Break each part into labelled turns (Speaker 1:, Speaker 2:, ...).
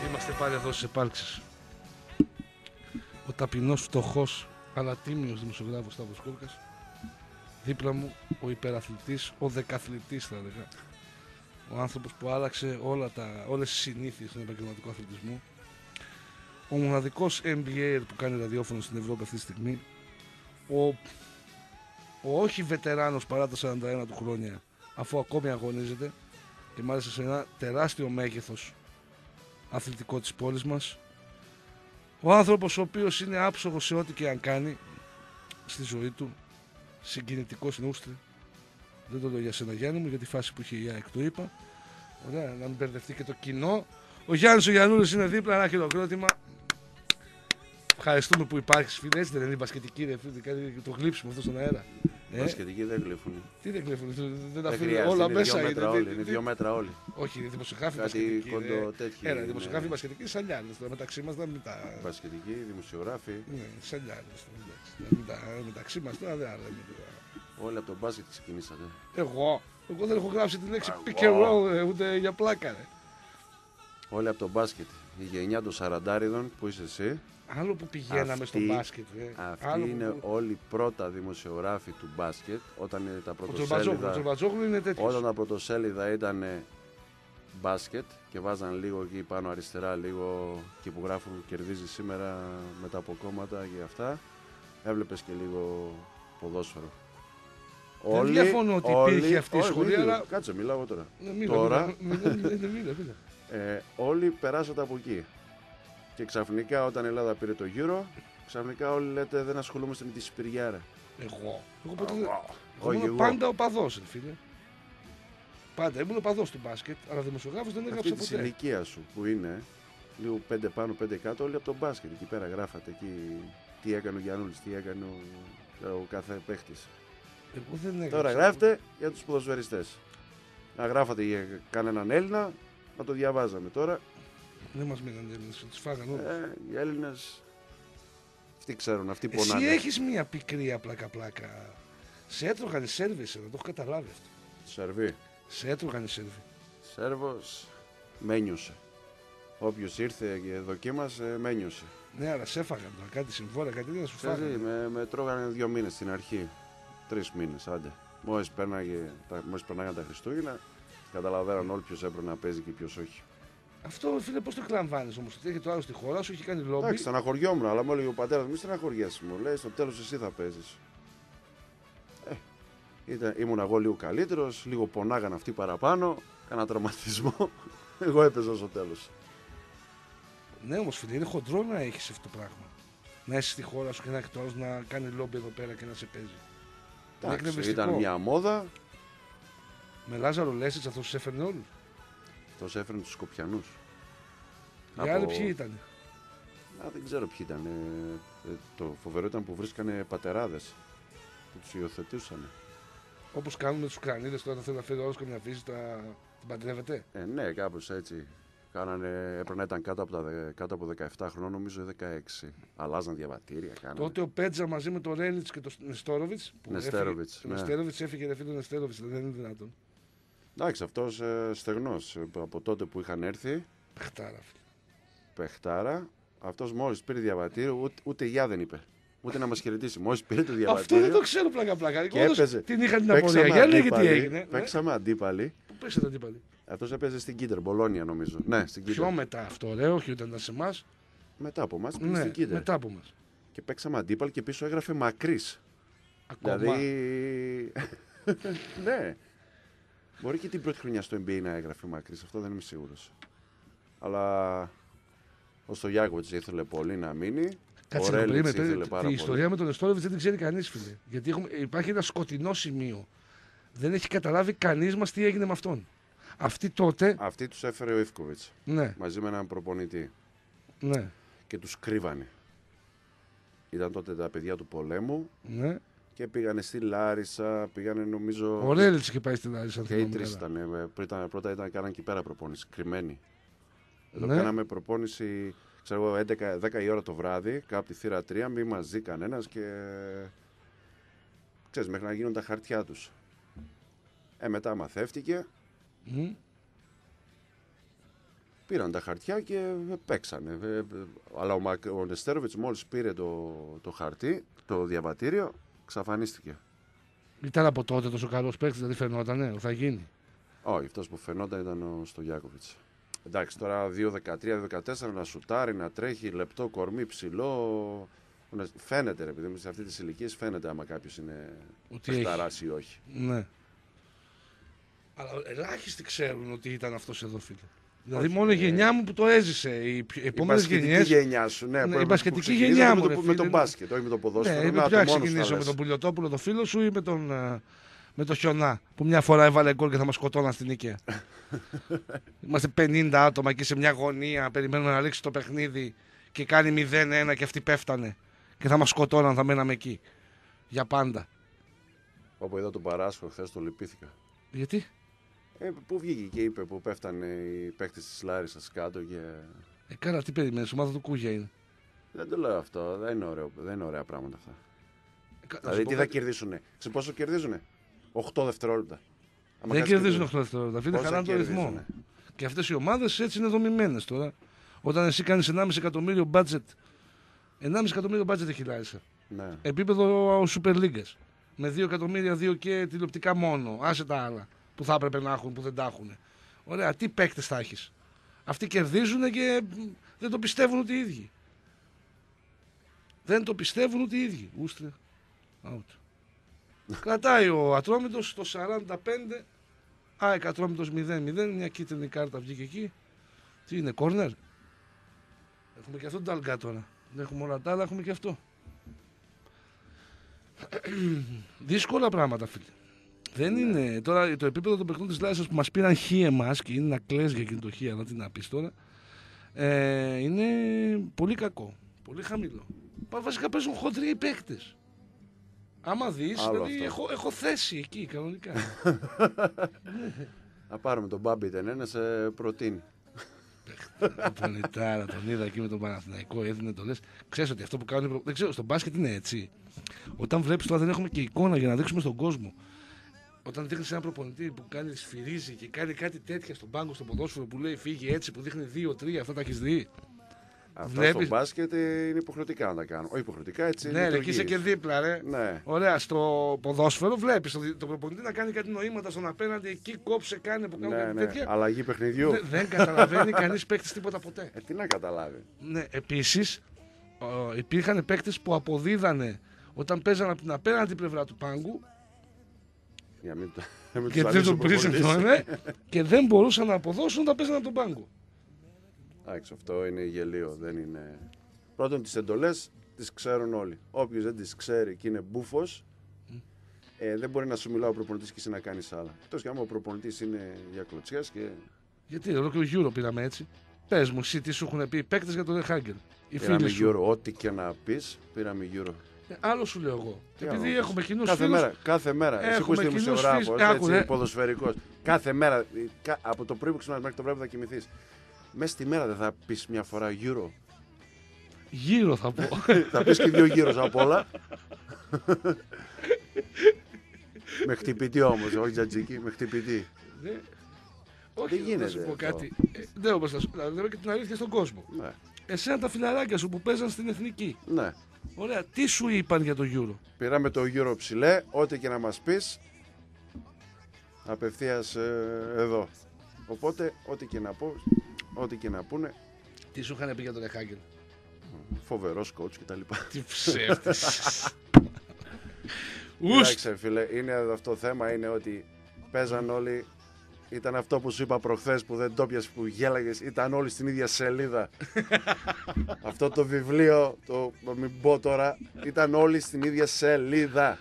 Speaker 1: Είμαστε πάλι εδώ στις επάλξεις. Ο ταπεινός, φτωχός, αλλά τίμιος δημοσιογράφος Σταύρος Κούρκας. Δίπλα μου ο υπεραθλητής, ο δεκαθλητής θα έλεγα. Ο άνθρωπος που άλλαξε όλες τις συνήθειες στον επαγγελματικό αθλητισμό. Ο μοναδικός NBA που κάνει ραδιόφωνο στην Ευρώπη αυτή τη στιγμή. Ο όχι βετεράνος παρά τα 41 του χρόνια, αφού ακόμη αγωνίζεται και μάλιστα σε ένα τεράστιο μέγεθος αθλητικό της πόλης μας. Ο άνθρωπος ο οποίος είναι άψογος σε ό,τι και αν κάνει στη ζωή του. Συγκινητικός νούστρι. Δεν το λέω για σένα Γιάννη μου, για τη φάση που είχε η ΑΕΚ, το είπα. Ωραία, να μην μπερδευτεί και το κοινό. Ο Γιάννης ο Γιαννούλης είναι δίπλα, ένα χειροκρότημα. Ευχαριστούμε που υπάρχεις φίλε, έτσι δεν είναι η μπασκετική ρε φίλε, κάνει το γλύψιμο αυτό στον αέρα.
Speaker 2: Μπασκετικοί δεν γλύφουν.
Speaker 1: Τι δεν γλύφουν, δεν τα
Speaker 2: Δεν
Speaker 1: αφήνουν όλα
Speaker 2: είναι
Speaker 1: μέσα.
Speaker 2: 2 μέτρα όλοι. Είναι 2 μέτρα όλοι.
Speaker 1: Όχι, οι δημοσιογράφοι
Speaker 2: Κάτι
Speaker 1: μπασκετικοί.
Speaker 2: κοντό τέτοιο.
Speaker 1: Έλα, οι δημοσιογράφοι μπασκετικοί σαλιάδες, μεταξύ μας δεν τα.
Speaker 2: Μπασκετικοί, δημοσιογράφοι.
Speaker 1: Ναι, σαλιάδες. Μεταξύ μας τώρα δεν λέμε.
Speaker 2: Όλοι από τον μπάσκετ ξεκινήσατε.
Speaker 1: Εγώ δεν έχω γράψει τη λέξη pick and roll ούτε για πλάκα. Ρε.
Speaker 2: Όλοι από τον μπάσκετ. Η γενιά των 40 που είσαι εσύ.
Speaker 1: Άλλο που πηγαίναμε στο μπάσκετ.
Speaker 2: Αυτοί είναι όλοι πρώτα δημοσιογράφοι του μπάσκετ. Όταν τα
Speaker 1: Ο
Speaker 2: πρωτοσέλιδα.
Speaker 1: Τζορμπατζόγλου είναι τέτοιος.
Speaker 2: Όταν τα πρωτοσέλιδα ήταν μπάσκετ και βάζαν λίγο εκεί πάνω αριστερά, λίγο εκεί που γράφουν κερδίζει σήμερα μετά από κόμματα και αυτά. Έβλεπες και λίγο ποδόσφαιρο.
Speaker 1: Δεν διαφωνώ ότι υπήρχε αυτή η σχολή, αλλά.
Speaker 2: Κάτσε, μιλάω τώρα.
Speaker 1: Τώρα.
Speaker 2: Όλοι περάσατε από εκεί. Και ξαφνικά όταν η Ελλάδα πήρε το Euro, ξαφνικά όλοι λέτε δεν ασχολούμαστε με τη Σπυριάρα.
Speaker 1: Εγώ ήμουν πάντα οπαδός, φίλε. Πάντα ήμουν οπαδός του μπάσκετ, αλλά δημοσιογράφος δεν έγραψα ποτέ.
Speaker 2: Αυτή της ηλικίας σου που είναι, λίγο 5 πάνω, 5 κάτω, όλοι από τον μπάσκετ. Εκεί πέρα γράφατε εκεί τι έκανε ο Γιαννούλης, τι έκανε ο κάθε παίχτης.
Speaker 1: Εγώ δεν έγραψα.
Speaker 2: Τώρα γράφετε για τους ποδοσφαιριστές. Να γράφατε για κανέναν Έλληνα, να το διαβάζαμε τώρα.
Speaker 1: Δεν μας μείναν οι Έλληνες, τους φάγαν όλους.
Speaker 2: Οι Έλληνες, αυτοί ξέρουν, αυτοί πονάνε.
Speaker 1: Εσύ έχεις μία πικρία πλάκα-πλάκα. Σε έτρωγαν οι Σέρβοι, δεν το έχω καταλάβει αυτό.
Speaker 2: Σερβί.
Speaker 1: Σε έτρωγαν οι Σέρβοι.
Speaker 2: Σέρβος, μένιωσε. Όποιος ήρθε και δοκίμασε, μένιωσε.
Speaker 1: Ναι, αλλά σε έφαγαν τώρα, κάτι συμφόρα, κάτι δεν σου φάγανε.
Speaker 2: Με τρώγανε 2 μήνες στην αρχή. 3 μήνες, άντε. Μόλις περνάγαν τα Χριστούγεννα, καταλαβαίναν όλοι ποιος έπρεπε να παίζει και ποιος όχι.
Speaker 1: Αυτό φίλε, πώς το εκλαμβάνεις όμως, ότι έχει το άλλο στη χώρα σου, έχει κάνει λόμπι.
Speaker 2: Εντάξει, στεναχωριόμουν, αλλά μου έλεγε ο πατέρας μου, μη στεναχωριέσαι μου. Λέει, στο τέλος εσύ θα παίζεις. Ήμουν εγώ λίγο καλύτερος, λίγο πονάγαν αυτοί παραπάνω, κάνα τραυματισμό. Εγώ έπαιζα στο τέλος.
Speaker 1: Ναι, όμως φίλε, είναι χοντρό να έχεις αυτό το πράγμα. Να είσαι στη χώρα σου και να έχει το άλλο να κάνει λόμπι εδώ πέρα και να σε παίζει.
Speaker 2: Εντάξει, ήταν μια μόδα.
Speaker 1: Με Λάζαρο Λέσιτς αυτός τους έφερνε όλους.
Speaker 2: Αυτός έφερνε τους Σκοπιανούς.
Speaker 1: Οι άλλοι ποιοι ήταν?
Speaker 2: Δεν ξέρω ποιοι ήταν. Το φοβερό ήταν που βρίσκανε πατεράδες που τους υιοθετούσαν.
Speaker 1: Όπως κάνουν με τους Ουκρανίδες τώρα, θέλουν να φέρει όλος καμιά φύση, την παντρεύεται.
Speaker 2: Ναι, κάπως έτσι. Έπρεπε να ήταν κάτω από 17 χρονών, νομίζω 16. Αλλάζαν διαβατήρια.
Speaker 1: Τότε ο Πέτζα μαζί με τον Ρέλιτς και τον Νεστόροβιτς. Νεστέροβιτς έφυγε ρε φίλο Νεστέροβιτς, δεν είναι δυνατόν.
Speaker 2: Εντάξει, αυτός στεγνός από τότε που είχαν έρθει. Παιχτάρα. Αυτός μόλις πήρε διαβατήριο, ούτε γεια δεν είπε. Ούτε να μας χαιρετήσει. Μόλις πήρε το διαβατήριο.
Speaker 1: Αυτό δεν το ξέρω πλάκα.
Speaker 2: Και έπαιζε.
Speaker 1: Την είχα την απορία. Για λέγε τι έγινε.
Speaker 2: Παίξαμε αντίπαλοι.
Speaker 1: Πού παίξατε αντίπαλοι?
Speaker 2: Αυτός έπαιζε στην Κίντερ, Μπολόνια νομίζω. Ναι, στην Κίντερ.
Speaker 1: Πιο μετά αυτό, ρε, όχι όταν ήταν σε εμάς.
Speaker 2: Μετά από εμάς,
Speaker 1: ναι,
Speaker 2: στην Κίντερ.
Speaker 1: Μετά από εμάς.
Speaker 2: Και παίξαμε αντίπαλοι και πίσω έγραφε Μακρύς.
Speaker 1: Ακόμα.
Speaker 2: Δηλαδή. Ναι. Μπορεί και την πρώτη χρονιά στο NBA να έγραφε Μακρύς, αυτό δεν είμαι σίγουρος. Αλλά ο Στογιάκοβιτς ήθελε πολύ να μείνει.
Speaker 1: Κάτσε να περίμενε. Η ιστορία με τον Νεστόροβιτς δεν την ξέρει κανείς, φίλε. Γιατί υπάρχει ένα σκοτεινό σημείο. Δεν έχει καταλάβει κανείς μας τι έγινε με αυτόν. Αυτή
Speaker 2: τους έφερε ο Ιβκοβιτς.
Speaker 1: Ναι.
Speaker 2: Μαζί με έναν προπονητή.
Speaker 1: Ναι.
Speaker 2: Και τους κρύβανε. Ήταν τότε τα παιδιά του πολέμου.
Speaker 1: Ναι.
Speaker 2: Και πήγανε στη Λάρισα, πήγανε νομίζω.
Speaker 1: Ο Ρέλιτς είχε πάει στη Λάρισα.
Speaker 2: Και οι τρεις ήταν. Πρώτα κάναν εκεί πέρα προπόνηση, κρυμμένοι. Εδώ
Speaker 1: ναι.
Speaker 2: κάναμε προπόνηση, ξέρω εγώ, 10 η ώρα το βράδυ, κάπου από τη θύρα 3, μη μας ζει κανένας και. Ξέρεις, μέχρι να γίνουν τα χαρτιά τους. Μετά μαθεύτηκε. Πήραν τα χαρτιά και παίξανε. Αλλά ο Νεστέροβιτς μόλις πήρε το χαρτί, το διαβατήριο, εξαφανίστηκε.
Speaker 1: Ήταν από τότε τόσο καλός παίκτης, δηλαδή φαινότανε, θα γίνει.
Speaker 2: Όχι, αυτός που φαινόταν ήταν ο Στογιάκοβιτς. Εντάξει, τώρα 2-13-2-14 να σουτάρει, να τρέχει, λεπτό κορμί, ψηλό. Φαίνεται, ρε παιδί, σε αυτή τη ηλικία φαίνεται άμα κάποιος είναι παιχταράς ή όχι.
Speaker 1: Ναι. Αλλά ελάχιστοι ξέρουν ότι ήταν αυτός εδώ, φίλε. Δηλαδή, μόνο η γενιά μου που το έζησε. Οι επόμενες γενιές.
Speaker 2: Η γενιά σου, ναι.
Speaker 1: Η μπασκετική γενιά μου.
Speaker 2: Με τον μπάσκετ, όχι με το ποδόσφαιρο.
Speaker 1: Ναι, με ποιο ξεκινήσω, με τον Πουλιοτόπουλο, το φίλο σου, ή με τον Χιονά, που μια φορά έβαλε γκολ και θα μας σκοτώναν στην Ίκαια. Είμαστε 50 άτομα εκεί σε μια γωνία, περιμένουμε να ρίξει το παιχνίδι και κάνει 0-1 και αυτοί πέφτανε. Και θα μας σκοτώναν, θα μέναμε εκεί. Για πάντα.
Speaker 2: Όπου είδα τον Παράσχο χθες, το λυπήθηκα.
Speaker 1: Γιατί?
Speaker 2: Πού βγήκε και είπε που πέφτανε οι παίκτες της Λάρισσας κάτω και...
Speaker 1: Κάνα, τι περιμένεις, ομάδα του Κούγια είναι.
Speaker 2: Δεν το λέω αυτό, δεν είναι ωραία πράγματα αυτά. Δηλαδή τι θα κερδίσουνε, σε πόσο κερδίζουνε, 8 δευτερόλεπτα.
Speaker 1: Δεν κερδίζουν 8 δευτερόλεπτα, φίλε, χαλάνε το ρυθμό. Και αυτές οι ομάδες έτσι είναι δομημένες τώρα. Όταν εσύ κάνεις 1,5 εκατομμύριο budget, 1,5 εκατομμύριο budget έχει η Λάρισα.
Speaker 2: Ναι.
Speaker 1: Επίπεδο Super League. Με 2 εκατομμύρια, 2 και τηλεοπτικά μόνο. Άσε τα άλλα που θα έπρεπε να έχουν, που δεν τα έχουν. Ωραία, τι παίκτες θα έχεις. Αυτοί κερδίζουν και δεν το πιστεύουν ούτε οι ίδιοι. Δεν το πιστεύουν ούτε οι ίδιοι. Ούστρε. Out. Κρατάει ο Ατρόμητος στο 45. Ατρόμητος 0-0. Μια κίτρινη κάρτα βγήκε εκεί. Τι είναι, κόρνερ. Έχουμε και αυτό το Ταλγκά τώρα. Δεν έχουμε όλα τα άλλα, έχουμε και αυτό. Δύσκολα πράγματα, φίλε. Δεν είναι. Τώρα το επίπεδο των παιχνών της Λάρισας που μας πήραν χ εμάς και είναι να κλαις για εκείνη το χ, αλλά τι να πεις τώρα, είναι πολύ κακό. Πολύ χαμηλό. Βασικά παίζουν χοντροί οι παίκτες. Άμα δεις, δηλαδή έχω θέση εκεί κανονικά.
Speaker 2: Να πάρουμε τον Μπάμπη Τενέ, σε προτείνει.
Speaker 1: Πολυτάρα, τον είδα εκεί με τον Παναθηναϊκό, έδινε το λες. Ξέρεις ότι αυτό που κάνουν. Δεν ξέρω, στο μπάσκετ είναι έτσι. Όταν βλέπεις τώρα, δεν έχουμε και εικόνα για να δείξουμε στον κόσμο. Όταν δείχνεις έναν προπονητή που κάνει, σφυρίζει και κάνει κάτι τέτοια στον πάγκο, στο ποδόσφαιρο που λέει φύγει έτσι, που δείχνει 2-3, αυτά τα έχεις δει.
Speaker 2: Αυτά στο μπάσκετ είναι υποχρεωτικά να τα κάνω. Όχι υποχρεωτικά, έτσι.
Speaker 1: Ναι, εκεί είσαι και δίπλα, ρε.
Speaker 2: Ναι.
Speaker 1: Ωραία, στο ποδόσφαιρο βλέπεις τον προπονητή να κάνει κάτι νοήματα στον απέναντι, εκεί κόψε, κάνει που κάνει κάτι τέτοια.
Speaker 2: Αλλαγή παιχνιδιού.
Speaker 1: Δεν καταλαβαίνει κανείς παίκτης τίποτα ποτέ.
Speaker 2: Τι να καταλάβει.
Speaker 1: Ναι, επίσης υπήρχαν παίκτες που αποδίδανε όταν παίζανε από την απέναντι πλευρά του πάγκου. Και δεν τον πρίσανε και δεν μπορούσαν να αποδώσουν όταν παίζανε από τον πάγκο.
Speaker 2: Εντάξει, αυτό είναι γελίο. Δεν είναι... Πρώτον, τις εντολές τις ξέρουν όλοι. Όποιος δεν τις ξέρει και είναι μπούφος, δεν μπορεί να σου μιλάει ο προπονητής και εσύ να κάνεις άλλα. Εκτός και άμα ο προπονητής είναι για κλωτσιές και...
Speaker 1: Γιατί ολόκληρο Euro πήραμε έτσι. Πες μου, εσύ τι σου έχουν πει οι παίκτες για τον Χάγκελ.
Speaker 2: Πήραμε Euro, ό,τι και να πεις, πήραμε Euro.
Speaker 1: Άλλο σου λέω εγώ. Επειδή έχουμε κοινούς
Speaker 2: φίλους.
Speaker 1: Κάθε
Speaker 2: κάθε μέρα. Εσύ που είσαι δημοσιογράφος, ποδοσφαιρικός. Κάθε μέρα, από το πρωί που ξυπνάς μέχρι το βράδυ θα κοιμηθείς. Μέσα στη μέρα δεν θα πεις μια φορά Euro.
Speaker 1: Γύρω θα πω.
Speaker 2: Θα πεις και 2 γύρω απ' όλα. Με χτυπητή όμως, όχι τζατζίκι, με χτυπητή.
Speaker 1: Όχι,
Speaker 2: δεν γίνεται.
Speaker 1: Να σου πω κάτι. Ναι, όμως θα λέμε και την αλήθεια στον κόσμο.
Speaker 2: Ναι.
Speaker 1: Εσένα τα φιλαράκια σου που παίζαν στην εθνική.
Speaker 2: Ναι.
Speaker 1: Ωραία, τι σου είπαν για το Euro.
Speaker 2: Πήραμε το Euro ψηλέ, ό,τι και να μας πεις, απευθείας εδώ. Οπότε, ό,τι και να πω, ό,τι και να πούνε.
Speaker 1: Τι σου είχαν πει για τον Χάγκελ.
Speaker 2: Φοβερός coach κτλ.
Speaker 1: Τι ψεύτης.
Speaker 2: Κοίταξε φίλε, είναι αυτό το θέμα, είναι ότι παίζαν όλοι. Ήταν αυτό που σου είπα προχθές που δεν το πιασες, που γέλαγες, ήταν όλοι στην ίδια σελίδα. Αυτό το βιβλίο, το μην πω τώρα, ήταν όλοι στην ίδια σελίδα.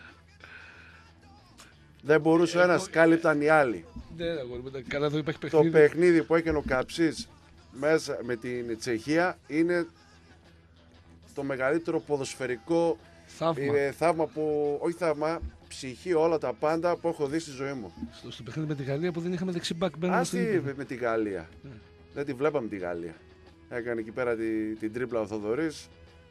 Speaker 2: Δεν μπορούσε ο ένας, κάλυπταν οι άλλοι.
Speaker 1: Καλά, εδώ υπάρχει
Speaker 2: παιχνίδι. Το παιχνίδι που έκανε ο Καψής μέσα με την Τσεχία είναι το μεγαλύτερο ποδοσφαιρικό θαύμα που, όχι θαύμα, ψυχή, όλα τα πάντα που έχω δει στη ζωή μου.
Speaker 1: Στο παιχνίδι με τη Γαλλία που δεν είχαμε δεξί back μπαίνοντα.
Speaker 2: Άστι με τη Γαλλία. Δεν τη βλέπαμε τη Γαλλία. Έκανε εκεί πέρα την τρίπλα ο Θοδωρής.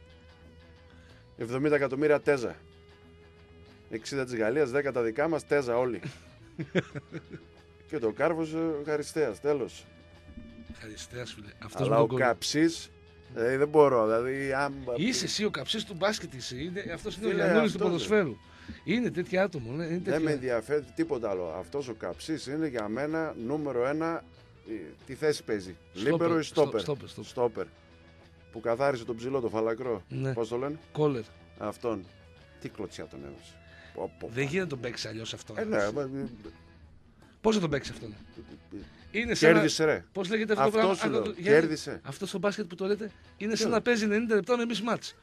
Speaker 2: 70 εκατομμύρια τέζα. 60 της Γαλλίας, 10 τα δικά μας, τέζα όλοι. Και το Κάρβος Χαριστέας, τέλος.
Speaker 1: Ευχαριστές, φίλε. Αυτός
Speaker 2: Αλλά
Speaker 1: με
Speaker 2: ο
Speaker 1: τον κόλλο.
Speaker 2: Καψής, δεν μπορώ. Δηλαδή,
Speaker 1: Είσαι εσύ ο Καψής του μπάσκετ, είσαι. Αυτός είναι ο
Speaker 2: Φίλε,
Speaker 1: Γιαννούλης του
Speaker 2: αυτός,
Speaker 1: ποδοσφαίρου. Είναι τέτοια άτομο. Ναι, είναι
Speaker 2: δεν
Speaker 1: τέτοια.
Speaker 2: με ενδιαφέρει τίποτα άλλο. Αυτός ο Καψής είναι για μένα νούμερο 1. Τι θέση παίζει, λίμπερο ή στόπερ? Στόπερ. Που καθάρισε τον ψηλό, το φαλακρό.
Speaker 1: Ναι.
Speaker 2: Πώς το λένε?
Speaker 1: Κόλερ.
Speaker 2: Αυτόν. Τι κλωτσιά τον έδωσε.
Speaker 1: Δεν γίνεται να τον παίξει αλλιώς αυτό.
Speaker 2: Ναι,
Speaker 1: Πώς θα τον παίξει αυτό? Είναι σαν
Speaker 2: κέρδισε ρε.
Speaker 1: Πώς λέγεται αυτό το πράγμα?
Speaker 2: Αυτό σου λέω, κέρδισε.
Speaker 1: Αυτό στο μπάσκετ που το λέτε είναι σαν να παίζει 90 λεπτά με mismatch.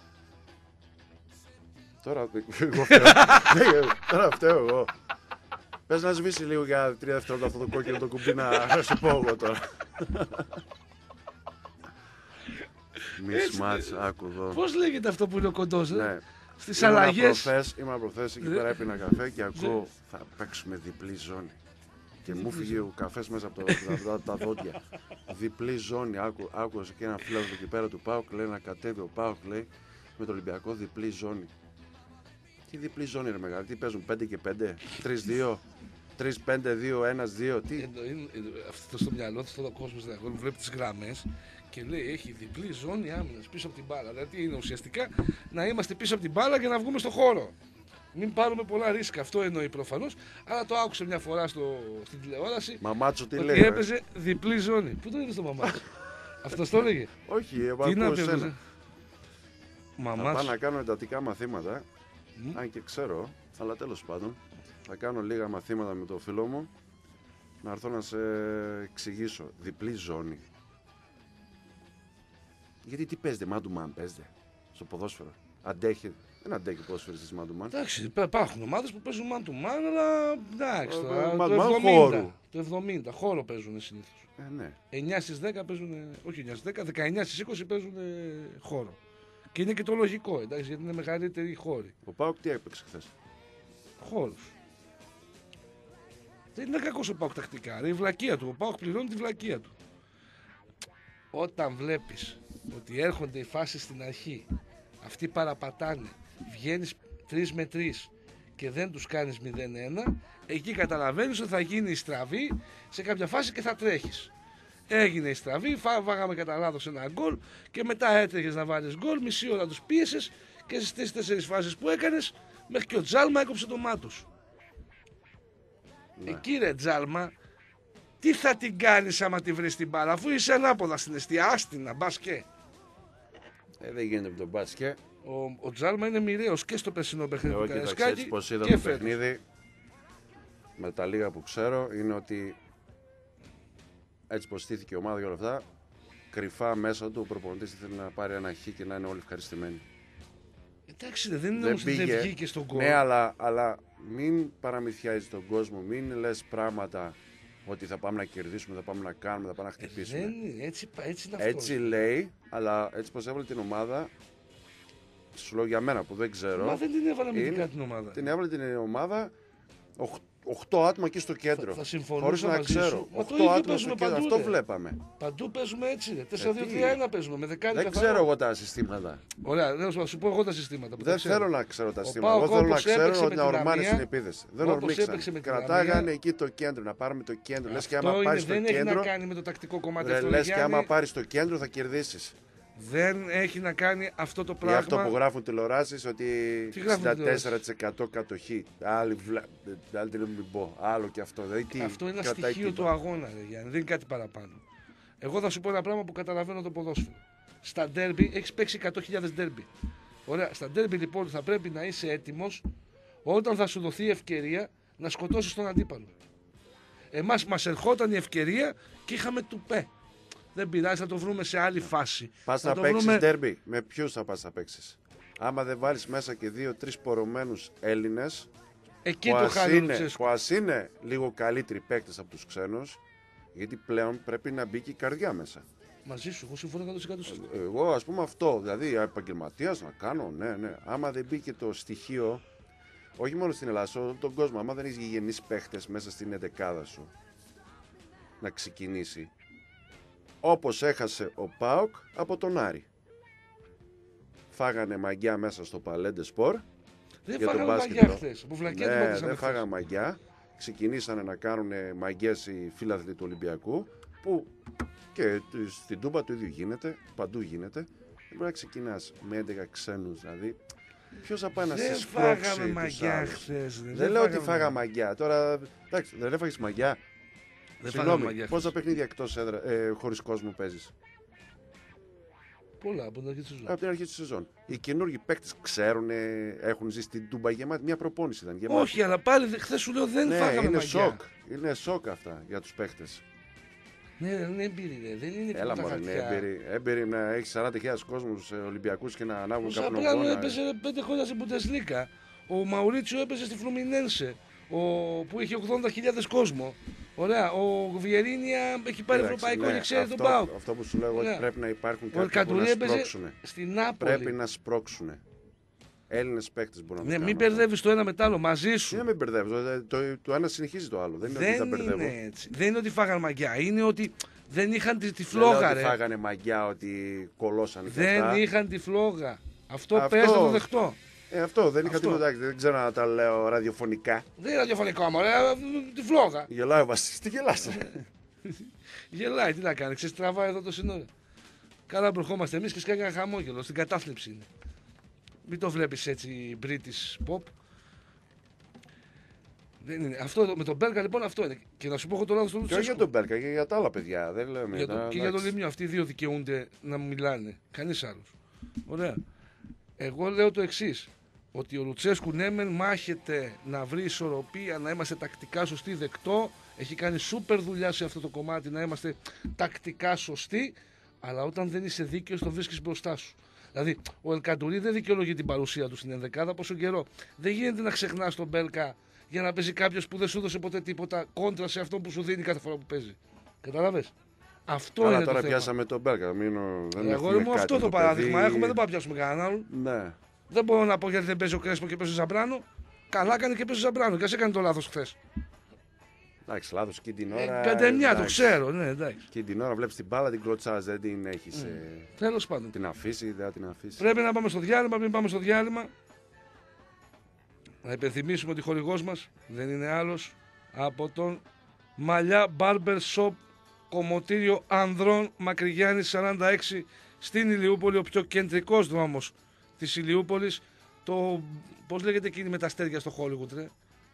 Speaker 2: Τώρα εγώ φταίω. Τώρα φταίω εγώ. Πες να σβήσει λίγο για 3 δευτερόλεπτα αυτό το κόκκινο το κουμπί να σου πω εγώ τώρα. Mismatch, άκου εδώ.
Speaker 1: Πώς λέγεται αυτό που είναι ο κοντός,
Speaker 2: Ναι.
Speaker 1: Στις αλλαγές.
Speaker 2: Ήμουν προχθές εκεί πέρα, έπινα καφέ και ακούω θα παίξουμε διπλή ζώνη. Και μου φύγε ο καφές μέσα από τα δόντια. Διπλή ζώνη. Άκουσα και ένα φίλο εκεί πέρα του ΠΑΟΚ, λέει να κατέβει ο ΠΑΟΚ, λέει, με το Ολυμπιακό διπλή ζώνη. Τι διπλή ζώνη, ρε μεγάλη, τι παίζουν, 5 και 5, 3-2, 3-5-2, 1-2, τι.
Speaker 1: Αυτό στο μυαλό του, ο κόσμος βλέπει τις γραμμές και λέει έχει διπλή ζώνη άμυνας πίσω από την μπάλα. Δηλαδή είναι ουσιαστικά να είμαστε πίσω από την μπάλα και να βγούμε στο χώρο. Μην πάρουμε πολλά ρίσκα. Αυτό εννοεί προφανώς. Αλλά το άκουσε μια φορά στην τηλεόραση.
Speaker 2: Μαμάτσο τι
Speaker 1: ότι
Speaker 2: λέει.
Speaker 1: έπαιζε διπλή ζώνη. Πού το είδε το μαμάτσο? Αυτό το έλεγε.
Speaker 2: Όχι,
Speaker 1: Τι να
Speaker 2: ακούω
Speaker 1: πει,
Speaker 2: εσένα. Θα
Speaker 1: μαμάτσο.
Speaker 2: πάω να κάνω εντατικά μαθήματα, αν και ξέρω, αλλά τέλος πάντων. Θα κάνω λίγα μαθήματα με το φίλο μου, να έρθω να σε εξηγήσω. Διπλή ζώνη. Γιατί τι παίζετε, man to man παίζετε στο ποδόσφαιρο? Αντέχει, δεν αντέχει ποδόσφαιρος man to man.
Speaker 1: Εντάξει, υπάρχουν ομάδες που παίζουν man to man, αλλά εντάξει,
Speaker 2: man to man
Speaker 1: το 70,
Speaker 2: χώρου.
Speaker 1: το 70 χώρο παίζουν συνήθως.
Speaker 2: Ναι.
Speaker 1: 9 στις 10 παίζουν, όχι 9 στις 10, 19 στις 20 παίζουν χώρο. Και είναι και το λογικό, εντάξει, γιατί είναι μεγαλύτεροι οι χώροι.
Speaker 2: Ο ΠΑΟΚ τι έπαιξε χθες?
Speaker 1: Χώρους. Δεν είναι κακός ο ΠΑΟΚ τακτικά, η βλακεία του. Ο ΠΑΟΚ πληρώνει τη βλακεία του. Όταν βλέπεις ότι έρχονται οι φάσεις στην αρχή, αυτοί παραπατάνε, βγαίνεις 3 με 3 και δεν τους κάνεις 0-1, εκεί καταλαβαίνεις ότι θα γίνει η στραβή σε κάποια φάση και θα τρέχεις. Έγινε η στραβή, βάγαμε κατά λάθος ένα γκολ και μετά έτρεχες να βάλεις γκολ, μισή ώρα τους πίεσες και στις 4 φάσεις που έκανες μέχρι και ο Τζάλμα έκοψε το μάτος.
Speaker 2: Ναι.
Speaker 1: Εκεί ρε Τζάλμα, τι θα την κάνεις άμα τη βρεις την μπάλα, αφού είσαι ανάποδα στην αιστεία, άστινα, μπας και.
Speaker 2: Δεν γίνεται με τον μπάσκετ.
Speaker 1: Ο Τζάλμα είναι μοιραίος και στο περσινό παιχνίδι του
Speaker 2: Εγώ κοίταξε, έτσι
Speaker 1: Καραϊσκάκη
Speaker 2: πως είδα
Speaker 1: και
Speaker 2: το
Speaker 1: φέτος.
Speaker 2: παιχνίδι, με τα λίγα που ξέρω, είναι ότι έτσι πως στήθηκε η ομάδα και όλα αυτά, κρυφά μέσα του ο προπονητής ήθελε να πάρει ένα χ και να είναι όλοι ευχαριστημένοι.
Speaker 1: Εντάξει, δεν είναι όμως ότι δεν βγήκε στον κόλ.
Speaker 2: Ναι, αλλά μην παραμυθιάζεις τον κόσμο, μην λες πράγματα ότι θα πάμε να κερδίσουμε, θα πάμε να κάνουμε, θα πάμε να χτυπήσουμε.
Speaker 1: Δεν είναι, έτσι είναι αυτό.
Speaker 2: Έτσι λέει, αλλά έτσι πως έβαλε την ομάδα, σου λέω για μένα που δεν ξέρω.
Speaker 1: Μα δεν την έβαλε με δικά την ομάδα.
Speaker 2: Την έβαλε την ομάδα 8 άτομα εκεί στο κέντρο.
Speaker 1: Θα συμφωνούσα
Speaker 2: χωρίς να
Speaker 1: μαζί
Speaker 2: ξέρω.
Speaker 1: σου. Μα
Speaker 2: 8
Speaker 1: το ίδιο
Speaker 2: άτομα
Speaker 1: παίζουμε
Speaker 2: στο κέντρο.
Speaker 1: παντού,
Speaker 2: Αυτό
Speaker 1: ρε.
Speaker 2: βλέπαμε.
Speaker 1: Παντού παίζουμε έτσι, ρε. 4-2-3-1 παίζουμε με δεκάρι
Speaker 2: Δεν
Speaker 1: καθαρό.
Speaker 2: ξέρω εγώ τα συστήματα.
Speaker 1: Ωραία, να σου πω εγώ τα συστήματα. Που τα
Speaker 2: Δεν
Speaker 1: ξέρω.
Speaker 2: θέλω να ξέρω τα
Speaker 1: Ο
Speaker 2: συστήματα. Εγώ
Speaker 1: ΠΑΟΚ
Speaker 2: θέλω να
Speaker 1: όπως έπαιξε
Speaker 2: ξέρω
Speaker 1: με
Speaker 2: ότι να
Speaker 1: την
Speaker 2: ορμάνει
Speaker 1: Λαμία,
Speaker 2: στην επίδεση. Δεν
Speaker 1: όπως
Speaker 2: ορμήξαν.
Speaker 1: έπαιξε με την
Speaker 2: Κρατάγανε
Speaker 1: Λαμία.
Speaker 2: εκεί το κέντρο, να πάρουμε το κέντρο. Λες και
Speaker 1: Αυτό
Speaker 2: άμα
Speaker 1: είναι,
Speaker 2: πάρει το
Speaker 1: δεν έχει να
Speaker 2: κέντρο.
Speaker 1: κάνει με το τακτικό κομμάτι αυτό.
Speaker 2: Λες και
Speaker 1: Γιάννη.
Speaker 2: άμα πάρει το κέντρο θα κερδίσει.
Speaker 1: Δεν έχει να κάνει αυτό το
Speaker 2: Για
Speaker 1: πράγμα.
Speaker 2: αυτό που γράφουν τηλεοράσεις ότι
Speaker 1: Τι γράφουν
Speaker 2: 64% κατοχή. Άλλη τι να μην πω. Άλλο και αυτό. Δηλαδή, τι
Speaker 1: Αυτό είναι ένα
Speaker 2: κρατάει
Speaker 1: στοιχείο
Speaker 2: τίποτα.
Speaker 1: του αγώνα, ρε Γιάννη. Δεν είναι κάτι παραπάνω. Εγώ θα σου πω ένα πράγμα που καταλαβαίνω το ποδόσφαιρο. Στα ντέρμπι έχει παίξει 100.000 ντέρμπι. Ωραία. Στα ντέρμπι λοιπόν θα πρέπει να είσαι έτοιμος όταν θα σου δοθεί η ευκαιρία να σκοτώσεις τον αντίπαλο. Εμάς μας ερχόταν η ευκαιρία και είχαμε τουπέ. Δεν πειράζει, θα το βρούμε σε άλλη φάση.
Speaker 2: Πας
Speaker 1: Θα
Speaker 2: να
Speaker 1: το
Speaker 2: παίξεις
Speaker 1: βρούμε-
Speaker 2: ντέρμπι. Με ποιους θα πας να παίξεις? Άμα δεν βάλεις μέσα και 2-3 πορωμένους Έλληνες
Speaker 1: Εκεί
Speaker 2: που
Speaker 1: το
Speaker 2: ας
Speaker 1: χάνει ο
Speaker 2: είναι,
Speaker 1: Λουτσέσκου.
Speaker 2: που ας είναι λίγο καλύτεροι παίκτες από τους ξένους, γιατί πλέον πρέπει να μπει και η καρδιά μέσα.
Speaker 1: Μαζί σου, εγώ συμφωνώ 100%.
Speaker 2: Εγώ ας πούμε αυτό, δηλαδή επαγγελματίας να κάνω, ναι. Άμα δεν μπήκε το στοιχείο, όχι μόνο στην Ελλάδα, σε όλο τον κόσμο, άμα δεν έχεις γηγενείς παίχτες μέσα στην 11η σου να ξεκινήσει, όπως έχασε ο ΠΑΟΚ από τον Άρη. Φάγανε μαγιά μέσα στο Παλέντε Σπορ.
Speaker 1: Δεν
Speaker 2: για τον
Speaker 1: φάγαμε
Speaker 2: μπάσκετ,
Speaker 1: μαγιά
Speaker 2: λέω.
Speaker 1: χθες. Από βλακιά την
Speaker 2: Ναι,
Speaker 1: πατήσαμε
Speaker 2: δεν
Speaker 1: χθες.
Speaker 2: φάγανε μαγιά. Ξεκινήσανε να κάνουν μαγιές οι φίλαθλοι του Ολυμπιακού. Που και στην Τούμπα το ίδιο γίνεται, παντού γίνεται. Δεν μπορεί να ξεκινάς με 11 ξένους, δηλαδή. Ποιος θα πάει να σε σπρώξει?
Speaker 1: Δεν φάγαμε μαγιά χθες.
Speaker 2: Δεν λέω ότι φάγαμε μαγιά. Τώρα, εντάξει, δεν έφαγες μαγιά.
Speaker 1: Δεν φάγαμε μαγιά.
Speaker 2: Πόσα παιχνίδια εκτός χωρίς κόσμο παίζεις?
Speaker 1: Πολλά από την αρχή της σεζόν.
Speaker 2: Από την αρχή της σεζόν. Οι καινούργοι παίκτες ξέρουν, έχουν ζήσει την Τούμπα γεμάτη. Μια προπόνηση ήταν γεμάτη.
Speaker 1: Όχι, αλλά πάλι χθες σου λέω δεν φάγαμε
Speaker 2: είναι
Speaker 1: μαγιά.
Speaker 2: σοκ. Είναι σοκ αυτά για τους παίκτες.
Speaker 1: Ναι, είναι έμπειροι, δεν είναι
Speaker 2: Έλα μωρέ, είναι έμπειροι να έχει 40.000 κόσμους Ολυμπιακούς και να ανάβουν
Speaker 1: καπνογόνα. Ο Σαπράνο έπαιζε 5 χρόνια στην Bundesliga. Ο Μαουρίτσιο έπαιζε στη Φλουμινένσε, που είχε 80.000 κόσμο. Ωραία. Ο Βιερίνια έχει πάρει ευρωπαϊκό και ξέρει τον ΠΑΟΚ.
Speaker 2: Αυτό που σου λέω ότι πρέπει να υπάρχουν κάποιοι που να σπρώξουν.
Speaker 1: Στην Νάπολη.
Speaker 2: Πρέπει να σπρώξουν. Έλληνες παίκτες μπορούν να
Speaker 1: ναι, μην μπερδεύεις το ένα με το άλλο μαζί σου.
Speaker 2: Δεν με μπερδεύεις. Το ένα συνεχίζει το άλλο. Δεν είναι ότι τα μπερδεύω.
Speaker 1: Έτσι. Δεν είναι ότι φάγανε μαγιά. Είναι ότι δεν είχαν τη φλόγα.
Speaker 2: Δεν είναι ότι φάγανε μαγιά, ότι κολώσανε.
Speaker 1: Δεν είχαν τη φλόγα. Αυτό πες να το δεχτώ.
Speaker 2: Αυτό δεν είχα τίποτα. Δεν ξέρω να τα λέω ραδιοφωνικά.
Speaker 1: Δεν είναι ραδιοφωνικό, μωρέ. Τη φλόγα.
Speaker 2: Γελάει ο Βασίλης. Τι γελάς?
Speaker 1: Γελάει, τι να κάνει. Ξεστραβάει εδώ το σύνορο. Καλά, προχόμαστε εμείς και σκάει ένα χαμόγελο. Στην κατάθλιψη είναι. Μην το βλέπεις έτσι British pop. Δεν είναι. Αυτό, με τον Μπέρκα λοιπόν αυτό είναι. Και να σου πω εγώ το λάθος του Λουτσέσκου.
Speaker 2: Και όχι για τον Μπέρκα, και για τα άλλα παιδιά. Δεν λέμε,
Speaker 1: και για τον Λιμιό. Αυτοί οι δύο δικαιούνται να μιλάνε. Κανείς άλλος. Ωραία. Εγώ λέω το εξής. Ότι ο Λουτσέσκου ναι μεν μάχεται να βρει ισορροπία, να είμαστε τακτικά σωστοί, δεκτό. Έχει κάνει σούπερ δουλειά σε αυτό το κομμάτι, να είμαστε τακτικά σωστοί. Αλλά όταν δεν είσαι δίκαιος το βρίσκεις μπροστά σου. Δηλαδή, ο Ελκαντουρί δεν δικαιολογεί την παρουσία του στην ενδεκάδα πόσο καιρό. Δεν γίνεται να ξεχνάς τον Μπέλκα για να παίζει κάποιος που δεν σου έδωσε ποτέ τίποτα κόντρα σε αυτό που σου δίνει κάθε φορά που παίζει. Καταλάβες. Αυτό είναι
Speaker 2: τώρα
Speaker 1: το θέμα.
Speaker 2: πιάσαμε τον Μπέλκα.
Speaker 1: Εγώ μου αυτό το παράδειγμα έχουμε, δεν πάω να πιάσουμε κανέναν άλλον.
Speaker 2: Ναι.
Speaker 1: Δεν μπορώ να πω γιατί δεν παίζει ο Κρέσπο και παίζει ο Ζαμπράνο. Καλά έκανε και παίζει ο Ζαμπράνο. Και ας έκανε το λάθος χθες.
Speaker 2: Εντάξει, λάθος εκείνη την ώρα.
Speaker 1: 5-9 το ξέρω, ναι, εντάξει.
Speaker 2: Εκείνη την ώρα βλέπεις την μπάλα, την κλωτσάς, δεν την έχεις.
Speaker 1: Τέλος πάντων.
Speaker 2: Την αφήσει, δεν την αφήσει.
Speaker 1: Πρέπει να πάμε στο διάλειμμα. Πριν πάμε στο διάλειμμα, να υπενθυμίσουμε ότι χορηγός μας δεν είναι άλλος από τον Μαλλιά Barber Shop, κομμωτήριο ανδρών, Μακρυγιάννης 46 στην Ηλιούπολη, ο πιο κεντρικός δρόμος της Ηλιούπολης. Το, πώς λέγεται εκείνη με τα αστέρια στο Hollywood, ρε.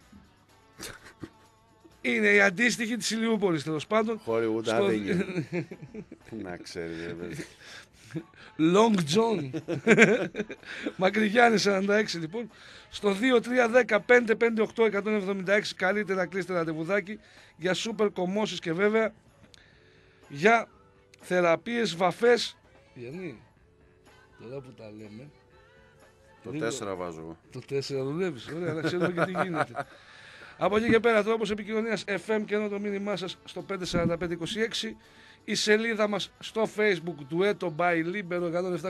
Speaker 1: Είναι η αντίστοιχη της Ηλιούπολης, τέλος πάντων.
Speaker 2: Hollywood Avenue. Να ξέρεις,
Speaker 1: Long John. Μακρυγιάννη 46 λοιπόν. Στο 2310-558-176. Καλύτερα κλείστε ραντεβουδάκι για σούπερ κομμώσεις και βέβαια για θεραπείες, βαφές. Γιάννη, τώρα που τα λέμε.
Speaker 2: Το 4 βάζω εγώ.
Speaker 1: Το 4 δουλεύεις. Ωραία, να ξέρουμε και τι γίνεται. Από εκεί και πέρα, τρόπος επικοινωνίας FM και ενώ το μήνυμά σας στο 54526. Η σελίδα μας στο Facebook Duetto by Libero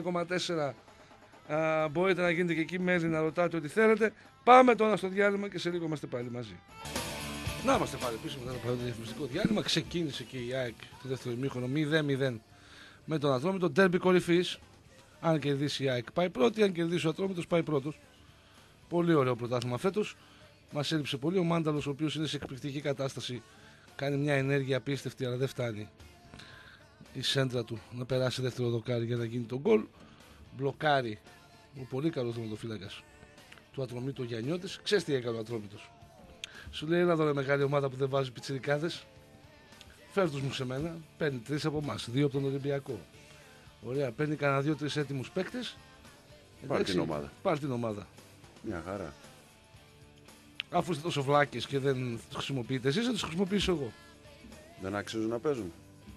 Speaker 1: 107,4. Μπορείτε να γίνετε και εκεί μέλη να ρωτάτε ό,τι θέλετε. Πάμε τώρα στο διάλειμμα και σε λίγο είμαστε πάλι μαζί. Να είμαστε πάλι πίσω μετά το διαφημιστικό διάλειμμα. Ξεκίνησε και η ΑΕΚ το δεύτερο ημίχρονο 0-0 με τον Ατρόμητο. Ντέρμπι κορυφής. Αν κερδίσει η ΑΕΚ πάει πρώτη, αν κερδίσει ο Ατρόμητος πάει πρώτος. Πολύ ωραίο πρωτάθλημα φέτος. Μας έλειψε πολύ ο Μάνταλος, ο οποίος είναι σε εκπληκτική κατάσταση. Κάνει μια ενέργεια απίστευτη, αλλά δεν φτάνει η σέντρα του να περάσει δεύτερο δοκάρι για να γίνει τον γκολ. Μπλοκάρει ο πολύ καλός τερματοφύλακας του Ατρομήτου Γιαννιώτης. Ξέρεις τι έκανε ο Ατρόμητος? Σου λέει: έλα εδώ μεγάλη ομάδα που δεν βάζει πιτσιρικάδες. Φέρ τους μου σε μένα. Παίρνει 3 από εμάς, 2 από τον Ολυμπιακό. Ωραία, παίρνει κανένα 2-3 έτοιμους παίκτες.
Speaker 2: Πάρ' την ομάδα.
Speaker 1: Πάρ' την ομάδα.
Speaker 2: Μια χαρά.
Speaker 1: Αφού είστε τόσο βλάκες και δεν τους χρησιμοποιείτε εσείς, θα τους χρησιμοποιήσω εγώ.
Speaker 2: Δεν αξίζουν να παίζουν.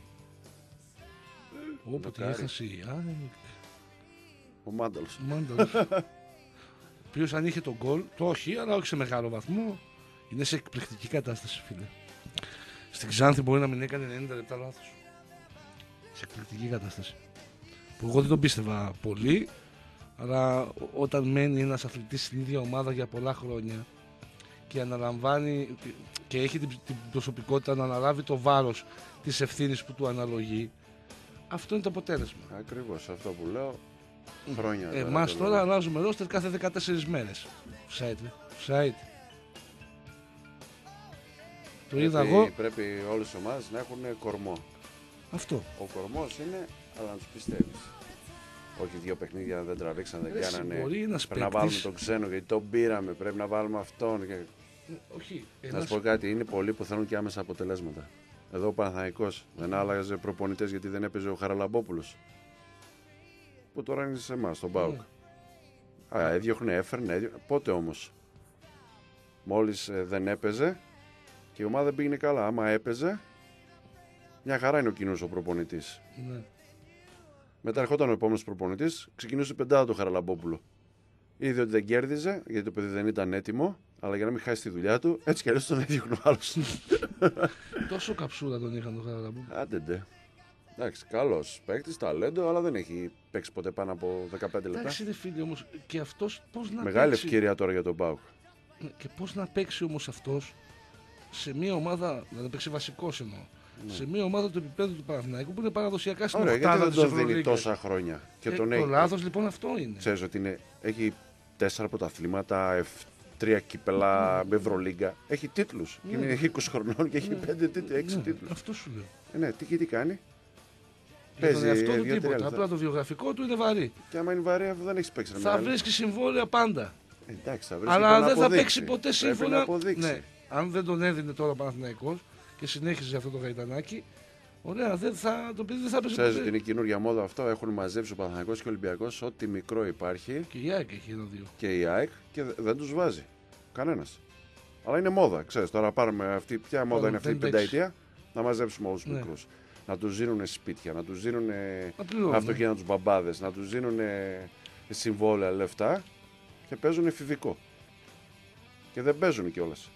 Speaker 1: Όποτε έχασε η ΑΕΚ.
Speaker 2: Ο Μάνταλος.
Speaker 1: Ο οποίος αν είχε τον γκολ, το όχι, αλλά όχι σε μεγάλο βαθμό, είναι σε εκπληκτική κατάσταση, φίλε. Στην Ξάνθη μπορεί να μην έκανε 90 λεπτά λάθος. Σε εκπληκτική κατάσταση. Που εγώ δεν τον πίστευα πολύ, αλλά όταν μένει ένας αθλητής στην ίδια ομάδα για πολλά χρόνια και αναλαμβάνει και έχει την προσωπικότητα να αναλάβει το βάρος της ευθύνης που του αναλογεί, αυτό είναι το αποτέλεσμα.
Speaker 2: Ακριβώς αυτό που λέω. Χρόνια.
Speaker 1: Εμάς τώρα αλλάζουμε ρόστερ κάθε 14 μέρες. Offside. Το είδα εγώ.
Speaker 2: Πρέπει όλες οι ομάδες να έχουν κορμό.
Speaker 1: Αυτό.
Speaker 2: Ο κορμός είναι, αλλά να τους πιστεύεις. Όχι 2 παιχνίδια δεν τραβήξαν, δεν κάνανε. Πρέπει να βάλουμε τον ξένο γιατί τον πήραμε. Πρέπει να βάλουμε αυτόν. Και...
Speaker 1: Όχι.
Speaker 2: Να σου πω κάτι, είναι πολλοί που θέλουν και άμεσα αποτελέσματα. Εδώ ο Παναθηναϊκός δεν άλλαζε προπονητές γιατί δεν έπαιζε ο Χαραλαμπόπουλος. Που τώρα είναι σε εμάς, στον ΠΑΟΚ. Έδιωχνε, έφερνε. Πότε όμως? Μόλις δεν έπαιζε και η ομάδα δεν πήγαινε καλά. Άμα έπαιζε, μια χαρά είναι ο κοινός ο προπονητής.
Speaker 1: Ναι.
Speaker 2: Μετά ερχόταν ο επόμενος προπονητής, ξεκινούσε πεντάδα το Χαραλαμπόπουλο. Είδε ότι δεν κέρδιζε, γιατί το παιδί δεν ήταν έτοιμο, αλλά για να μην χάσει τη δουλειά του, έτσι κι αλλιώς τον έδιωχνε ο άλλος.
Speaker 1: Τόσο καψούρα τον είχαν τον Χαραλαμπόπουλο.
Speaker 2: Άντε ντε. Εντάξει, καλός παίκτης, ταλέντο, αλλά δεν έχει παίξει ποτέ πάνω από 15 λεπτά.
Speaker 1: Εντάξει, ρε φίλε, όμως και αυτός πώς να
Speaker 2: Μεγάλη
Speaker 1: παίξει.
Speaker 2: ευκαιρία τώρα για τον ΠΑΟΚ.
Speaker 1: Και πώς να παίξει όμως αυτός σε μια ομάδα, να παίξει βασικός εννοώ.
Speaker 2: Ναι.
Speaker 1: Σε μια ομάδα του επίπεδου του Παναθηναϊκού που είναι παραδοσιακά στην
Speaker 2: Ωραία, γιατί
Speaker 1: οκτάδα
Speaker 2: δεν
Speaker 1: της
Speaker 2: τον δίνει
Speaker 1: Ευρωλίγκας.
Speaker 2: τόσα χρόνια και τον
Speaker 1: Το
Speaker 2: έχει.
Speaker 1: λάθος λοιπόν αυτό είναι.
Speaker 2: Ξέρεις ότι έχει 4 πρωταθλήματα, 3 κύπελα με Ευρωλίγκα. Έχει τίτλους.
Speaker 1: Ναι.
Speaker 2: Είναι 20 χρονών και έχει 5 τίτλους, 6
Speaker 1: Ναι,
Speaker 2: τίτλους.
Speaker 1: αυτό σου λέω.
Speaker 2: Ναι, τι κάνει.
Speaker 1: Για τον
Speaker 2: Παίζει
Speaker 1: εαυτό του
Speaker 2: 2-3
Speaker 1: τίποτα.
Speaker 2: λεπτά.
Speaker 1: Απλά το βιογραφικό του είναι βαρύ.
Speaker 2: Και άμα είναι βαρύ, αυτό δεν έχει παίξει. ρε
Speaker 1: Θα
Speaker 2: μεγάλε.
Speaker 1: βρίσκει συμβόλαια πάντα.
Speaker 2: Εντάξει, θα βρίσκει.
Speaker 1: Αλλά
Speaker 2: να
Speaker 1: δεν θα
Speaker 2: αποδείξει.
Speaker 1: παίξει ποτέ
Speaker 2: Πρέπει
Speaker 1: σύμφωνα.
Speaker 2: να αποδείξει.
Speaker 1: Ναι. Αν δεν τον έδινε τώρα ο Παναθηναϊκός και συνέχιζε αυτό το γαϊτανάκι, ωραία, το παιδί δεν θα παίζει
Speaker 2: Ξέρεις ότι
Speaker 1: ποτέ.
Speaker 2: είναι καινούργια μόδα αυτό. Έχουν μαζέψει ο Παναθηναϊκός και ο Ολυμπιακός ό,τι μικρό υπάρχει
Speaker 1: Και η ΑΕΚ έχει ένα-δύο.
Speaker 2: και η ΑΕΚ και δεν τους βάζει. Κανένας. Αλλά είναι μόδα. Ξέρεις, τώρα πάρουμε αυτή. Ποια μόδα
Speaker 1: Τώρα,
Speaker 2: είναι αυτή η
Speaker 1: δεν παίξει.
Speaker 2: πενταετία. Να μαζέψουμε όλους τους
Speaker 1: Ναι.
Speaker 2: μικρούς. Να τους δίνουν σπίτια, να τους δίνουν
Speaker 1: Να πληρώνουν.
Speaker 2: αυτοκίνητα τους μπαμπάδες, να τους δίνουν συμβόλαια, λεφτά και παίζουν εφηβικό. Και δεν παίζουν κιόλας.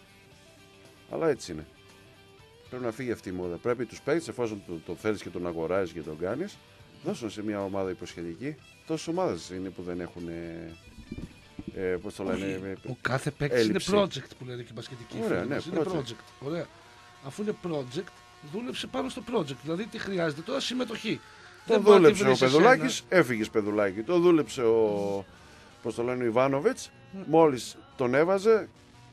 Speaker 2: Αλλά έτσι είναι. Πρέπει να φύγει αυτή η μόδα. Πρέπει τους παίκτες, εφόσον το θέλεις και τον αγοράζεις και τον κάνεις, δώσουν σε μια ομάδα υποσχετική. Τόσες ομάδες είναι που δεν έχουν. Πώς το λένε.
Speaker 1: Ο κάθε παίκτη είναι
Speaker 2: έλλειψη.
Speaker 1: project που λένε και οι μπασκετικοί.
Speaker 2: Ωραία,
Speaker 1: φίλοι
Speaker 2: ναι,
Speaker 1: μας. Είναι
Speaker 2: project.
Speaker 1: project. Ωραία. Αφού είναι project, δούλεψε πάνω στο project. Δηλαδή τι χρειάζεται τώρα συμμετοχή.
Speaker 2: Το
Speaker 1: Δεν μπορεί να τη
Speaker 2: δούλεψε ο
Speaker 1: βρεις
Speaker 2: Πεδουλάκης, έφυγες Πεδουλάκη. Το δούλεψε πώς το λένε, ο Ιβάνοβιτς. Μόλις τον έβαζε,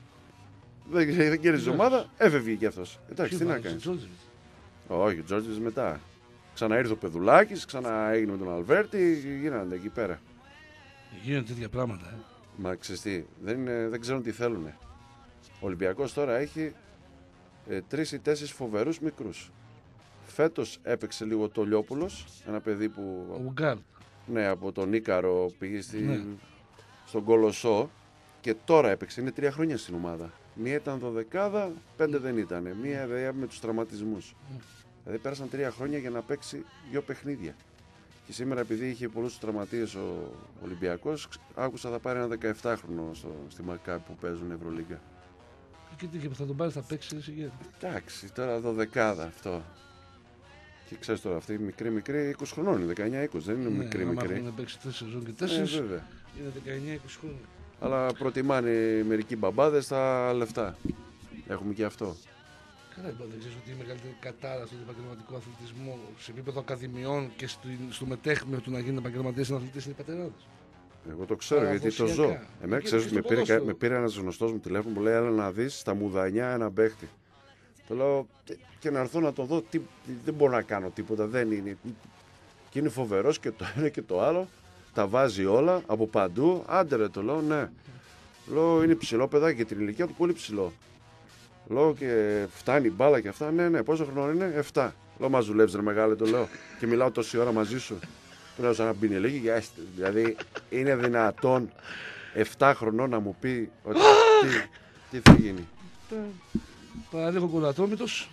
Speaker 2: δεν κέρδιζε η ομάδα, έφευγε κι αυτός. Εντάξει, τι να κάνεις. Όχι, ο Τζόρτζεβιτς μετά. Ξανά ήρθε ο Πεδουλάκης, ξανά έγινε με τον Αλβέρτη, γίνανε εκεί πέρα.
Speaker 1: Γίνονται τέτοια πράγματα.
Speaker 2: Μα ξέρεις τι, δεν ξέρουν τι θέλουν. Ο Ολυμπιακός τώρα έχει 3 ή 4 φοβερούς μικρούς. Φέτος έπαιξε λίγο το Λιόπουλος, ένα παιδί που
Speaker 1: Ο Ουγκάρ.
Speaker 2: ναι, από τον Ίκαρο πήγε
Speaker 1: Ναι.
Speaker 2: στον Κολοσσό και τώρα έπαιξε. Είναι 3 χρόνια στην ομάδα. Μία ήταν 12, 5 δεν ήταν. Μία με τους τραυματισμούς. Δηλαδή πέρασαν 3 χρόνια για να παίξει 2 παιχνίδια. Και σήμερα, επειδή είχε πολλούς τραυματίες ο Ολυμπιακός, άκουσα θα πάρει ένα 17χρονο στη Μακάπη που παίζουν Ευρωλίγκα.
Speaker 1: Και τι θα τον πάρει, θα παίξει εσύ.
Speaker 2: Εντάξει, τώρα 12 αυτό. Και ξέρεις τώρα, αυτή μικρή 20 χρονών είναι, 19-20, δεν είναι μικρή.
Speaker 1: Έχουν παίξει 4 σεζόν και 4.
Speaker 2: Βέβαια.
Speaker 1: Είναι 19-20 χρόνια.
Speaker 2: Αλλά προτιμάνε μερικοί μπαμπάδες τα λεφτά. Έχουμε και αυτό.
Speaker 1: Καλά, δεν ξέρει ότι η μεγαλύτερη κατάρα στον επαγγελματικό αθλητισμό σε επίπεδο ακαδημιών και στο μετέχμιο του να γίνει επαγγελματία αθλητή είναι οι πατεράδες.
Speaker 2: Εγώ το ξέρω γιατί το ζω.
Speaker 1: Παραδοσιακά.
Speaker 2: Εμένα
Speaker 1: Και
Speaker 2: ξέρεις,
Speaker 1: στο
Speaker 2: με
Speaker 1: ποδόσφαιρο.
Speaker 2: πήρε ένας γνωστός μου τηλέφωνο που λέει: έλα να δεις στα μουδανιά ένα παίχτη. Το λέω και να έρθω να το δω. Δεν μπορώ να κάνω τίποτα. Δεν είναι. Και είναι φοβερός και το ένα και το άλλο. Τα βάζει όλα από παντού. Άντε ρε, το λέω, ναι. Λέω είναι ψηλό παιδάκι και την ηλικία του πολύ ψηλό. Λέω και φτάνει μπάλα και αυτά. Ναι, πόσο χρόνο είναι, 7. Λέω μα δουλεύει ρε μεγάλε, το λέω. Και μιλάω τόση ώρα μαζί σου. Του λέω σαν να μπει λίγη και άστη. Δηλαδή είναι δυνατόν 7 χρονών να μου πει ότι τι θα γίνει.
Speaker 1: Παραλίγο κολατρόμητος.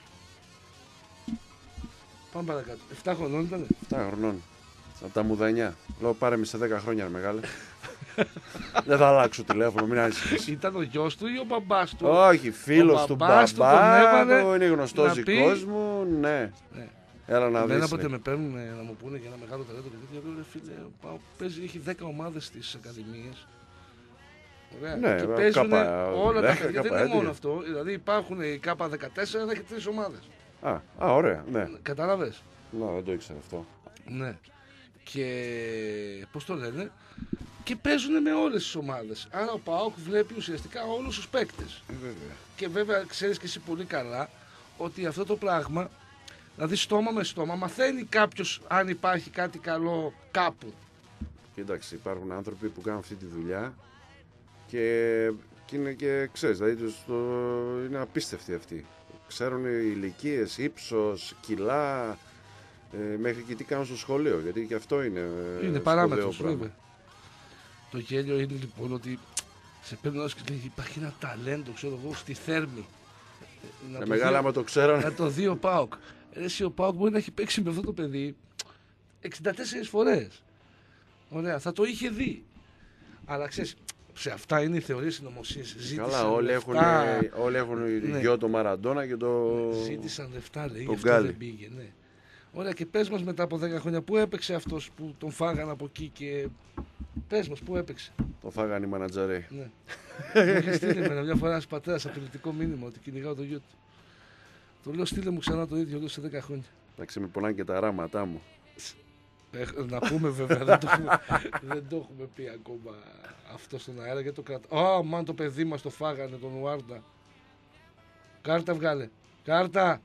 Speaker 1: Πάμε παρακάτω. 7 χρονών ήταν.
Speaker 2: 7 χρονών. Από τα μουδανιά. Λέω πάρε με σε 10 χρόνια ρε μεγάλε. Δεν θα αλλάξω τηλέφωνο, μην ανησυχείς.
Speaker 1: Ήταν ο γιος του ή ο μπαμπάς του.
Speaker 2: Όχι, φίλος
Speaker 1: Ο
Speaker 2: του
Speaker 1: μπαμπάς του τον
Speaker 2: μπαμπά,
Speaker 1: έβαλε
Speaker 2: είναι γνωστός
Speaker 1: να πει-
Speaker 2: δικός μου, ναι.
Speaker 1: Ναι.
Speaker 2: Έλα να
Speaker 1: Εμένα
Speaker 2: δεις.
Speaker 1: όποτε
Speaker 2: λέει.
Speaker 1: με παίρνουν να μου πούνε για ένα μεγάλο ταλέντο και τέτοια, λέω ρε φίλε, παίζει, έχει 10 ομάδες στις ακαδημίες. Ωραία.
Speaker 2: Ναι,
Speaker 1: και παίζουν
Speaker 2: κάπα
Speaker 1: όλα τα
Speaker 2: 10,
Speaker 1: παιδιά. Δεν
Speaker 2: κάπα
Speaker 1: είναι μόνο
Speaker 2: 11.
Speaker 1: αυτό. Δηλαδή υπάρχουν οι K14, να έχει 3 ομάδες.
Speaker 2: Ωραία, ναι.
Speaker 1: Κατάλαβες.
Speaker 2: Να, δεν το ήξερα αυτό.
Speaker 1: Ναι. Και πώς το λένε, και παίζουν με όλες τις ομάδες. Άρα ο ΠΑΟΚ βλέπει ουσιαστικά όλους τους παίκτες.
Speaker 2: Βέβαια.
Speaker 1: Και βέβαια ξέρεις και εσύ πολύ καλά ότι αυτό το πράγμα Δηλαδή στόμα με στόμα μαθαίνει κάποιος αν υπάρχει κάτι καλό κάπου.
Speaker 2: Κοίταξε, υπάρχουν άνθρωποι που κάνουν αυτή τη δουλειά και είναι και ξέρεις, δηλαδή είναι απίστευτοι αυτοί. Ξέρουν ηλικίες, ύψος, κιλά, μέχρι και τι κάνουν στο σχολείο, γιατί και αυτό είναι
Speaker 1: παράμετρος, βέβαια. Το γέλιο είναι λοιπόν ότι σε παίρνουν και λέει υπάρχει ένα ταλέντο, ξέρω εγώ, στη Θέρμη.
Speaker 2: Μεγάλα άμα το ξέρω.
Speaker 1: Να το δει ο ΠΑΟΚ. Εσύ ο ΠΑΟΚ μπορεί να έχει παίξει με αυτό το παιδί 64 φορές. Ωραία, θα το είχε δει. Αλλά ξέρεις, σε αυτά είναι οι θεωρίες συνωμοσίες.
Speaker 2: Καλά, όλοι έχουν γιο το Μαραντόνα και το.
Speaker 1: Ζήτησαν λεφτά, λέει, γι' αυτό δεν πήγε. Ναι. Ωραία, και πες μας μετά από 10 χρόνια πού έπαιξε αυτός που τον φάγανε από εκεί και. Πες μας πού έπαιξε.
Speaker 2: Το φάγανε οι μανατζαρέοι.
Speaker 1: Ναι. Μου είχε στείλει εμένα μια φορά ένας πατέρας απειλητικό μήνυμα ότι κυνηγάω το γιο του. Το λέω στείλε μου ξανά το ίδιο, λέω σε 10 χρόνια.
Speaker 2: Εντάξει, με πονάνε και τα ράματά μου.
Speaker 1: Να πούμε βέβαια, δεν το έχουμε πει ακόμα αυτό στον αέρα γιατί το κρατάω. Μαν το παιδί μας το φάγανε τον Ουάρντα. Κάρτα βγάλε. Κάρτα.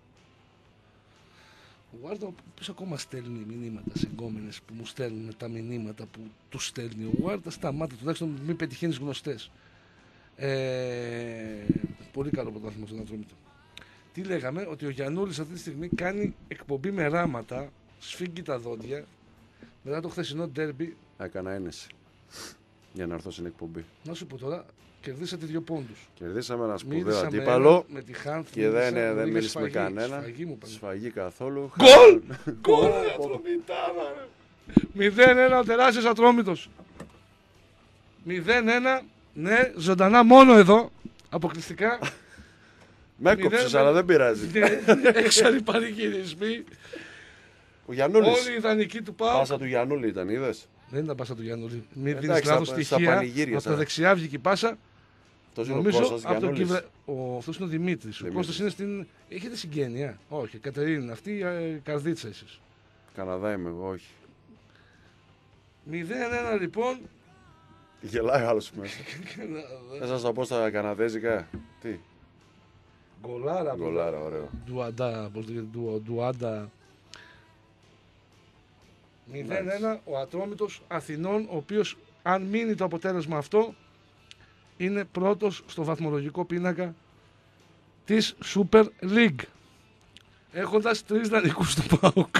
Speaker 1: Ο Ουάρντα ποιος ακόμα στέλνει μηνύματα σε εγκόμενες που μου στέλνουν τα μηνύματα που του στέλνει. Ο Ουάρντα σταμάτα, τουλάχιστον μην πετυχαίνεις γνωστές. Πολύ καλό πρωτάθλημα στον Ατρόμητο. Τι λέγαμε, ότι ο Γιαννούλης αυτή τη στιγμή κάνει εκπομπή με ράματα, σφίγγει τα δόντια. Μετά το χθεσινό ντέρμπι.
Speaker 2: Έκανα ένεση για να έρθω στην εκπομπή.
Speaker 1: Να σου πω τώρα, κερδίσατε 2 πόντους.
Speaker 2: Κερδίσαμε ένα σπουδαίο αντίπαλο
Speaker 1: με τη Χάνθ,
Speaker 2: και δεν μίλησε με κανένα. Σφαγή καθόλου.
Speaker 1: Γκολ! Γκολ! 0-1 ο τεράστιος Ατρόμητος. 0-1, ναι, ζωντανά μόνο εδώ, αποκλειστικά.
Speaker 2: Με έκοψες, αλλά δεν πειράζει.
Speaker 1: Έξαροι παρηγυρισμοί.
Speaker 2: Ο Γιαννούλης.
Speaker 1: Όλη η ιδανική του ΠΑΟΚ.
Speaker 2: Πάσα του Γιαννούλη ήταν, είδες.
Speaker 1: Δεν ήταν πάσα του Γιαννούλη. Μην δίνεις λάθος στοιχεία. Από τα δεξιά βγήκε η πάσα.
Speaker 2: Αυτός είναι ο Κώστας Γιαννούλης.
Speaker 1: Αυτός είναι ο Δημήτρης. Ο Κώστας είναι στην. Έχετε συγγένεια. Όχι, Κατερίνα. Αυτή η καρδίτσα εσείς.
Speaker 2: Καναδά είμαι εγώ, όχι.
Speaker 1: 0-1 λοιπόν.
Speaker 2: Γελάει ο άλλος μέσα. Δεν σας τα πω στα καναδέζικα. Τι.
Speaker 1: Γκολάρα.
Speaker 2: Γκολάρα, ωραίο.
Speaker 1: Ντουάντα. 0-1 ο Ατρόμητος Αθηνών, ο οποίος αν μείνει το αποτέλεσμα αυτό είναι πρώτος στο βαθμολογικό πίνακα της Super League, έχοντας 3 δανεικούς του ΠΑΟΚ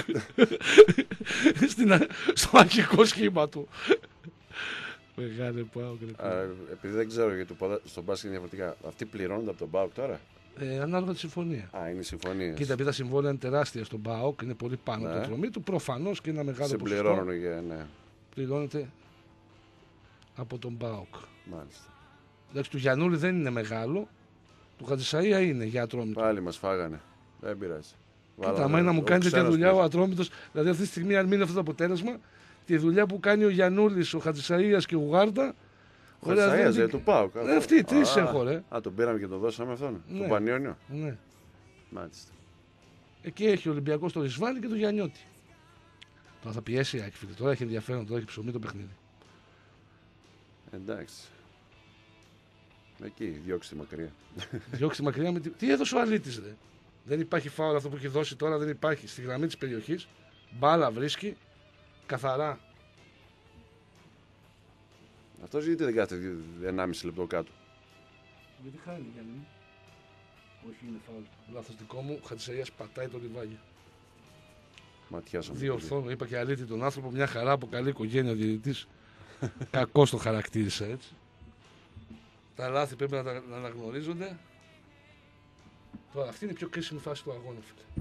Speaker 1: στο αρχικό σχήμα του. Μεγάλε ΠΑΟΚ.
Speaker 2: Επειδή δεν ξέρω γιατί στον μπάσκετ είναι διαφορετικά, αυτοί πληρώνονται από τον ΠΑΟΚ τώρα.
Speaker 1: Ανάλογα τη συμφωνία.
Speaker 2: Είναι συμφωνία.
Speaker 1: Κοίτα, επειδή τα συμβόλαια είναι τεράστια στον ΠΑΟΚ, είναι πολύ πάνω από το τρομή του, προφανώς και ένα μεγάλο ποσοστό.
Speaker 2: Σε πληρώνουν και ναι.
Speaker 1: Πληρώνεται από τον ΠΑΟΚ.
Speaker 2: Μάλιστα.
Speaker 1: Εντάξει, του Γιαννούλη δεν είναι μεγάλο, του Χατζησαΐα είναι για Ατρόμητο.
Speaker 2: Πάλι μας φάγανε. Δεν πειράζει.
Speaker 1: Κοίτα, άμα να μου κάνει τέτοια δουλειά ο Ατρόμητος, δηλαδή αυτή τη στιγμή, αν μείνει αυτό το αποτέλεσμα, τη δουλειά που κάνει ο Γιαννούλης, ο Χατζησαΐας και ο Γουάρντα.
Speaker 2: Ο Χατζησαΐας, του ΠΑΟΚ.
Speaker 1: Αυτοί οι 3 έχω, ρε.
Speaker 2: Τον πήραμε και τον δώσαμε αυτόν. Ναι. Τον Πανιόνιο.
Speaker 1: Ναι.
Speaker 2: Μάλιστα.
Speaker 1: Εκεί έχει ο Ολυμπιακός το Ρισβάνι και το Γιαννιώτη. Τώρα θα πιέσει η Άκη, φίλε. Τώρα έχει ενδιαφέρον, τώρα έχει ψωμί το παιχνίδι.
Speaker 2: Εντάξει. Εκεί, διώξει τη μακριά.
Speaker 1: Διώξει τη μακριά με τι έδωσε ο Αλήτης, ρε. Δεν υπάρχει φάουλ αυτό που έχει δώσει τώρα, δεν υπάρχει. Στη γραμμή της περιοχής, μπάλα βρίσκει, καθαρά.
Speaker 2: Αυτός γιατί δεν κάθεται 1,5 λεπτό κάτω.
Speaker 1: Γιατί χάνει, Γιάννη. Όχι, είναι φάουλ. Λάθος δικό μου, ο Χατζησαΐας πατάει το λιβάγιο.
Speaker 2: Ματιάσαμε.
Speaker 1: Διορθώνω, είπα και Αλήτη τον άνθρωπο, μια χαρά από καλή οικογένεια ο διαιτητής. Κακώς το χαρακτήρισα έτσι. Τα λάθη πρέπει να αναγνωρίζονται. Τώρα αυτή είναι η πιο κρίσιμη φάση του αγώνα, φίλε.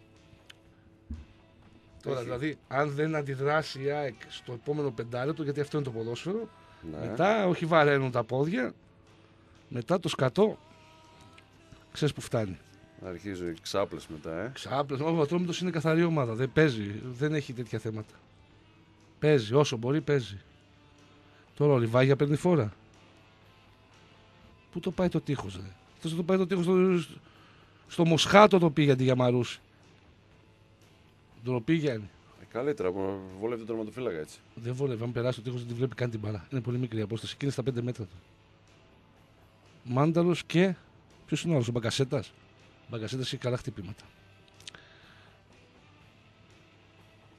Speaker 1: Τώρα δηλαδή, αν δεν αντιδράσει η ΑΕΚ στο επόμενο πεντάλεπτο, γιατί αυτό είναι το ποδόσφαιρο, μετά όχι βαραίνουν τα πόδια, μετά το σκατό, ξέρεις που φτάνει.
Speaker 2: Αρχίζω οι ξάπλες μετά,
Speaker 1: Ξάπλες, ο Ατρόμητος είναι καθαρή ομάδα, δεν παίζει, δεν έχει τέτοια θέματα. Παίζει, όσο μπορεί παίζει. Τώρα ο Λιβάγια παίρνει φόρα. Πού το πάει το τείχος, ρε. Αυτός το πάει το τείχος στο Μοσχάτο το πήγε αντί για Μαρούσι. Τον πήγαινε.
Speaker 2: Καλύτερα, βόλευε τον τερματοφύλακα έτσι.
Speaker 1: Δεν βόλευε, αν περάσει το τείχος δεν τη βλέπει καν την μπάλα. Είναι πολύ μικρή απόσταση και είναι στα 5 μέτρα του. Μάνταλος και. Ποιος είναι ο άλλος, ο Μπαγκασέτας. Ο Μπαγκασέτας έχει καλά χτυπήματα.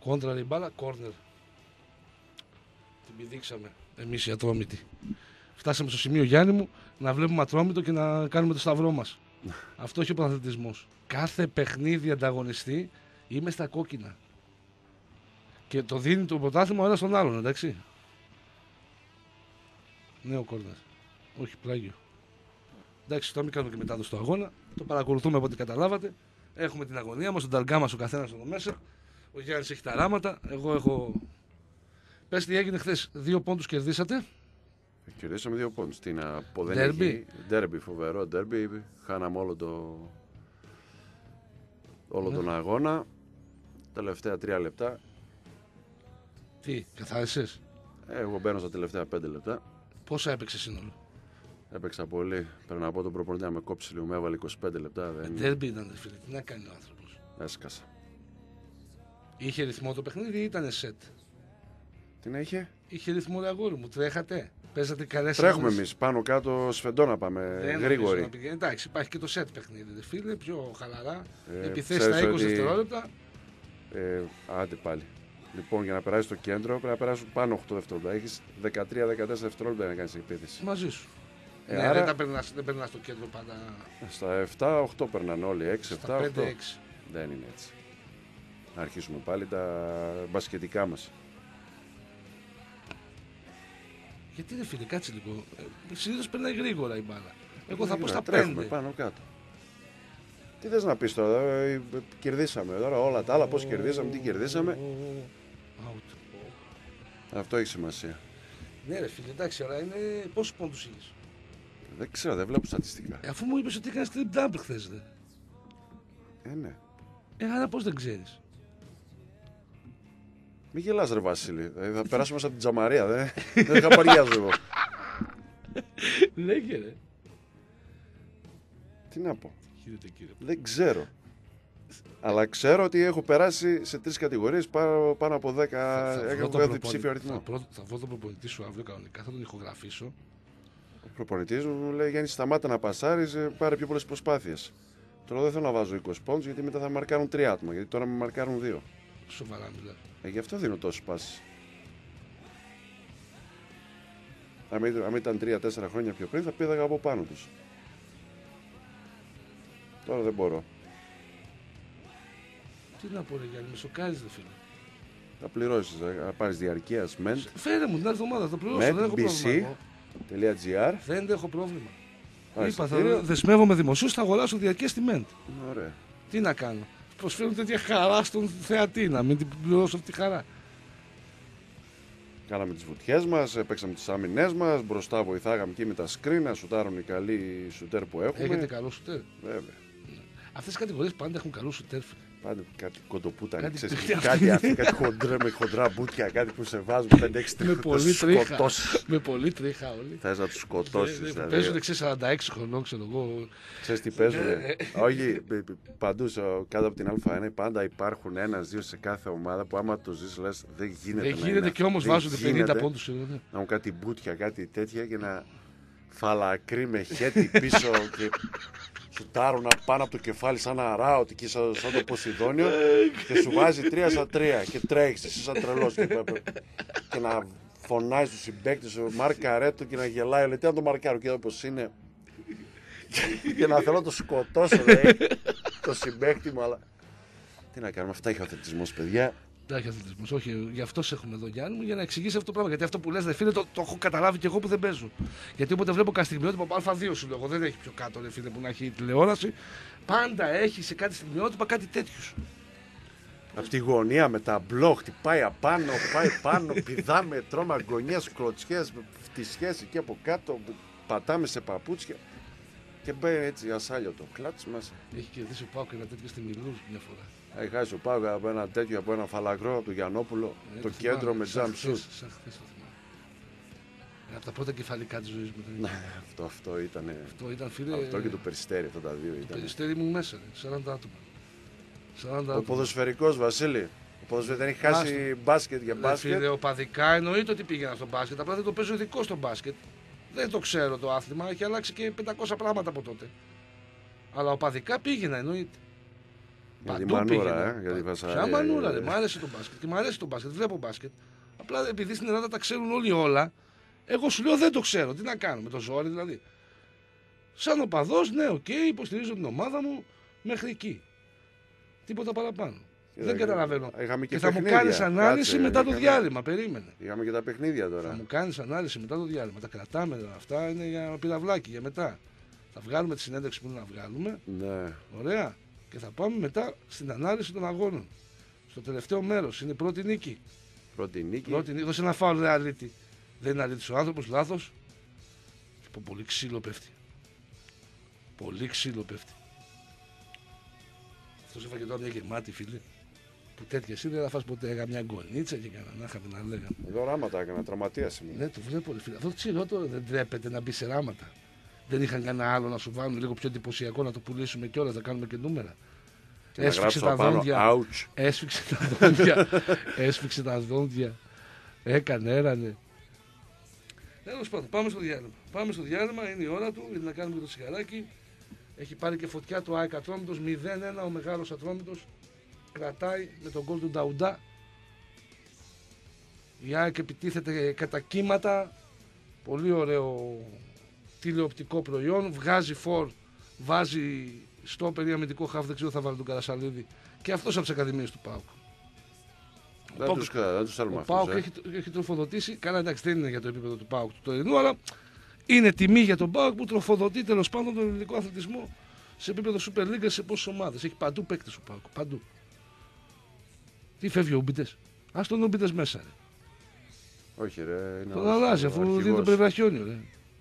Speaker 1: Κόντρα η μπάλα, κόρνερ. Την πηδήξαμε εμείς οι Ατρόμητοι. Φτάσαμε στο σημείο, Γιάννη μου, να βλέπουμε Ατρόμητο και να κάνουμε το σταυρό μας. Αυτό έχει ο πρωταθλητισμός. Κάθε παιχνίδι ανταγωνιστή είμαι στα κόκκινα. Και το δίνει το πρωτάθλημα ο ένας στον άλλον, εντάξει. Νέο κόρνερ. Όχι, πλάγιο. Εντάξει, τώρα μην κάνουμε και μετάδοση στο αγώνα. Το παρακολουθούμε από ό,τι καταλάβατε. Έχουμε την αγωνία μας, τον ταργά μας ο καθένας εδώ μέσα. Ο Γιάννης έχει τα ράματα. Εγώ έχω. Πες τι έγινε χθες. 2 πόντους κερδίσατε.
Speaker 2: Κερδίσαμε 2 πόντους. Τι να πω, δεν
Speaker 1: Ντέρμπι.
Speaker 2: έχει. Ντέρμπι, φοβερό ντέρμπι. Χάναμε όλο τον αγώνα. Τελευταία 3 λεπτά.
Speaker 1: Τι, καθάρισες.
Speaker 2: Εγώ μπαίνω στα τελευταία 5 λεπτά.
Speaker 1: Πόσα έπαιξε σύνολο.
Speaker 2: Έπαιξα πολύ. Πρέπει να πω τον προπονητή να με κόψει λίγο. Με έβαλε 25 λεπτά.
Speaker 1: Ντέρμπι ήταν, φίλε. Τι να κάνει ο άνθρωπος.
Speaker 2: Έσκασα.
Speaker 1: Είχε ρυθμό το παιχνίδι ή ήταν σετ.
Speaker 2: Τι να είχε.
Speaker 1: Είχε ρυθμό, ρε αγόρι μου. Τρέχατε. Παίζατε καλές.
Speaker 2: Τρέχουμε εμείς πάνω κάτω σφεντό να πάμε γρήγοροι.
Speaker 1: Εντάξει, υπάρχει και το σετ παιχνίδι. Δε, φίλε, πιο χαλαρά. Επιθέσεις
Speaker 2: ξέρεις
Speaker 1: στα 20
Speaker 2: ότι-
Speaker 1: δευτερόλεπτα.
Speaker 2: Άντε πάλι. Λοιπόν, για να περάσει στο κέντρο πρέπει να περάσουν πάνω 8 δευτερόλεπτα. Έχει 13-14 δευτερόλεπτα να κάνει επίθεση.
Speaker 1: Μαζί σου. Ναι,
Speaker 2: άρα-
Speaker 1: δεν περνάς στο κέντρο πάντα.
Speaker 2: Στα 7-8 περνάνε όλοι. 6-7-8.
Speaker 1: 5-6.
Speaker 2: Δεν είναι έτσι. Να αρχίσουμε πάλι τα μπασκετικά μας.
Speaker 1: Γιατί ρε φίλε, κάτσε λίγο. Συνήθως περνάει γρήγορα η μπάλα. Εγώ θα πω στα
Speaker 2: Τρέχουμε
Speaker 1: 5.
Speaker 2: πάνω κάτω. Τι θες να πεις τώρα, κερδίσαμε τώρα όλα τα άλλα, πώς κερδίσαμε, τι κερδίσαμε.
Speaker 1: Out.
Speaker 2: Αυτό έχει σημασία.
Speaker 1: Ναι, ρε φίλε, εντάξει, αλλά είναι. Πόσους πόντους είχες.
Speaker 2: Δεν ξέρω, δεν βλέπω στατιστικά.
Speaker 1: Αφού μου είπες ότι έκανες trip double χθες, δε.
Speaker 2: Ναι.
Speaker 1: Άρα πώς δεν ξέρεις.
Speaker 2: Μην γελάς ρε Βασίλη, θα περάσουμε σαν την Τζαμαρία, δεν χαπαριάζω εγώ.
Speaker 1: Λέγε ρε.
Speaker 2: Τι να πω,
Speaker 1: Κύριε, κύριε.
Speaker 2: δεν ξέρω. Αλλά ξέρω ότι έχω περάσει σε 3 κατηγορίες πάνω από 10, έχω βγάλει διψήφιο αριθμό.
Speaker 1: Θα βρω τον προπονητή σου αύριο κανονικά, θα τον ηχογραφήσω.
Speaker 2: Ο προπονητής μου λέει Γιάννη σταμάτα να πασάρεις, πάρε πιο πολλές προσπάθειες. Τώρα δεν θέλω να βάζω 20 πόντους γιατί μετά θα μαρκάρουν 3 άτομα, γιατί τώρα με μαρκάρουν 2.
Speaker 1: Σοβαρά μιλάω.
Speaker 2: Γι' αυτό δίνω τόσες πάσεις. Αν ήταν 3-4 χρόνια πιο πριν θα πήδαγα από πάνω τους. Τώρα δεν μπορώ.
Speaker 1: Τι να πω, ρε Γιάννη, με σοκάρεις, δε φίλε.
Speaker 2: Θα πληρώσεις, θα πάρεις διαρκείας
Speaker 1: Φέρε μου την άλλη εβδομάδα, θα το πληρώσω. Δεν έχω πρόβλημα. εγώ.
Speaker 2: ment.bc.gr.
Speaker 1: Δεν έχω πρόβλημα.
Speaker 2: Α,
Speaker 1: Είπα, θα
Speaker 2: εισιτήριο.
Speaker 1: δεσμεύομαι δημοσίως, θα αγοράσω διαρκεία στη Ment.
Speaker 2: Ωραία.
Speaker 1: Τι να κάνω. Προσφέρουν τέτοια χαρά στον θεατή, να μην την πληρώσω αυτή τη χαρά.
Speaker 2: Κάναμε τις βουτιές μας, παίξαμε τις άμυνές μας, μπροστά βοηθάγαμε και με τα screen, να σουτάρουν οι καλοί σουτέρ που έχουμε.
Speaker 1: Έχετε καλό σουτέρ.
Speaker 2: Βέβαια.
Speaker 1: Αυτές οι κατηγορίες πάντα έχουν καλό σουτέρ. φίλε.
Speaker 2: Πάντα κάτι κοντοπούτα,
Speaker 1: Κάτι
Speaker 2: ξέρεις,
Speaker 1: τέτοια.
Speaker 2: κάτι χοντρέ με χοντρά μπουτια, κάτι που σε βάζουν 5-6
Speaker 1: Με
Speaker 2: τρίχα.
Speaker 1: πολύ τρίχα. Με πολύ τρίχα όλοι.
Speaker 2: Θες να τους σκοτώσεις. δηλαδή.
Speaker 1: Παίζουν 46 χρονών, ξέρω εγώ.
Speaker 2: Ξέρεις τι παίζουν. Όχι, παντού κάτω από την Α1 πάντα υπάρχουν 1-2 σε κάθε ομάδα που άμα το ζεις λες δεν γίνεται.
Speaker 1: Δεν
Speaker 2: να
Speaker 1: γίνεται
Speaker 2: είναι
Speaker 1: και όμως
Speaker 2: αυτό.
Speaker 1: βάζουν
Speaker 2: Δεν
Speaker 1: 50
Speaker 2: γίνεται
Speaker 1: πόντους. Ναι.
Speaker 2: Να έχουν κάτι μπουτια, κάτι τέτοια και να φαλακροί με χέτι πίσω και σουτάρουν πάνω από το κεφάλι σαν αράωτη και σαν το Ποσειδόνιο και σου βάζει 3-3 και τρέχεις εσύ σαν τρελός και να φωνάζει τους συμπαίκτες σου μάρκαρέ του και να γελάει λέει τι να το μαρκάρω και εδώ πως είναι και να θέλω να το σκοτώσω λέει, το συμπαίκτη μου αλλά τι να κάνουμε αυτά έχει ο αθλητισμός παιδιά.
Speaker 1: Εντάξει, αθλητισμός. Όχι, γι' αυτό σε έχουμε εδώ, Γιάννη μου, για να εξηγήσει αυτό το πράγμα. Γιατί αυτό που λες, ρε φίλε, το έχω καταλάβει και εγώ που δεν παίζω. Γιατί όποτε βλέπω καστιγμιότυπο από Α2 σου λέω, δεν έχει πιο κάτω, ρε φίλε, που να έχει τηλεόραση. Πάντα έχει σε κάτι στιγμιότυπα κάτι τέτοιους.
Speaker 2: Από τη γωνία με τα μπλοκ, χτυπάει απάνω, πάει πάνω, πηδάμε, τρώμε αγωνιές, κλωτσιές, φτισιές εκεί από κάτω, πατάμε σε παπούτσια και μπαίνει έτσι ασάλιο το κλάτς μας.
Speaker 1: Έχει κερδίσει ο Πάοκ ένα τέτοιο στη Μιλούς μια φορά.
Speaker 2: Έχει χάσει ο Πάγα από ένα τέτοιο, από ένα φαλακρό από τον Γιαννόπουλο, το κέντρο με jump shoot.
Speaker 1: Σαν χθες το θυμάμαι. Από τα πρώτα κεφαλικά της ζωής μου.
Speaker 2: Αυτό ήταν.
Speaker 1: Αυτό ήταν, φίλε.
Speaker 2: Αυτό και το Περιστέρι, αυτά τα δύο
Speaker 1: Το
Speaker 2: ήταν.
Speaker 1: Περιστέρι μου μέσα, 40 άτομα. 40
Speaker 2: Ο
Speaker 1: άτομα.
Speaker 2: ποδοσφαιρικός Βασίλη. Ο ποδοσφαιρικός δεν έχει χάσει μπάσκετ για
Speaker 1: Ρε
Speaker 2: μπάσκετ.
Speaker 1: φίλε, οπαδικά εννοείται ότι πήγαινα στο μπάσκετ. Απλά δεν το παίζω ειδικό στο μπάσκετ. Δεν το ξέρω το άθλημα. Έχει αλλάξει και 500 πράγματα από τότε. Αλλά οπαδικά πήγαινα εννοείται.
Speaker 2: Για τη
Speaker 1: Παντού
Speaker 2: μανούρα,
Speaker 1: πήγαινα.
Speaker 2: για τη
Speaker 1: Ποια
Speaker 2: φασαρία.
Speaker 1: μανούρα, ρε. Μ' άρεσε το μπάσκετ. Και μ' αρέσει το μπάσκετ. Βλέπω μπάσκετ. Απλά επειδή στην Ελλάδα τα ξέρουν όλοι όλα, εγώ σου λέω δεν το ξέρω. Τι να κάνω με το ζόρι δηλαδή. Σαν οπαδός, ναι, οκ, υποστηρίζω την ομάδα μου μέχρι εκεί. Τίποτα παραπάνω. Δεν καταλαβαίνω. Και θα μου κάνεις ανάλυση μετά το διάλειμμα. Περίμενε.
Speaker 2: Είχαμε και τα παιχνίδια τώρα.
Speaker 1: Θα μου κάνεις ανάλυση μετά το διάλειμμα. Τα κρατάμε. Αυτά είναι για πυραυλάκι, για μετά. Θα βγάλουμε τη συνέντευξη που είναι να βγάλουμε.
Speaker 2: Ναι.
Speaker 1: Ωραία. Και θα πάμε μετά στην ανάλυση των αγώνων. Στο τελευταίο μέρος. Είναι η πρώτη νίκη.
Speaker 2: Πρώτη νίκη.
Speaker 1: Δώσε ένα φάουλ, ρε αλήτη. Δεν είναι αλήτης ο άνθρωπος, λάθος. Και πολύ ξύλο πέφτει. Πολύ ξύλο πέφτει. Αυτός έφαγε τώρα μια γεμάτη, φίλε. Που τέτοιες είναι, θα φας ποτέ. Έγα μια γκονίτσα και κανένα να είχαμε να λέγαμε.
Speaker 2: Εδώ ράματα έκανα, τραυματίας είμαι.
Speaker 1: Ναι, το βλέπω, ρε φίλε. Αυτό το ξύλο το δεν τρέπεται να μπει σε ράματα. Δεν είχαν κανένα άλλο να σου βάλουν λίγο πιο εντυπωσιακό να το πουλήσουμε κιόλας, να κάνουμε και νούμερα. Έσφιξε τα δόντια. Έσφιξε τα δόντια. Έσφιξε τα δόντια. Έρανε. Τέλος πάντων, πάμε στο διάλειμμα. Πάμε στο διάλειμμα, είναι η ώρα του, είναι να κάνουμε και το σιγαράκι. Έχει πάρει και φωτιά το ΑΕΚ Ατρόμητος 0-1. Ο μεγάλος Ατρόμητος κρατάει με τον γκολ του Νταουντά. Η ΑΕΚ επιτίθεται κατά κύματα. Πολύ ωραίο τηλεοπτικό προϊόν. Βγάζει φορ, βάζει στο περί αμυντικό χαφ, δεν ξέρω θα βάλει τον Καρασαλίδη. Και αυτός από τις ακαδημίες του ΠΑΟΚ.
Speaker 2: Δεν τους θέλουμε αυτούς.
Speaker 1: Ο ΠΑΟΚ έχει τροφοδοτήσει. Καλά, εντάξει, δεν είναι για το επίπεδο του ΠΑΟΚ του τωρινού, αλλά είναι τιμή για τον ΠΑΟΚ που τροφοδοτεί τέλος πάντων τον ελληνικό αθλητισμό σε επίπεδο Super League σε πόσες ομάδες. Έχει παντού παίκτες ο ΠΑΟΚ. Παντού. Τι φεύγει ο Ούμπιτες. Ας τον Ούμπιτες μέσα, ρε.
Speaker 2: Όχι, ρε.
Speaker 1: Τον αλλάζει αφού δίνει το περιβραχιόνιο, ρε.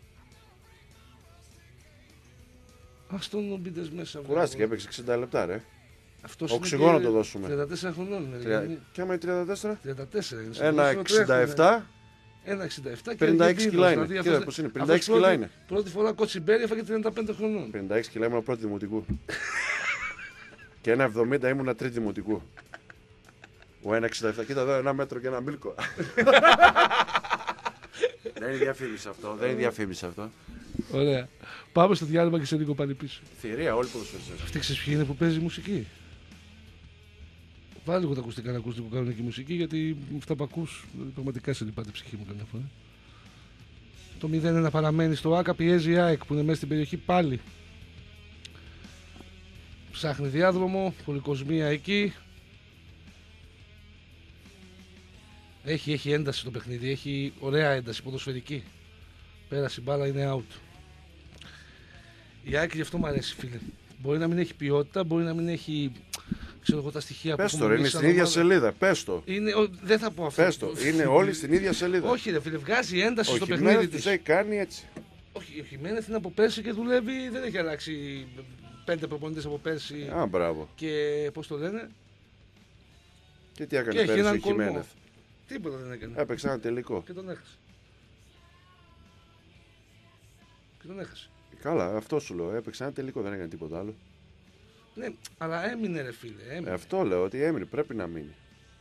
Speaker 1: Ας τον Ούμπιτες μέσα.
Speaker 2: Κουράστηκε, έπαιξε 60 λεπτά, ρε.
Speaker 1: Αυτός
Speaker 2: οξυγόνο να το δώσουμε.
Speaker 1: 34 χρονών είναι.
Speaker 2: Και άμα είναι 34.
Speaker 1: 34 είναι.
Speaker 2: 1,67.
Speaker 1: 1,67
Speaker 2: και 56 κιλά είναι. Κοίτα πώς είναι. 56 κιλά είναι.
Speaker 1: Πρώτη φορά κοτσιμπέρι έφαγε 35 χρονών.
Speaker 2: 56 κιλά ήμουν πρώτη δημοτικού. Και 1,70 ήμουν τρίτη δημοτικού. Ο 1,67. Κοίτα εδώ, 1 μέτρο και 1 μίλκο. Δεν είναι διαφήμιση αυτό. Δεν είναι διαφήμιση αυτό.
Speaker 1: Ωραία. Πάμε στο διάλειμμα και σε λίγο πάλι πίσω.
Speaker 2: Θηρία, όλοι ποδοσφαιριστές.
Speaker 1: Αυτή ξέρεις ποιοι είναι που παίζει μουσική. Βάλε λίγο τα ακουστικά να ακούσει που κάνουν και μουσική, γιατί αυτά που ακούς πραγματικά σε λυπάται η ψυχή μου καμιά φορά. Το 0-1 παραμένει στο ΆΚΑ, πιέζει η ΑΕΚ που είναι μέσα στην περιοχή πάλι. Ψάχνει διάδρομο, πολυκοσμία εκεί. Έχει ένταση το παιχνίδι, έχει ωραία ένταση ποδοσφαιρική. Πέρασε η μπάλα, είναι out. Η ΑΕΚ γι' αυτό μου αρέσει, φίλε. Μπορεί να μην έχει ποιότητα, μπορεί να μην έχει, ξέρω εγώ, τα στοιχεία
Speaker 2: πες
Speaker 1: που
Speaker 2: το, είναι στην ίδια σελίδα. Πες το.
Speaker 1: Δεν θα πω αυτό.
Speaker 2: Πες το. Είναι όλοι στην ίδια σελίδα.
Speaker 1: Όχι, ρε φίλε, βγάζει ένταση στο παιχνίδι
Speaker 2: παιχνίδι
Speaker 1: της.
Speaker 2: Τους έχει κάνει έτσι.
Speaker 1: Όχι, ο Χιμένεθ είναι από πέρσι και δουλεύει, δεν έχει αλλάξει 5 προπονητές από πέρσι.
Speaker 2: Α, μπράβο.
Speaker 1: Και πώς το λένε.
Speaker 2: Και τι έκανε πέρσι ο Χιμένεθ.
Speaker 1: Τίποτα δεν έκανε.
Speaker 2: Έπαιξε ένα τελικό.
Speaker 1: Και τον έχασε.
Speaker 2: Καλά, αυτό σου λέω. Έπαιξε ένα τελικό, δεν έκανε τίποτα άλλο.
Speaker 1: Ναι, αλλά έμεινε, ρε φίλε. Έμεινε.
Speaker 2: Αυτό λέω, ότι έμεινε. Πρέπει να μείνει.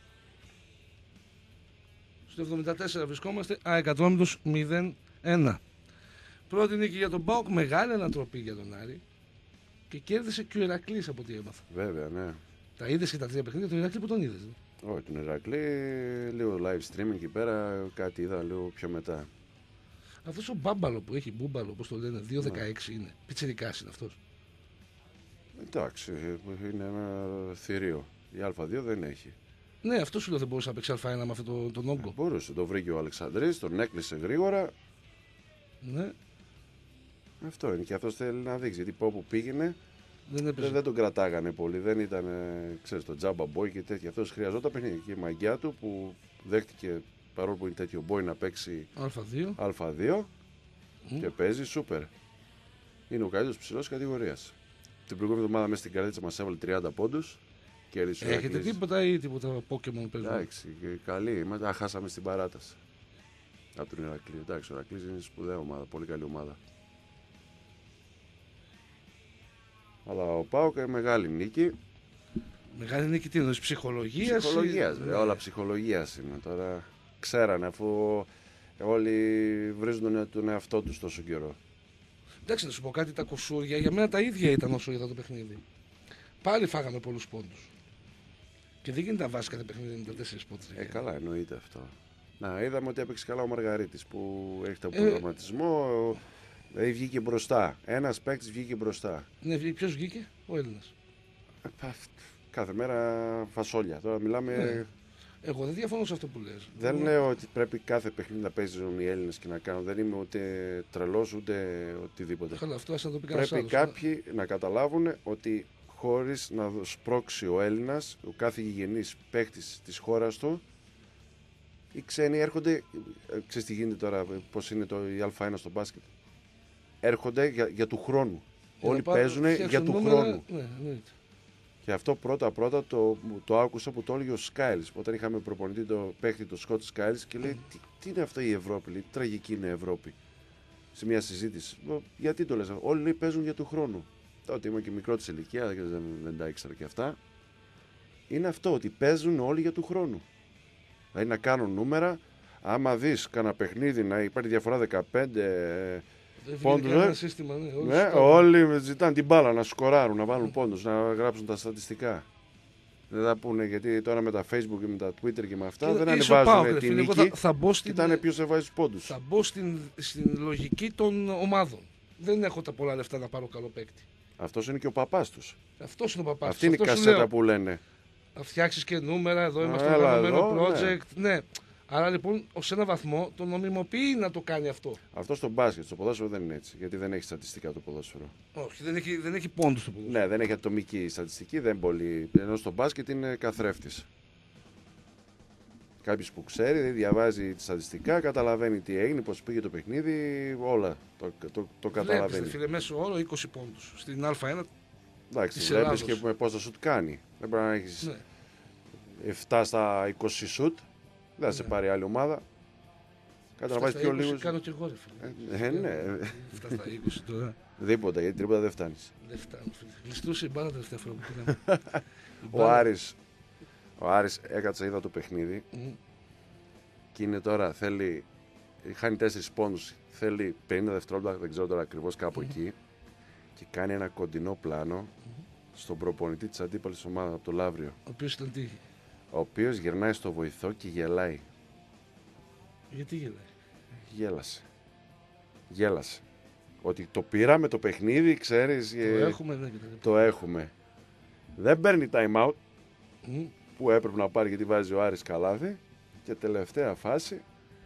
Speaker 1: Στο 74 βρισκόμαστε. ΑΕΚ Ατρόμητος 0-1. Πρώτη νίκη για τον ΠΑΟΚ, μεγάλη ανατροπή για τον Άρη. Και κέρδισε και ο Ηρακλής από ό,τι έμαθα.
Speaker 2: Βέβαια, ναι.
Speaker 1: Τα είδες και τα τρία παιχνίδια, τον Ηρακλή που τον είδες.
Speaker 2: Όχι, τον Ηρακλή, λίγο live streaming εκεί πέρα, κάτι είδα λίγο πιο μετά.
Speaker 1: Αυτός ο Μπάμπαλο που έχει, Μπούμπαλο, όπως το λένε, 2-16 είναι. Πιτσιρικάς είναι αυτός.
Speaker 2: Εντάξει, είναι ένα θηρίο. Η Α2 δεν έχει.
Speaker 1: Ναι, αυτό σου λέω δεν μπορούσε να παίξει Α1 με αυτόν τον όγκο.
Speaker 2: Μπορούσε, το βρήκε ο Αλεξανδρής, τον έκλεισε γρήγορα.
Speaker 1: Ναι.
Speaker 2: Αυτό είναι και αυτός θέλει να δείξει. Γιατί που πήγαινε
Speaker 1: δεν
Speaker 2: τον κρατάγανε πολύ. Δεν ήταν, ξέρεις, το τζάμπα boy και τέτοια. Αυτός χρειαζόταν παιχνίδι. Και η μαγιά του που δέχτηκε, παρόλο που είναι τέτοιο boy, να παίξει Α2 και παίζει σούπερ. Είναι ο καλύτερος ψηλός κατηγορίας. Την προηγούμενη εβδομάδα μέσα στην καρδίτσα μας έβαλε 30 πόντους.
Speaker 1: Έχετε τίποτα ή τίποτα Pokemon παίζουν?
Speaker 2: Εντάξει, καλή. Μετά χάσαμε στην παράταση. Από τον Ηρακλή. Εντάξει, ο Ηρακλής είναι σπουδαία ομάδα, πολύ καλή ομάδα. Αλλά ο ΠΑΟΚ είναι μεγάλη νίκη.
Speaker 1: Μεγάλη νίκη τι εννοείς, ψυχολογίας?
Speaker 2: Ψυχολογίας, όλα ψυχολογίας είναι. Τώρα ξέρανε αφού όλοι βρίζουν τον εαυτό τους τόσο καιρό.
Speaker 1: Εντάξει, να σου πω κάτι, τα κουσούρια για μένα τα ίδια ήταν όσο είδα το παιχνίδι. Πάλι φάγαμε πολλούς πόντους. Και δεν γίνεται να βάζει κάθε παιχνίδι 94 πόντους.
Speaker 2: Καλά, εννοείται αυτό. Να, είδαμε ότι έπαιξε καλά ο Μαργαρίτης που έχει τον προγραμματισμό. Δηλαδή βγήκε μπροστά. Ένας παίκτης βγήκε μπροστά.
Speaker 1: Ναι, ποιος βγήκε? Ο Έλληνας.
Speaker 2: Κάθε μέρα φασόλια. Τώρα μιλάμε.
Speaker 1: Ναι. Εγώ δεν διαφωνώ σε αυτό που λες.
Speaker 2: Δεν λέω ότι πρέπει κάθε παιχνίδι να παίζουν οι Έλληνες και να κάνουν. Δεν είμαι ούτε τρελός ούτε οτιδήποτε.
Speaker 1: Καλά, αυτό το πει
Speaker 2: πρέπει κάποιοι να καταλάβουν ότι χωρίς να σπρώξει ο Έλληνας, ο κάθε γηγενής παίκτης της χώρας του, οι ξένοι έρχονται. Ξέρεις τι γίνεται τώρα, πώς είναι η Α1 στο μπάσκετ. Έρχονται για του χρόνου. Όλοι παίζουν για του χρόνου.
Speaker 1: Ναι.
Speaker 2: Και αυτό πρώτα το άκουσα που το έλεγε ο Σκάιλς. Όταν είχαμε προπονητή το παίχτη, το Σκότ Σκάιλς, και λέει: τι είναι αυτό η Ευρώπη, λέει, τι τραγική είναι η Ευρώπη. Σε μια συζήτηση. Γιατί το λες? Όλοι λέει, παίζουν για του χρόνου. Τότε ήμουν και μικρό της ηλικία, δεν τα ήξερα και αυτά. Είναι αυτό, ότι παίζουν όλοι για του χρόνου. Δηλαδή να κάνουν νούμερα. Άμα δεις κανένα παιχνίδι να υπάρχει διαφορά 15 πόντους, όλοι ζητάνε την μπάλα να σκοράρουν, να βάλουν πόντους, να γράψουν τα στατιστικά. Δεν θα πούνε, γιατί τώρα με τα Facebook και με τα Twitter και με αυτά δεν ανεβάζουν την νίκη. Κοιτάνε ποιος θα βάζει τους πόντους.
Speaker 1: Θα μπω στην λογική των ομάδων. Δεν έχω τα πολλά λεφτά να πάρω καλό παίκτη.
Speaker 2: Αυτός είναι και ο παπάς τους.
Speaker 1: Αυτός είναι ο παπάς τους.
Speaker 2: Αυτή είναι η κασέτα που λένε.
Speaker 1: Να φτιάξεις και νούμερα, εδώ είμαστε στο οργανωμένο project. Ναι. Άρα λοιπόν ως ένα βαθμό το νομιμοποιεί να το κάνει αυτό.
Speaker 2: Αυτό στο μπάσκετ, στο ποδόσφαιρο δεν είναι έτσι. Γιατί δεν έχει στατιστικά το ποδόσφαιρο.
Speaker 1: Όχι, δεν έχει πόντους το ποδόσφαιρο.
Speaker 2: Ναι, δεν έχει ατομική στατιστική, δεν πολύ. Ενώ στο μπάσκετ είναι καθρέφτης. Κάποιος που ξέρει, διαβάζει τη στατιστικά, καταλαβαίνει τι έγινε, πώς πήγε το παιχνίδι, όλα το καταλαβαίνει.
Speaker 1: Βλέπεις, φίλε, μέσο όρο 20 πόντους. Στην Α1.
Speaker 2: Εντάξει, βλέπεις και με πόσα σουτ κάνει. Δεν πρέπει να έχεις 7 στα 20 σουτ. Δεν θα σε πάρει άλλη ομάδα. Καταλαβαίνεις πιο λίγο.
Speaker 1: Κάνω και εγώ, ρε φίλε.
Speaker 2: Ναι.
Speaker 1: 7 στα 20 τώρα.
Speaker 2: Δίποτα, γιατί τρίποτα δεν φτάνεις.
Speaker 1: Δεν φτάνει. Γλιστρούσε η μπάλα τελευταία φορά που πήγαμε.
Speaker 2: Ο Άρης έκατσε, είδα το παιχνίδι. Και είναι τώρα, χάνει 4 πόντους. Θέλει 50 δευτερόλεπτα, δεν ξέρω τώρα ακριβώς, κάπου εκεί. Και κάνει ένα κοντινό πλάνο στον προπονητή της αντίπαλης ομάδας από το Λαύριο.
Speaker 1: Ο οποίος ήταν τι?
Speaker 2: Ο οποίος γυρνάει στο βοηθό και γελάει.
Speaker 1: Γιατί γελάει?
Speaker 2: Γέλασε. Ότι το πήραμε το παιχνίδι, ξέρεις. Το έχουμε. Δεν παίρνει time out που έπρεπε να πάρει, γιατί βάζει ο Άρης καλάθι. Και τελευταία φάση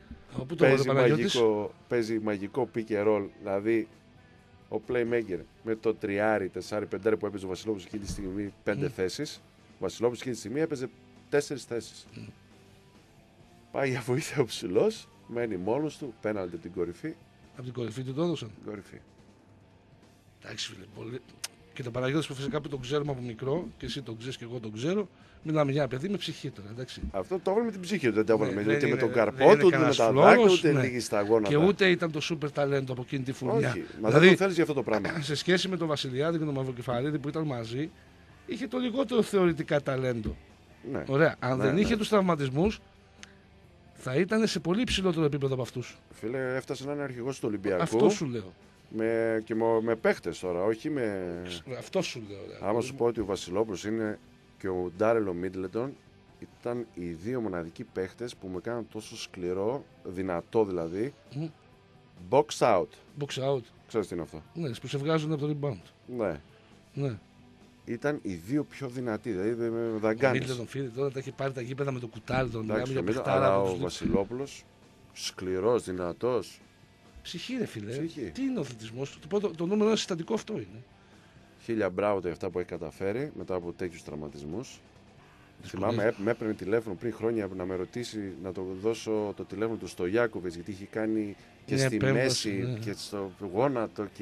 Speaker 2: παίζει μαγικό pick and roll. Δηλαδή ο playmaker με το 3-4-5 που έπαιζε ο Βασιλόπουλος εκείνη τη στιγμή 5 θέσεις. Ο Βασιλόπουλος εκείνη τη στιγμή έπαιζε 4 θέσεις. Πάει για βοήθεια ο ψηλός, μένει μόνος του, πέναλτι από την κορυφή.
Speaker 1: Από την κορυφή του το έδωσαν.
Speaker 2: Την κορυφή.
Speaker 1: Εντάξει, φίλε, πολύ. Και τον Παναγιώτη που φυσικά που τον ξέρουμε από μικρό, και εσύ τον ξέρεις και εγώ τον ξέρω, μιλάμε για ένα παιδί με ψυχή τώρα, εντάξει.
Speaker 2: Αυτό το έβαλε με την ψυχή του, δεν το έβαλε ούτε με τον καρπό του, ούτε με τα δάκρυα, ούτε λίγη στα γόνατα.
Speaker 1: Και ούτε ήταν το σούπερ ταλέντο από εκείνη τη φουρνιά.
Speaker 2: Όχι, μα δηλαδή, δεν το θέλεις για αυτό το πράγμα.
Speaker 1: Σε σχέση με τον Βασιλιάδη και τον Μαυροκεφαλίδη που ήταν μαζί, είχε το λιγότερο θεωρητικά ταλέντο.
Speaker 2: Ναι.
Speaker 1: Ωραία. Αν δεν είχε τους τραυματισμούς, θα ήταν σε πολύ υψηλότερο επίπεδο από αυτούς.
Speaker 2: Φίλε, έφτασε να είναι αρχηγός του Ολυμπιακού.
Speaker 1: Αυτό σου λέω.
Speaker 2: Με παίχτες τώρα, όχι με.
Speaker 1: Αυτό σου λέω.
Speaker 2: Άμα σου πω ότι ο Βασιλόπουλος είναι και ο Ντάρελο Μίτλετον ήταν οι δύο μοναδικοί παίχτες που με κάναν τόσο σκληρό, δυνατό δηλαδή. Box out.
Speaker 1: Box out.
Speaker 2: Ξέρεις τι είναι αυτό?
Speaker 1: Ναι, που σε βγάζουν από το rebound.
Speaker 2: Ναι. Ήταν οι δύο πιο δυνατοί, δηλαδή με δαγκάνες.
Speaker 1: Μίτλετον, φίλε, τώρα τα έχει πάρει τα γήπεδα με το κουτάλι των
Speaker 2: αλλά ο Βασιλόπουλος σκληρός, δυνατός.
Speaker 1: Ψυχή, ρε φίλε. Τι είναι ο αθλητισμός? Το νούμερο ένα συστατικό αυτό είναι.
Speaker 2: Χίλια μπράβο για αυτά που έχει καταφέρει μετά από τέτοιους τραυματισμούς. Θυμάμαι, με έπαιρνε τηλέφωνο πριν χρόνια να με ρωτήσει να το δώσω το τηλέφωνο του στο Γιάκοβιτς, γιατί είχε κάνει και στη μέση και στο γόνατο και.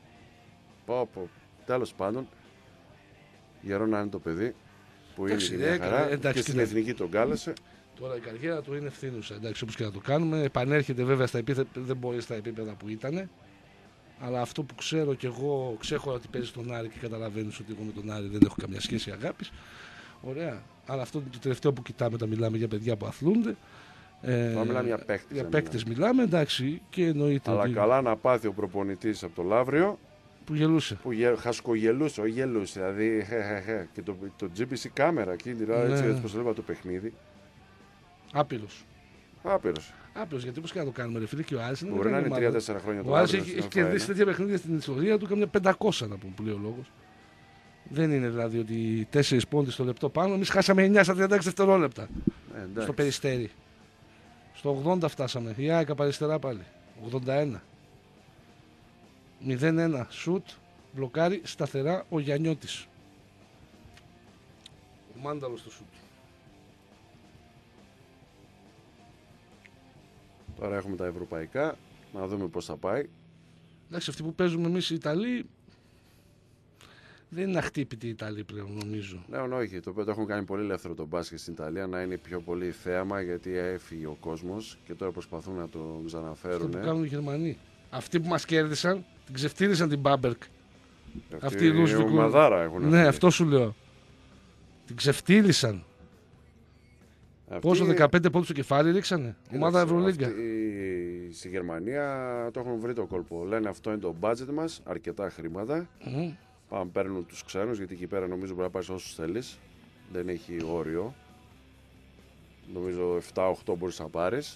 Speaker 2: Τέλος πάντων, γερό να είναι το παιδί που είναι μια χαρά και στην εθνική τον κάλεσε.
Speaker 1: Τώρα η καριέρα του είναι ευθύνουσα, εντάξει, όπως και να το κάνουμε. Επανέρχεται βέβαια στα επίπεδα, δεν μπορεί στα επίπεδα που ήταν. Αλλά αυτό που ξέρω κι εγώ, ξέχωρα ότι παίζει τον Άρη και καταλαβαίνεις ότι εγώ με τον Άρη δεν έχω καμιά σχέση αγάπης. Ωραία. Αλλά αυτό είναι το τελευταίο που κοιτάμε όταν μιλάμε για παιδιά που αθλούνται.
Speaker 2: Μιλάμε για παίκτες.
Speaker 1: Για παίκτες μιλάμε, εντάξει, και εννοείται.
Speaker 2: Αλλά καλά να πάθει ο προπονητής από το Λαύριο
Speaker 1: Που γελούσε.
Speaker 2: Που χασκογελούσε, όχι γελούσε. Δηλαδή, και το GBC κάμερα εκείνη την ώρα, έτσι όπως έβλεπα το παιχνίδι.
Speaker 1: Άπειρος.
Speaker 2: Άπειρος.
Speaker 1: Άπειρος, γιατί πώς και να το κάνουμε, ρε φίλε, και ο Άρης
Speaker 2: Μπορεί να είναι 3-4 χρόνια
Speaker 1: ο Άρης έχει κερδίσει τέτοια παιχνίδια στην ιστορία του, καμιά 500 να πούμε, που λέει ο λόγος. Δεν είναι δηλαδή ότι 4 πόντοι στο λεπτό πάνω, εμείς χάσαμε 9 στα 36 δευτερόλεπτα. Στο Περιστέρι. Στο 80 φτάσαμε. Η ΑΕΚ από αριστερά πάλι. 81. 0-1 σουτ. Μπλοκάρει σταθερά ο Γιαννιώτης. Ο Μάνταλος στο σουτ.
Speaker 2: Τώρα έχουμε τα ευρωπαϊκά. Να δούμε πώς θα πάει.
Speaker 1: Εντάξει, αυτοί που παίζουμε εμείς οι Ιταλοί δεν είναι αχτύπητοι οι Ιταλοί πλέον, νομίζω.
Speaker 2: Ναι, όχι. Το έχουν κάνει πολύ ελεύθερο το μπάσκετ στην Ιταλία, να είναι πιο πολύ θέαμα, γιατί έφυγε ο κόσμος και τώρα προσπαθούν να το ξαναφέρουν.
Speaker 1: Αυτό που κάνουν οι Γερμανοί. Αυτοί που μας κέρδισαν, την ξεφτύρισαν την Μπάμπερκ. Αυτοί οι Λούσβικ. Ναι, αυτό σου λέω. Την ξεφτύρισαν. Πόσο, 15 πόντους στο κεφάλι ρίξανε. Ομάδα Ευρωλίγκα.
Speaker 2: Στη Γερμανία το έχουν βρει το κόλπο. Λένε αυτό είναι το budget μας, αρκετά χρήματα. Πάμε, παίρνουν τους ξένους, γιατί εκεί πέρα νομίζω μπορεί να πάρεις όσους θέλεις. Δεν έχει όριο. Νομίζω 7-8 μπορείς να πάρεις.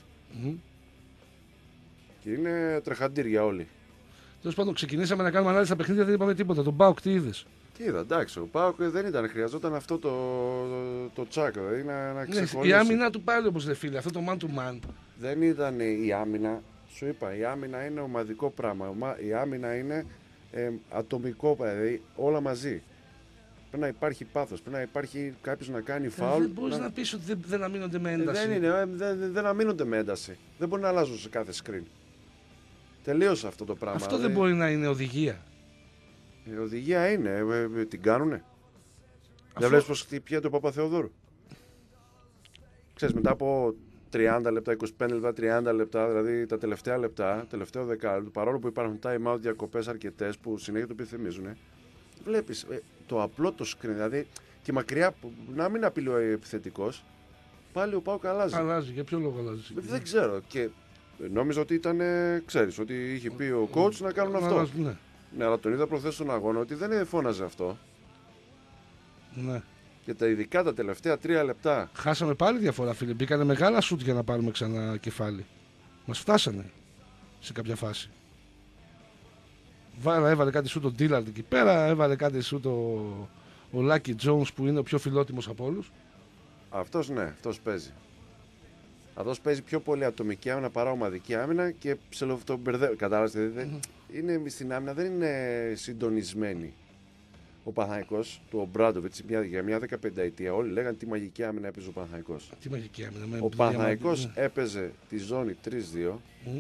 Speaker 2: Και είναι τρεχαντήρια όλοι.
Speaker 1: Τέλος πάντων, ξεκινήσαμε να κάνουμε ανάλυση στα παιχνίδια, δεν είπαμε τίποτα. Τον Πάοκ τι είδες?
Speaker 2: Τι είδα, εντάξει, ο Πάοκ δεν ήταν, χρειαζόταν αυτό το τσάκ, δηλαδή να ξεκολλήσει.
Speaker 1: Η άμυνα του πάλι όπως δεν φίλε, αυτό το man to man.
Speaker 2: Δεν ήταν η άμυνα, σου είπα, η άμυνα είναι ομαδικό πράγμα. Η άμυνα είναι ατομικό, δηλαδή όλα μαζί. Πρέπει να υπάρχει πάθος, πρέπει να υπάρχει κάποιος να κάνει φάουλ.
Speaker 1: Δεν μπορείς να πεις ότι δεν αμήνονται με ένταση.
Speaker 2: Δεν αμήνονται με ένταση. Δεν μπορεί να αλλάζουν σε κάθε screen. Τελείωσε αυτό το πράγμα.
Speaker 1: Αυτό δεν μπορεί να είναι οδηγία.
Speaker 2: Η οδηγία είναι, την κάνουνε. Δεν βλέπεις πως χτυπιέται ο Παπαθεοδόρου. Ξέρεις, μετά από 30 λεπτά, 25 λεπτά, 30 λεπτά, δηλαδή τα τελευταία λεπτά, τελευταίο δεκάλεπτο, παρόλο που υπάρχουν time out διακοπές αρκετές που συνέχεια το επιθυμίζουν, βλέπεις το απλό το screen, δηλαδή και μακριά, να μην απειλεί ο επιθετικός, πάλι ο ΠΑΟΚ αλλάζει.
Speaker 1: Αλλάζει, για ποιο λόγο αλλάζει?
Speaker 2: Δεν ξέρω. Και νόμιζα ότι ήταν, ξέρεις, ότι είχε πει ο coach να κάνουν αυτό. Ναι, αλλά τον είδα προχθές στον αγώνα ότι δεν φώναζε αυτό.
Speaker 1: Ναι.
Speaker 2: Και ειδικά τα τελευταία 3 λεπτά.
Speaker 1: Χάσαμε πάλι διαφορά, φίλε. Μπήκανε μεγάλα σουτ για να πάρουμε ξανά κεφάλι. Μας φτάσανε σε κάποια φάση. Έβαλε κάτι σουτ ο Ντίλαρντ εκεί πέρα, έβαλε κάτι σουτ ο Λάκι Τζόουνς που είναι ο πιο φιλότιμος από όλους.
Speaker 2: Αυτός ναι, αυτός παίζει. Αυτός παίζει πιο πολύ ατομική άμυνα παρά ομαδική άμυνα και τον μπερδεύει. Κατάλαβες, είναι στην άμυνα, δεν είναι συντονισμένη. Ο Παναθηναϊκός, του Ομπράντοβιτς, για μια 15ετία όλοι λέγανε τι μαγική άμυνα έπαιζε ο Παναθηναϊκός.
Speaker 1: Τι μαγική άμυνα?
Speaker 2: Ο Παναθηναϊκός έπαιζε τη ζώνη 3-2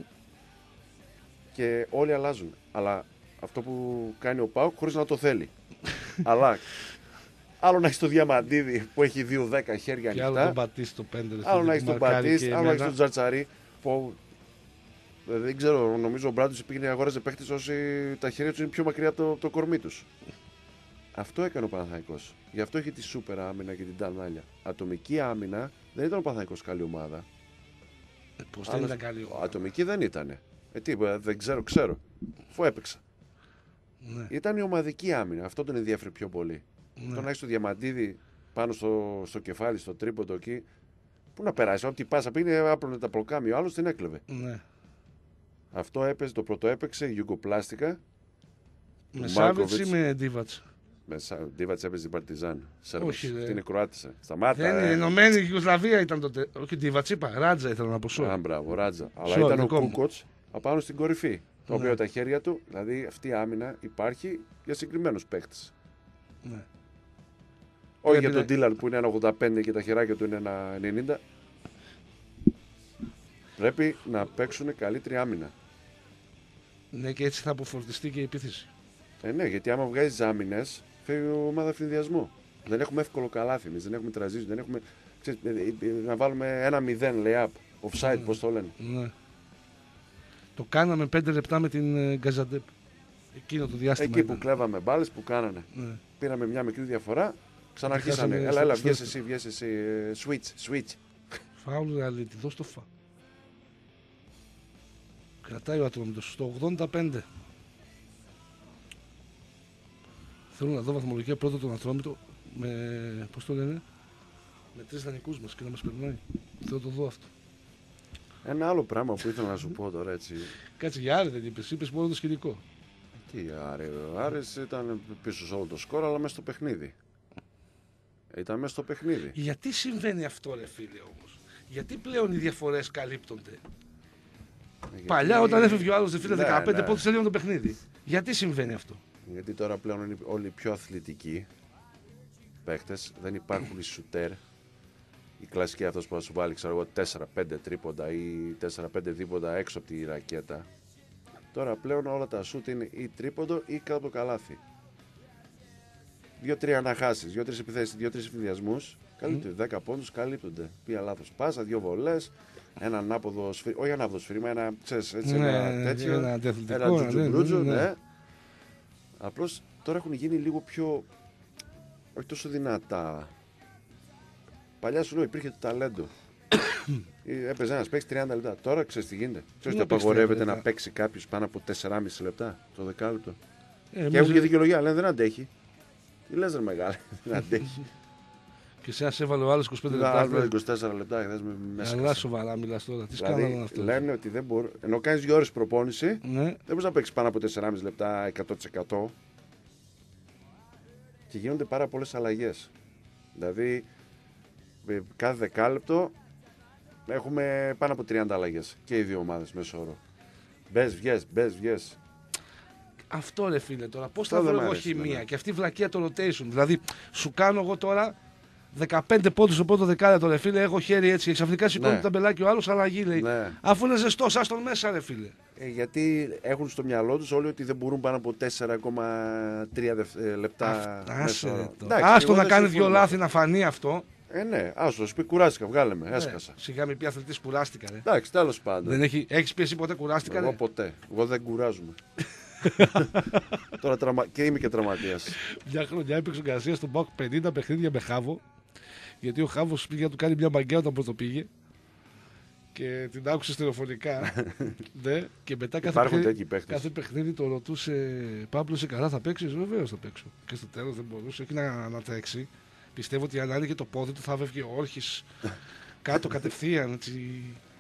Speaker 2: και όλοι αλλάζουν. Αλλά αυτό που κάνει ο ΠΑΟΚ χωρίς να το θέλει. Αλλά άλλο να έχει το Διαμαντίδη που έχει 2-10 χέρια ανοιχτά.
Speaker 1: Άλλο τον Μπατίστη το 5.
Speaker 2: Άλλο να έχει τον Μπατίστη, άλλο να έχει τον Τζαρτσαρί. Που δεν ξέρω, νομίζω ο Μπράντος πήγαινε αγόραζε παίχτες όσοι τα χέρια του είναι πιο μακριά από το κορμί τους. Αυτό έκανε ο Παναθηναϊκός. Γι' αυτό είχε τη σούπερ άμυνα και την τανάλια. Ατομική άμυνα δεν ήταν ο Παναθηναϊκός καλή ομάδα.
Speaker 1: Πώς δεν ήταν καλή ομάδα?
Speaker 2: Ατομική δεν ήταν. Δεν ξέρω. Αφού έπαιξα.
Speaker 1: Ναι.
Speaker 2: Ήταν η ομαδική άμυνα. Αυτό τον ενδιαφέρει πιο πολύ.
Speaker 1: Ναι.
Speaker 2: Το να έχει το Διαμαντίδη πάνω στο κεφάλι, στο τρίποντο εκεί. Πού να περάσει, ό,τι πάσα πήγαινε, άπλωνε τα πλοκάμια, ο άλλος την έκλεβε.
Speaker 1: Ναι.
Speaker 2: Αυτό έπαιζε, το πρώτο έπαιξε, Ιουγκοπλάστικα.
Speaker 1: Με Σάβιτς ή με Ντίβατς?
Speaker 2: Ντίβατς έπαιζε την Παρτιζάν.
Speaker 1: Όχι,
Speaker 2: αυτή είναι Κροάτισσα. Σταμάτα.
Speaker 1: Δεν είναι, Ενωμένη Ιουγκοσλαβία ήταν τότε. Όχι Ντίβατς, είπα. Ράτζα ήθελα να πω.
Speaker 2: Μπράβο, Ράτζα. Αλλά ήταν ο Κούκοτς απάνω στην κορυφή. Το οποίο τα χέρια του, δηλαδή αυτή η άμυνα υπάρχει για συγκεκριμένους παίκτες.
Speaker 1: Ναι.
Speaker 2: Όχι για τον Ντίλαρ που είναι 1,85 και τα χεράκια του είναι 1,90. Πρέπει να παίξουν καλύτερη άμυνα.
Speaker 1: Ναι, και έτσι θα αποφορτιστεί και η επίθεση.
Speaker 2: Ναι, γιατί άμα βγάζει άμυνες, φεύγει η ομάδα φινδιασμού. Δεν έχουμε εύκολο καλάθι, δεν έχουμε τραζίζου, δεν έχουμε. Ξέρεις, να βάλουμε 1-0 layup, offside, πώς το λένε.
Speaker 1: Ναι. Το κάναμε 5 λεπτά με την Γκαζαντέπ. Εκείνο το διάστημα.
Speaker 2: Εκεί που κλέβαμε μπάλες που κάνανε.
Speaker 1: Ναι.
Speaker 2: Πήραμε μια μικρή διαφορά, ξαναρχίσανε. Έλα, βγες εσύ. Switch.
Speaker 1: Φάουλ Ραλίτη, δώσ' το φα. Κρατάει ο Ατρόμητος στο 85. Θέλω να δω βαθμολογία πρώτο τον Ατρόμητο με, πώς το λένε, με 3 δανεικούς μας και να μας περνάει. Θέλω να το δω αυτό.
Speaker 2: Ένα άλλο πράγμα που ήθελα να σου πω τώρα έτσι.
Speaker 1: Κάτσε, για Άρη δεν είπες μόνο το σκηνικό.
Speaker 2: Τι Άρη, ο Άρης ήταν πίσω σε όλο το σκορ, αλλά μέσα στο παιχνίδι. Ήταν μέσα στο παιχνίδι.
Speaker 1: Γιατί συμβαίνει αυτό, ρε φίλε, όμως? Γιατί πλέον οι διαφορές καλύπτονται?
Speaker 2: Γιατί...
Speaker 1: Παλιά, όταν έφευγε ο άλλος, δε φίλε, 15
Speaker 2: ναι.
Speaker 1: πόντους τελείωνε το παιχνίδι. Γιατί συμβαίνει αυτό?
Speaker 2: Γιατί τώρα πλέον είναι όλοι πιο αθλητικοί παίχτες, δεν υπάρχουν οι σουτέρ. Η κλασική αυτός που θα σου βάλει, ξέρω εγώ, 4-5 τρίποντα ή 4-5 δίποντα έξω από τη ρακέτα. Τώρα πλέον όλα τα σουτ είναι ή τρίποντο ή κάτω από το καλάθι. 2-3 αναχάσεις, 2-3 επιθέσεις, 2-3 εφηδιασμούς. Καλύπτονται. 10 πόντους καλύπτονται. Πήγα λάθος πάσα, 2 βολές, ένα ανάποδο σφύριγμα. Όχι ανάποδο σφύριγμα, ένα, ξέρεις, έτσι, ένα τέτοιο. Ένα τζουτζουμπρούτζο, ναι. Απλώς τώρα έχουν γίνει λίγο πιο. Όχι τόσο δυνατά. Παλιά σου λέω υπήρχε το ταλέντο. Έπαιζε ένας παίξει 30 λεπτά. Τώρα ξέρεις τι γίνεται? Ξέρεις ότι απαγορεύεται να παίξει κάποιος πάνω από 4,5 λεπτά το δεκάλεπτο. Και έχουν και δικαιολογία, λένε δεν αντέχει. Τι λες ρε μεγάλη, δεν αντέχει.
Speaker 1: Και σε ας έβαλε ο άλλος 25 λεπτά.
Speaker 2: Άλλο 24 λεπτά χθες με μέσα.
Speaker 1: Αλλά σοβαρά μιλάς τώρα. Τι
Speaker 2: δηλαδή,
Speaker 1: σκάνδαλο αυτό?
Speaker 2: λένε ότι δεν μπορεί. Ενώ κάνεις 2 ώρες προπόνηση,
Speaker 1: Ναι.
Speaker 2: δεν μπορείς να παίξεις πάνω από 4,5 λεπτά 100%. Και γίνονται πάρα πολλές αλλαγές. Δηλαδή, κάθε δεκάλεπτο έχουμε πάνω από 30 αλλαγές. Και οι δύο ομάδες μέσω όρο. Μπες, βγες.
Speaker 1: Αυτό ρε φίλε τώρα. Πώς θα βρω εγώ χημεία? Και αυτή η βλακεία το rotation. Δηλαδή, σου κάνω εγώ τώρα 15 πόντους στο πρώτο δεκάλεπτο, ρε φίλε. Έχω χέρι έτσι. Και ξαφνικά σηκώνει το ταμπελάκι ο άλλος, αλλαγή λέει. Ναι. Αφού είναι ζεστός, άστον μέσα, ρε φίλε.
Speaker 2: Γιατί έχουν στο μυαλό τους όλοι ότι δεν μπορούν πάνω από 4,3 λεπτά.
Speaker 1: Άστο να κάνει 2 λάθη να φανεί αυτό.
Speaker 2: Ναι, άστο, σου πει κουράστηκα, βγάλε με, έσκασα.
Speaker 1: Σιγά μην πει αθλητής κουράστηκα, ρε.
Speaker 2: Εντάξει, τέλος πάντων.
Speaker 1: Έχεις πει εσύ ποτέ κουράστηκα,
Speaker 2: εγώ
Speaker 1: ρε?
Speaker 2: ποτέ. Εγώ δεν κουράζομαι. Τώρα και είμαι και τραυματίας.
Speaker 1: Μια χρονιά έπαιξε ο Γκαρσία στον ΠΑΟΚ 50 παιχνίδια με Χάβο. Γιατί ο Χάβος πήγε να του κάνει μια μαγκαία όταν πρώτο πήγε. Και την άκουσε τηλεφωνικά. Ναι, και μετά κάθε παιχνίδι το ρωτούσε: Παύλο, είσαι καλά, θα παίξει? Βεβαίως θα παίξω. Και στο τέλος δεν μπορούσε, όχι να τρέξει. Πιστεύω ότι αν άνοιγε το πόδι του θα βέβγε ο όρχης κάτω κατευθείαν. Έτσι.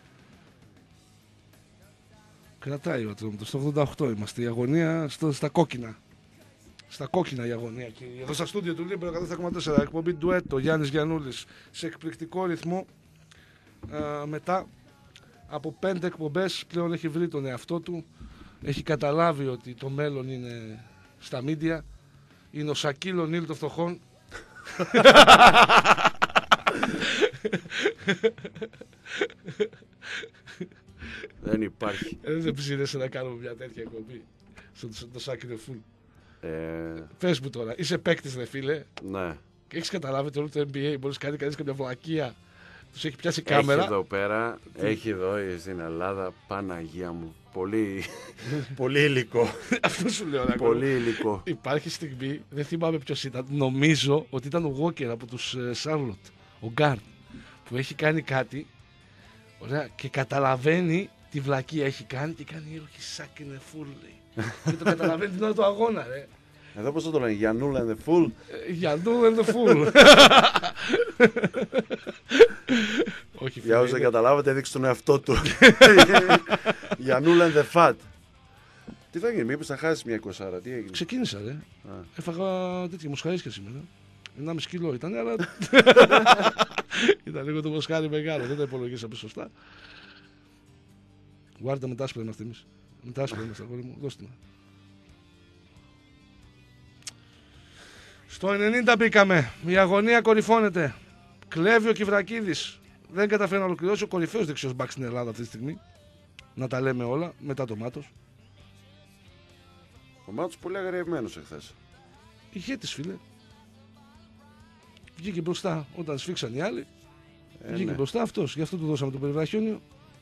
Speaker 1: Κρατάει ο Ατρόμητος. Στο 88 είμαστε. Η αγωνία στα κόκκινα. Στα κόκκινα η αγωνία. Και εδώ στα στούντιο του Λίμπερο 104,4. Εκπομπή ντουέτο. Γιάννης Γιαννούλης. Σε εκπληκτικό ρυθμό. Μετά από 5 εκπομπές πλέον έχει βρει τον εαυτό του. Έχει καταλάβει ότι το μέλλον είναι στα μίντια. Είναι ο Σακίλ Ονίλ των φτωχών.
Speaker 2: Δεν υπάρχει.
Speaker 1: Δεν ψήνεσαι να κάνουμε μια τέτοια εκπομπή στο Σάκη The Full? Πες μου τώρα, είσαι παίκτης ρε φίλε?
Speaker 2: Ναι.
Speaker 1: Και έχεις καταλάβει το όλο το NBA? Μπορείς κάνει κανείς καμιά βλακεία? Τους έχει πιάσει κάμερα.
Speaker 2: Έχει εδώ πέρα, έχει εδώ στην Ελλάδα, Παναγία μου. Πολύ υλικό.
Speaker 1: Αυτό σου λέω.
Speaker 2: Πολύ υλικό.
Speaker 1: Υπάρχει στιγμή, δεν θυμάμαι ποιος ήταν. Νομίζω ότι ήταν ο Walker από τους Charlotte, ο Γκάρντ, που έχει κάνει κάτι. Ωραία, και καταλαβαίνει τι βλακεία έχει κάνει και κάνει όχι σάκινε φουλ. Και το καταλαβαίνει την ώρα του αγώνα, ρε.
Speaker 2: Εδώ πώς θα το λένε, Γιαννούλα and the Fool.
Speaker 1: Γιαννούλα and the Fool. Όχι,
Speaker 2: για όσοι δεν καταλάβατε, έδειξε τον εαυτό του. Γιαννούλα and the Fat. Τι θα γίνει, μήπως θα χάσεις μια 20, τι έγινε?
Speaker 1: Ξεκίνησα, ρε. Έφαγα τέτοια μοσχαρίσια σήμερα. 1,5 κιλό ήταν, αλλά ήταν λίγο το μοσχάρι μεγάλο, δεν το υπολογίσαμε σωστά. Γουάρτα μετά άσπρα είμαστε εμείς. Μετά άσπρα είμαστε, αγόρι μου, δώστε να. Στο 90 μπήκαμε, η αγωνία κορυφώνεται. Κλέβει ο Κιβρακίδης, δεν καταφέρει να ολοκληρώσει, ο κορυφαίος δεξιός μπακ στην Ελλάδα αυτή τη στιγμή. Να τα λέμε όλα, μετά το Μάτος.
Speaker 2: Ο Μάτος πολύ αγριευμένος εχθές.
Speaker 1: Ηγέτης, φίλε. Βγήκε μπροστά όταν σφίξαν οι άλλοι. Βγήκε μπροστά αυτός, γι' αυτό του δώσαμε το περιβραχιόνιο.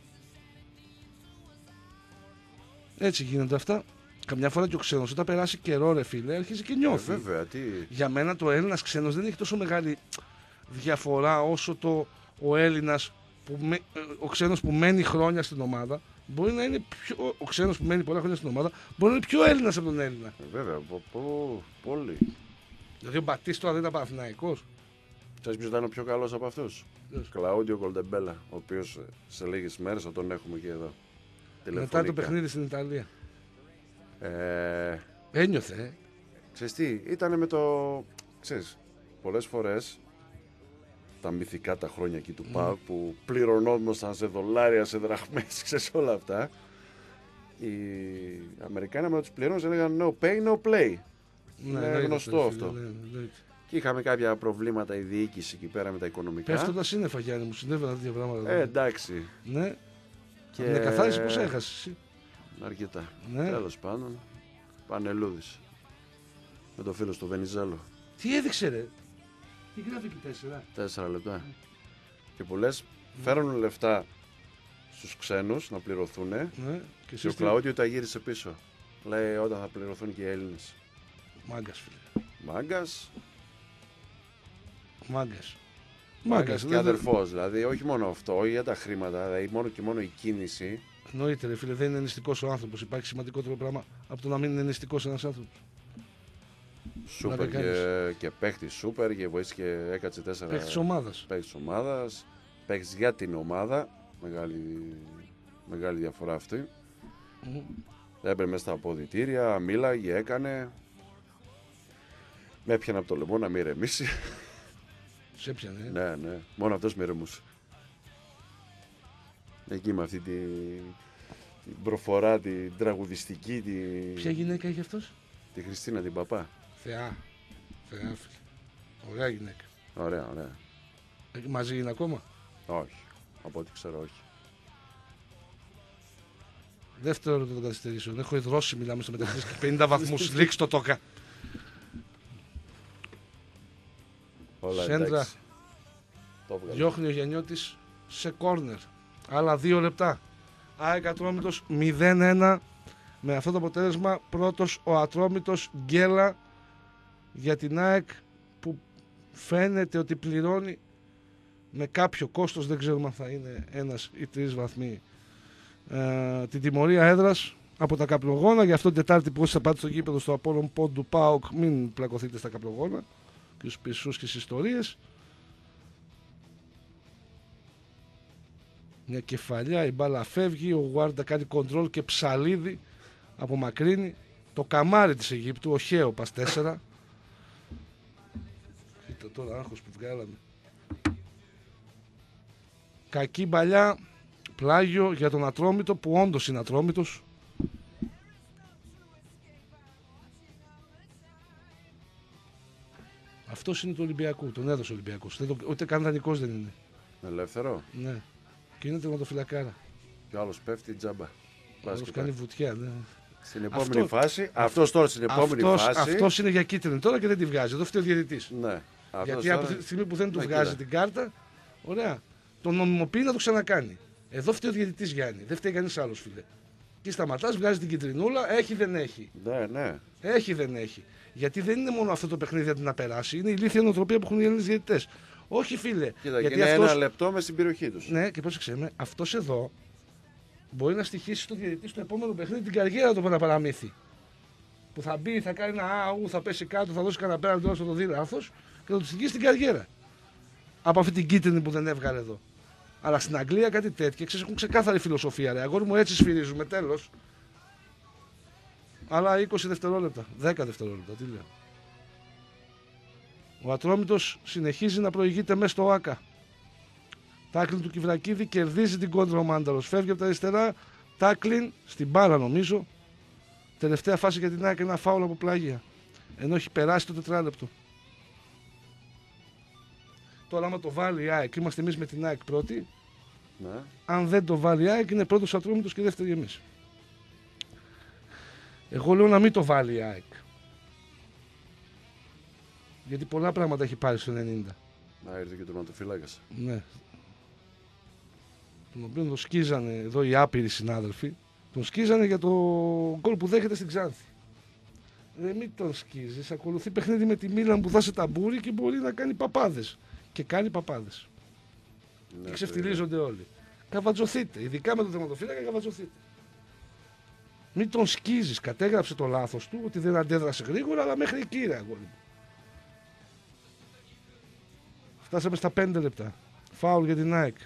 Speaker 1: Έτσι γίνονται αυτά. Καμιά φορά και ο ξένος όταν περάσει καιρό, ρε φίλε, αρχίζει και νιώθει.
Speaker 2: Βέβαια, τι...
Speaker 1: Για μένα το Έλληνας ξένος δεν έχει τόσο μεγάλη διαφορά όσο ο Έλληνας, ο ξένος που μένει χρόνια στην ομάδα. Μπορεί να είναι ο ξένος που μένει πολλά χρόνια στην ομάδα μπορεί να είναι πιο Έλληνας από τον Έλληνα.
Speaker 2: Βέβαια, πολύ.
Speaker 1: Δηλαδή ο Μπατίστο δεν ήταν Παναθηναϊκός.
Speaker 2: Ξέρεις ποιος ήταν ο πιο καλός από αυτούς? Κλαούντιο Κολτεμπέλα, ο οποίος σε λίγες μέρες θα τον έχουμε και εδώ.
Speaker 1: Μετά το παιχνίδι στην Ιταλία.
Speaker 2: Ε,
Speaker 1: Ένιωθε,
Speaker 2: Ξέρεις τι, ήταν με το... Ξέρεις, πολλές φορές τα μυθικά τα χρόνια εκεί του ΠΑΟΚ που πληρωνόμασταν σε δολάρια, σε δραχμές, ξέρεις όλα αυτά. Οι Αμερικάνοι με τους πληρώνουν έλεγαν no pay, no play.
Speaker 1: Ναι,
Speaker 2: είναι γνωστό αυτό.
Speaker 1: Ναι.
Speaker 2: Και είχαμε κάποια προβλήματα η διοίκηση εκεί πέρα με τα οικονομικά.
Speaker 1: Πέφτω τα σύννεφα, Γιάννη μου, συνέβαιναν τέτοια πράγματα.
Speaker 2: Εντάξει.
Speaker 1: Ναι.
Speaker 2: Και...
Speaker 1: Με καθάρισε πως έχασες.
Speaker 2: Αρκετά.
Speaker 1: Ναι.
Speaker 2: Τέλος πάντων, Πανελούδης. Με το φίλο στο Βενιζέλο.
Speaker 1: Τι έδειξε, ρε? Τι γράφει εκεί
Speaker 2: 4 λεπτά. Και που λες, φέρνουν λεφτά στους ξένους να πληρωθούν.
Speaker 1: Ναι.
Speaker 2: Και ο Κλαούντιο τα γύρισε πίσω. Λέει όταν θα πληρωθούν και οι Έλληνες.
Speaker 1: Μάγκας, φίλε.
Speaker 2: Μάγκας και αδερφός. Δηλαδή, όχι μόνο αυτό, για τα χρήματα, δηλαδή μόνο η κίνηση.
Speaker 1: Εννοείται, ρε φίλε, δεν είναι νηστικός ο άνθρωπος. Υπάρχει σημαντικότερο πράγμα από το να μην είναι νηστικός ένας άνθρωπος.
Speaker 2: Σούπερ και παίχτη σούπερ και βοήθησε και έκατσε 4
Speaker 1: παίχτης ομάδας.
Speaker 2: Παίχτης για την ομάδα. Μεγάλη διαφορά αυτή. Έπαιρνε μέσα στα αποδυτήρια, μίλαγε, έκανε. Με έπιανε από το λαιμό να μην ηρεμήσει.
Speaker 1: Σε έπιανε.
Speaker 2: Ναι. Μόνο αυτός με ηρεμούσε. Εκεί με αυτή την προφορά, την τραγουδιστική.
Speaker 1: Ποια γυναίκα είχε αυτός?
Speaker 2: Τη Χριστίνα την Παπά.
Speaker 1: Θεά, φίλε. Ωραία γυναίκα.
Speaker 2: Ωραία.
Speaker 1: Μαζί είναι ακόμα?
Speaker 2: Όχι. Από ό,τι ξέρω, όχι.
Speaker 1: Δεύτερο λεπτό των καθυστερήσεων. Έχω υδρώσει, μιλάμε στο μεταξύ και 50 βαθμούς. Λήξ το τόκα.
Speaker 2: Όλα
Speaker 1: Σέντρα. Διώχνει ο Γιαννιώτης σε κόρνερ. Άλλα 2 λεπτά. ΑΕΚ Ατρόμητος 0-1. Με αυτό το αποτέλεσμα πρώτος ο Ατρόμητος. Γκέλα για την ΑΕΚ που φαίνεται ότι πληρώνει με κάποιο κόστος, δεν ξέρουμε αν θα είναι 1 ή 3 βαθμοί, την τιμωρία έδρας από τα καπνογόνα. Γι' αυτό την Τετάρτη που θα πάτε στο γήπεδο στο Απόλλων Πόντου ΠΑΟΚ, μην πλακωθείτε στα καπνογόνα και στους πισούς και στις ιστορίες. Μια κεφαλιά, η μπάλα φεύγει, ο Γουάρντα κάνει κοντρόλ και ψαλίδι από μακρύνει. Το καμάρι της Αιγύπτου, ο Χέο πας 4. Κοίτα τώρα άγχος που βγάλαμε. Κακή μπαλιά, πλάγιο για τον Ατρόμητο που όντως είναι Ατρόμητος. Αυτός είναι του Ολυμπιακού, τον έδωσε ο Ολυμπιακός. Ούτε καν δανεικός δεν είναι.
Speaker 2: Ελεύθερο.
Speaker 1: Ναι. Και είναι τερματοφυλακάρα.
Speaker 2: Και ο άλλος πέφτει τζάμπα.
Speaker 1: Άλλος κάνει βουτιά, ναι.
Speaker 2: Στην επόμενη φάση, αυτός τώρα στην επόμενη φάση.
Speaker 1: Αυτός είναι για κίτρινη τώρα και δεν τη βγάζει. Εδώ φταίει ο διαιτητής.
Speaker 2: Ναι.
Speaker 1: Γιατί από τη στιγμή που δεν του βγάζει την κάρτα, ωραία, τον νομιμοποιεί να το ξανακάνει. Εδώ φταίει ο διαιτητής, Γιάννη. Δεν φταίει κανείς άλλος, φίλε. Και σταματάς, βγάζει την κιτρινούλα, έχει δεν έχει.
Speaker 2: Ναι.
Speaker 1: Έχει δεν έχει. Γιατί δεν είναι μόνο αυτό το παιχνίδι για να περάσει, είναι η ηλίθια νοοτροπία που έχουν οι Έλληνες διαιτητές. Όχι, φίλε.
Speaker 2: Κοίτα,
Speaker 1: γιατί
Speaker 2: είναι
Speaker 1: αυτός...
Speaker 2: 1 λεπτό με στην περιοχή τους.
Speaker 1: Ναι, και πρόσεξε με, αυτός εδώ μπορεί να στοιχήσει στο διαιτητή στο επόμενο παιχνίδι την καριέρα του από ένα παραμύθι. Που θα μπει, θα κάνει ένα αου, θα πέσει κάτω, θα δώσει κανένα πέρα, θα το δει λάθος και θα του στοιχήσει την καριέρα. Από αυτή την κίτρινη που δεν έβγαλε εδώ. Αλλά στην Αγγλία κάτι τέτοιο, ξέρεις, έχουν ξεκάθαρη φιλοσοφία. Ρε. Αγόρι μου, έτσι σφυρίζουμε, τέλος. Αλλά 20 δευτερόλεπτα, 10 δευτερόλεπτα, τι λέω. Ο Ατρόμητος συνεχίζει να προηγείται μέσα στο ΆΚΑ. Τάκλιν του Κιβρακίδη, κερδίζει την κόντρα ο Μάνταλος. Φεύγει από τα αριστερά, τάκλιν στην μπάλα νομίζω. Τελευταία φάση για την ΑΕΚ, ένα φάουλ από πλάγια. Ενώ έχει περάσει το τετράλεπτο. Τώρα άμα το βάλει η ΑΕΚ, είμαστε εμείς με την ΑΕΚ πρώτη.
Speaker 2: Ναι.
Speaker 1: Αν δεν το βάλει η ΑΕΚ, είναι πρώτος Ατρόμητος και δεύτερη εμείς. Εγώ λέω να μην το βάλει η ΑΕΚ. Γιατί πολλά πράγματα έχει πάρει στο 90.
Speaker 2: Να ήρθε και το ματοφύλακας.
Speaker 1: Ναι. Τον οποίο τον σκίζανε εδώ οι άπειροι συνάδελφοι. Τον σκίζανε για το γκολ που δέχεται στην Ξάνθη. Μην τον σκίζεις. Ακολουθεί παιχνίδι με τη Μίλαν που δάσε ταμπούρι και μπορεί να κάνει παπάδες. Και κάνει παπάδες. Ναι, και ξεφτιλίζονται όλοι. Καβατζωθείτε. Ειδικά με τον τερματοφύλακα καβατζωθείτε. Μην τον σκίζεις. Κατέγραψε το λάθος του ότι δεν αντέδρασε γρήγορα, αλλά μέχρι εκεί ρε αγόρι. Φτάσαμε στα 5 λεπτά. Φάουλ για την ΑΕΚ.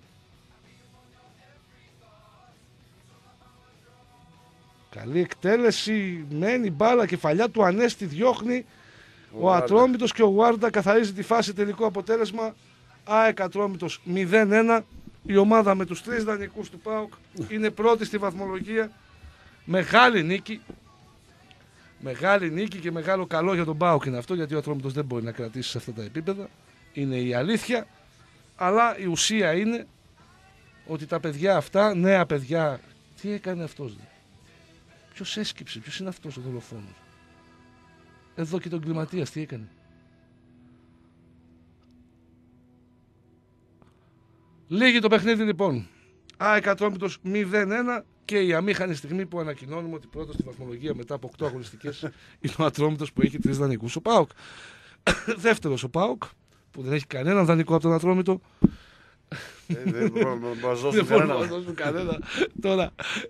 Speaker 1: Καλή εκτέλεση, μένει μπάλα, κεφαλιά του Ανέστη, διώχνει. Ο Ατρόμητος και ο Γουάρντα καθαρίζει τη φάση, τελικό αποτέλεσμα. ΑΕΚ Ατρόμητος 0-1. Η ομάδα με τους 3 δανεικούς του ΠΑΟΚ είναι πρώτη στη βαθμολογία. Μεγάλη νίκη. Μεγάλη νίκη και μεγάλο καλό για τον ΠΑΟΚ είναι αυτό, γιατί ο Ατρόμητος δεν μπορεί να κρατήσει σε αυτά τα επίπεδα. Είναι η αλήθεια. Αλλά η ουσία είναι ότι τα παιδιά αυτά, νέα παιδιά, τι έκανε αυτός? Ποιος έσκυψε, ποιος είναι αυτός ο δολοφόνος? Εδώ και τον κλιματίας τι έκανε? Λίγη το παιχνίδι λοιπόν. ΑΕΚ Ατρόμητος 0-1 και η αμήχανη στιγμή που ανακοινώνουμε ότι πρώτος στη βαθμολογία μετά από 8 αγωνιστικές είναι ο Ατρόμητος που έχει 3 δανεικούς. Ο ΠΑΟΚ. Δεύτερος ο ΠΑΟΚ που δεν έχει κανέναν δανεικό από τον Ατρόμητο.
Speaker 2: Δεν μας
Speaker 1: δώσουν κανένα. Τώρα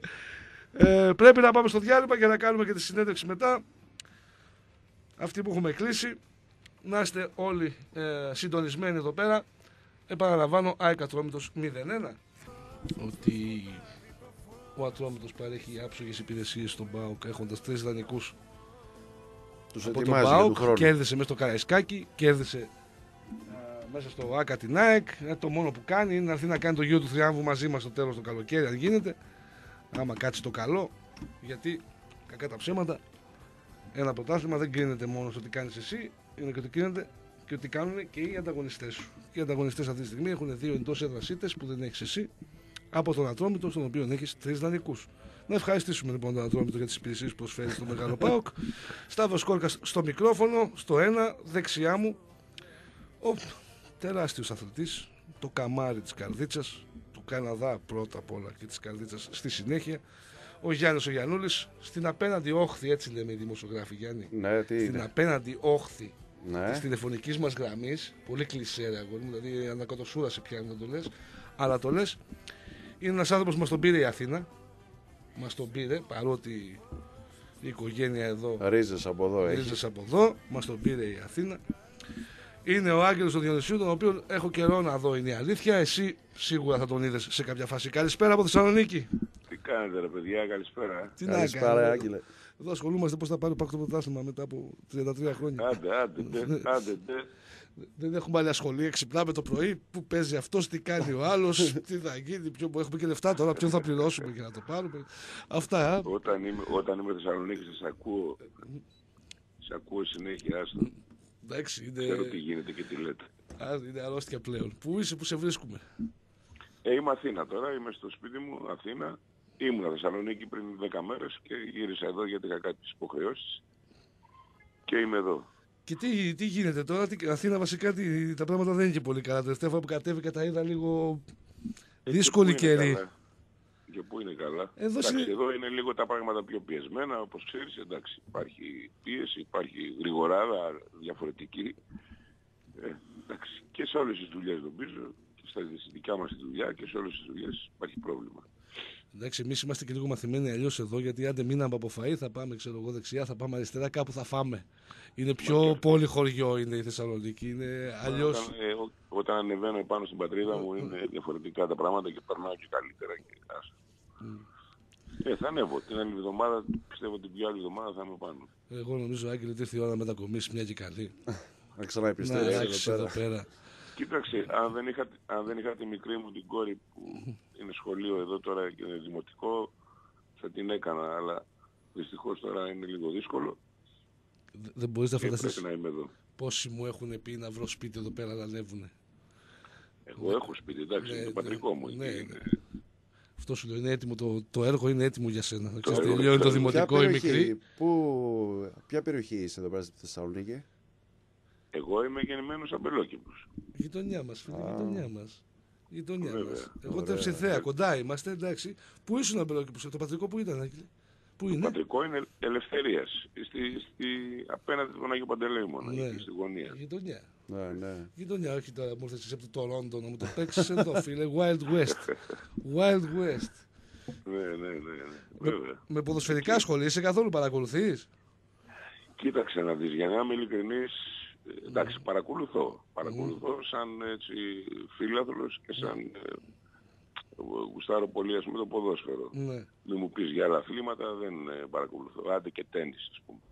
Speaker 1: πρέπει να πάμε στο διάλειμμα για να κάνουμε και τη συνέντευξη μετά. Αυτοί που έχουμε κλείσει, να είστε όλοι συντονισμένοι εδώ πέρα. Επαναλαμβάνω, ΑΕΚ Ατρόμητος 0-1. Ότι ο Ατρόμητος παρέχει άψογες υπηρεσίες στον ΠΑΟΚ έχοντας 3 δανεικούς από τον ΠΑΟΚ. Κέρδισε μέσα στο Καραϊσκάκι, κέρδισε μέσα στο ΆΚΑ την ΑΕΚ. Το μόνο που κάνει είναι να έρθει να κάνει το γύρο του θριάμβου μαζί μας στο τέλος του καλοκαίρι, αν γίνεται. Άμα κάτσει το καλό, γιατί κακά τα ψέματα, ένα πρωτάθλημα δεν κρίνεται μόνο στο τι κάνεις εσύ, είναι και ότι κρίνεται και ότι κάνουν και οι ανταγωνιστές σου. Οι ανταγωνιστές αυτή τη στιγμή έχουν 2 εντός έδρας ήττες που δεν έχεις εσύ, από τον Ατρόμητο, στον οποίο έχεις 3 δανεικούς. Να ευχαριστήσουμε λοιπόν τον Ατρόμητο για τις υπηρεσίες που προσφέρει στο Μεγάλο ΠΑΟΚ. Σταύρος Κόρκας στο μικρόφωνο, στο 1, δεξιά μου, ο τεράστιος αθλητής, το καμάρι της καρδίτσας, του Καναδά πρώτα απ' όλα και της καρδίτσας στη συνέχεια. Ο Γιάννης ο Γιαννούλης, στην απέναντι όχθη, έτσι λέμε οι δημοσιογράφοι, Γιάννη.
Speaker 2: Ναι,
Speaker 1: στην απέναντι όχθη
Speaker 2: της
Speaker 1: τηλεφωνικής μας γραμμής, πολύ κλεισέ ρε αγόρι μου, δηλαδή ανακατοσούρα σε πιάνει να το λες, αλλά το λες. Είναι ένας άνθρωπος που μας τον πήρε η Αθήνα. Μας τον πήρε, παρότι η οικογένεια εδώ.
Speaker 2: Ρίζες από εδώ έχει.
Speaker 1: Ρίζες από εδώ, μας τον πήρε η Αθήνα. Είναι ο Άγγελος του Διονυσίου, τον οποίο έχω καιρό να δω, είναι η αλήθεια. Εσύ σίγουρα θα τον είδες σε κάποια φάση. Καλησπέρα από Θεσσαλονίκη.
Speaker 3: Τι κάνετε ρε παιδιά, καλησπέρα.
Speaker 1: Τι να κάνουμε, Άγγελε. Εδώ ασχολούμαστε πώς θα πάρει το πρωτάθλημα μετά από 33 χρόνια.
Speaker 3: Άντε.
Speaker 1: Δεν έχουμε άλλη ασχολία. Ξυπνάμε το πρωί. Πού παίζει αυτός, τι κάνει ο άλλος, τι θα γίνει. Έχουμε και λεφτά τώρα. Ποιον θα πληρώσουμε για να το πάρουμε. Αυτά.
Speaker 3: Όταν είμαι Θεσσαλονίκη, σας ακούω. Σας ακούω συνέχεια. Άστο.
Speaker 1: Εντάξει,
Speaker 3: ξέρω τι γίνεται και τι λέτε.
Speaker 1: Είναι αρρώστια πλέον. Πού είσαι, πού σε βρίσκουμε?
Speaker 3: Είμαι Αθήνα τώρα. Είμαι στο σπίτι μου, Αθήνα. Ήμουν Θεσσαλονίκη πριν 10 μέρες και γύρισα εδώ γιατί είχα κάτι υποχρεώσεις. Και είμαι εδώ.
Speaker 1: Και τι γίνεται τώρα, Αθήνα βασικά τα πράγματα δεν είναι και πολύ καλά. Τελευταία φορά που κατέβηκα τα είδα λίγο δύσκολη καιρή.
Speaker 3: Και πού είναι καλά.
Speaker 1: Εντάξει,
Speaker 3: εδώ είναι λίγο τα πράγματα πιο πιεσμένα, όπως ξέρεις. Εντάξει, υπάρχει πίεση, υπάρχει γρηγοράδα διαφορετική. Εντάξει, και σε όλες τις δουλειές νομίζω, και στα δικιά μας τη δουλειά και σε όλες τις δουλειές υπάρχει πρόβλημα.
Speaker 1: Εντάξει, εμείς είμαστε και λίγο μαθημένοι αλλιώς εδώ, γιατί άντε μείναμε από φαΐ, θα πάμε ξέρω εγώ δεξιά, θα πάμε αριστερά, κάπου θα φάμε. Είναι πιο πόλη χωριό είναι η Θεσσαλονίκη, είναι αλλιώς.
Speaker 3: Όταν ανεβαίνω πάνω στην πατρίδα μου είναι διαφορετικά τα πράγματα και περνάω και καλύτερα και άστα. Θα ανέβω. Την άλλη εβδομάδα, πιστεύω την πιο άλλη εβδομάδα θα είμαι πάνω.
Speaker 1: Εγώ νομίζω, Άγγελε, ότι ήρθε η ώρα να μετακομίσει μια και καλή.
Speaker 2: Να ξαναεπιστρέψει
Speaker 1: εδώ πέρα.
Speaker 3: Κοίταξε, αν δεν είχα τη μικρή μου την κόρη που είναι σχολείο εδώ τώρα και είναι δημοτικό, θα την έκανα, αλλά δυστυχώς τώρα είναι λίγο δύσκολο.
Speaker 1: Δεν μπορείς να φανταστείς
Speaker 3: πρέπει να είμαι εδώ.
Speaker 1: Πόσοι μου έχουν πει να βρω σπίτι εδώ πέρα να ανέβουνε.
Speaker 3: Εγώ έχω σπίτι, εντάξει, είναι το πατρικό μου.
Speaker 1: Ναι. Αυτό σου λέω, είναι έτοιμο, το έργο είναι έτοιμο για σένα. Τελειώνει το δημοτικό η μικρή.
Speaker 2: Ποια περιοχή είσαι εδώ πέρα στη Θεσσαλονίκη?
Speaker 3: Εγώ είμαι γεννημένος Αμπελόκηπος.
Speaker 1: Γειτονιά μας, φίλε, γειτονιά μας. Εγώ ήταν Ψηθέα, κοντά είμαστε, εντάξει. Πού ήσουν Αμπελόκηπος, το πατρικό που ήταν, Άγγελε? Πού είναι?
Speaker 3: Το πατρικό είναι Ελευθερίας, απέναντι τον Άγιο Παντελεήμονα, εκεί στη γωνία.
Speaker 1: Γειτονιά.
Speaker 2: Ναι.
Speaker 1: Γειτονιά, όχι τώρα μου ήρθες από το Τορόντο να μου το παίξεις εδώ, φίλε. Wild West. Wild West.
Speaker 3: Ναι.
Speaker 1: Με ποδοσφαιρικά σχολεία, είσαι καθόλου παρακολουθείς?
Speaker 3: Κοίταξε να δεις, για να είμαι ειλικρινής, Εντάξει, παρακολουθώ σαν έτσι φίλαθλος και σαν γουστάρω πολύ ας πούμε το ποδόσφαιρο.
Speaker 1: Ναι.
Speaker 3: Μην μου πεις για άλλα αθλήματα, δεν παρακολουθώ. Άντε και τένις ας πούμε.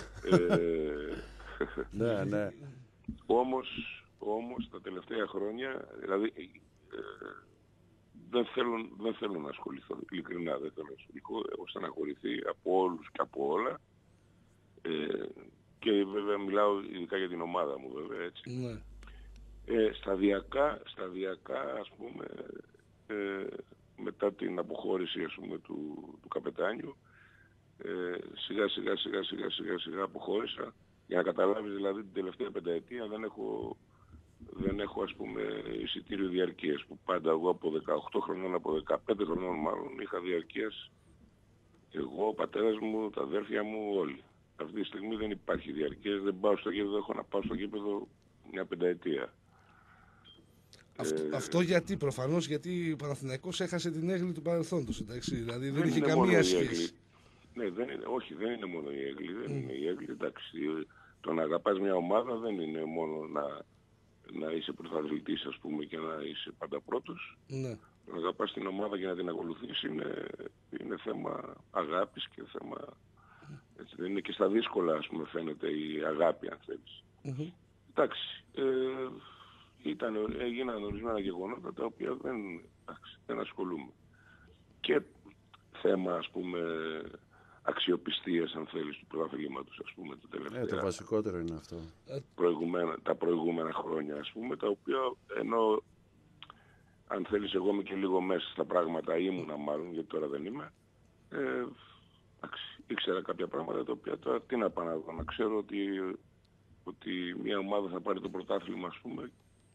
Speaker 2: Ναι.
Speaker 3: Όμως τα τελευταία χρόνια, δηλαδή δεν θέλω να ασχοληθώ, ειλικρινά δεν θέλω να ασχοληθώ. Έχω στεναχωρηθεί από όλους και από όλα. Και βέβαια μιλάω ειδικά για την ομάδα μου βέβαια, έτσι.
Speaker 1: Ναι.
Speaker 3: Σταδιακά ας πούμε, μετά την αποχώρηση ας πούμε του καπετάνιου, σιγά αποχώρησα. Για να καταλάβεις δηλαδή την τελευταία πενταετία δεν έχω ας πούμε εισιτήριο διαρκείας, που πάντα εγώ από 18 χρονών, από 15 χρονών μάλλον είχα διαρκείας, εγώ, ο πατέρας μου, τα αδέρφια μου, όλοι. Αυτή τη στιγμή δεν υπάρχει διαρκείας, δεν πάω στο γήπεδο, έχω να πάω στο γήπεδο μια πενταετία.
Speaker 1: Αυτό γιατί, προφανώς γιατί ο Παναθηναϊκός έχασε την έγκλη του παρελθόντος, εντάξει, δηλαδή δεν είχε
Speaker 3: είναι
Speaker 1: καμία
Speaker 3: μόνο η
Speaker 1: σχέση.
Speaker 3: έγκλη. Ναι, δεν είναι μόνο η έγκλη, δεν είναι η έγκλη, εντάξει. Το να αγαπάς μια ομάδα δεν είναι μόνο να είσαι πρωταθλητής ας πούμε και να είσαι πάντα πρώτος.
Speaker 1: Ναι.
Speaker 3: Το να αγαπάς την ομάδα και να την ακολουθείς είναι θέμα αγάπης και θέμα... Έτσι, δεν είναι και στα δύσκολα ας πούμε φαίνεται η αγάπη αν θέλεις. Εντάξει, έγιναν ορισμένα γεγονότα τα οποία δεν ασχολούμαι. Και θέμα ας πούμε αξιοπιστίας αν θέλεις του πρωταθλήματος ας πούμε το τελευταίο.
Speaker 2: Το βασικότερο είναι αυτό.
Speaker 3: Τα προηγούμενα χρόνια ας πούμε, τα οποία ενώ αν θέλεις εγώ είμαι και λίγο μέσα στα πράγματα, ήμουνα μάλλον γιατί τώρα δεν είμαι, ήξερα κάποια πράγματα τα οποία τώρα τι να πάω να ξέρω ότι μια ομάδα θα πάρει το πρωτάθλημα ας πούμε.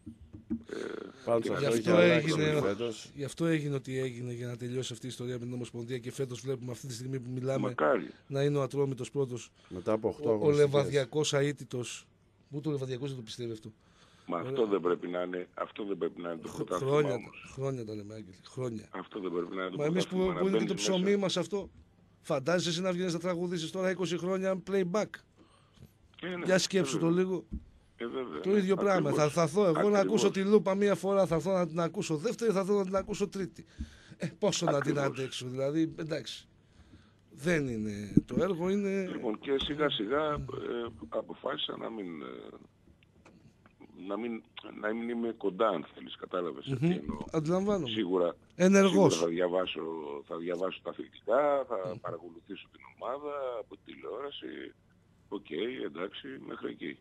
Speaker 1: Γι' αυτό έγινε ό,τι έγινε για να τελειώσει αυτή η ιστορία με την Ομοσπονδία και φέτος βλέπουμε αυτή τη στιγμή που μιλάμε να είναι ο Ατρόμητος πρώτος.
Speaker 2: Μετά από 8
Speaker 1: ο Λεβαδιακός αίτητος. Ούτε ο Λεβαδιακός δεν το πιστεύει αυτό.
Speaker 3: Μα αυτό δεν πρέπει να είναι το πρωτάθλημα όμως.
Speaker 1: Χρόνια τα λέμε, Άγγελε. Χρόνια.
Speaker 3: Αυτό δεν πρέπει να είναι το
Speaker 1: πρωτάθλημα. Μα εμείς που είναι και το ψωμί μας αυτό. Φαντάζεσαι να βγαίνεις να τραγουδήσεις τώρα 20 χρόνια playback. Για σκέψου το λίγο. Το ίδιο πράγμα. Θα έρθω εγώ να ακούσω τη Λούπα μία φορά, θα έρθω να την ακούσω δεύτερη, θα έρθω να την ακούσω τρίτη. Πόσο να την αντέξω, δηλαδή, εντάξει. Δεν είναι. Το έργο είναι...
Speaker 3: Λοιπόν, και σιγά σιγά αποφάσισα να μην είμαι κοντά, αν θέλεις, κατάλαβες.
Speaker 1: Αντιλαμβάνομαι.
Speaker 3: Σίγουρα
Speaker 1: ενεργός.
Speaker 3: θα διαβάσω τα αθλητικά, θα παρακολουθήσω την ομάδα από τη τηλεόραση. Οκ, εντάξει, μέχρι εκεί.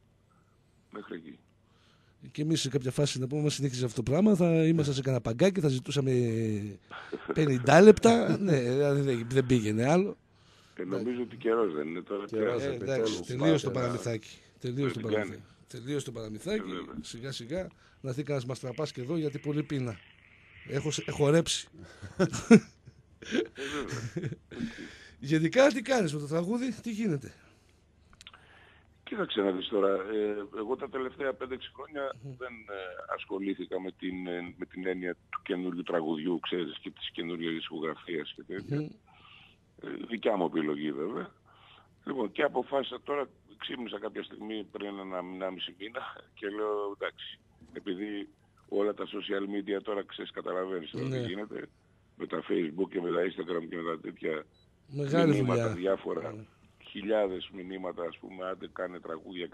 Speaker 1: Και εμείς σε κάποια φάση να πούμε, μας συνέχιζε αυτό το πράγμα, θα ήμασταν σε κανένα παγκάκι, θα ζητούσαμε 50 λεπτά. Ναι, δηλαδή δεν πήγαινε άλλο.
Speaker 3: Νομίζω ότι καιρός δεν είναι τώρα.
Speaker 1: Εντάξει, τελείωσε το παραμυθάκι. Τελείωσε το παραμυθάκι. Σιγά σιγά να έρθει κανένας μαστραπάς και εδώ γιατί πολύ πείνα. Έχω ρέψει. Γενικά τι κάνεις με το τραγούδι, τι γίνεται?
Speaker 3: Κοίταξε να δεις τώρα, εγώ τα τελευταία 5-6 χρόνια δεν ασχολήθηκα με την έννοια του καινούριου τραγουδιού, ξέρεις, και της καινούριας δισκογραφίας και τέτοια. Δικιά μου επιλογή βέβαια. Λοιπόν, και αποφάσισα τώρα, ξύπνησα κάποια στιγμή πριν 1,5 μήνα και λέω εντάξει, επειδή όλα τα social media τώρα ξέρεις, καταλαβαίνεις τι γίνεται, με τα Facebook και με τα Instagram και με τα τέτοια μηνύματα διάφορα. Χιλιάδες μηνύματα ας πούμε, άντε κάνε τραγούδια.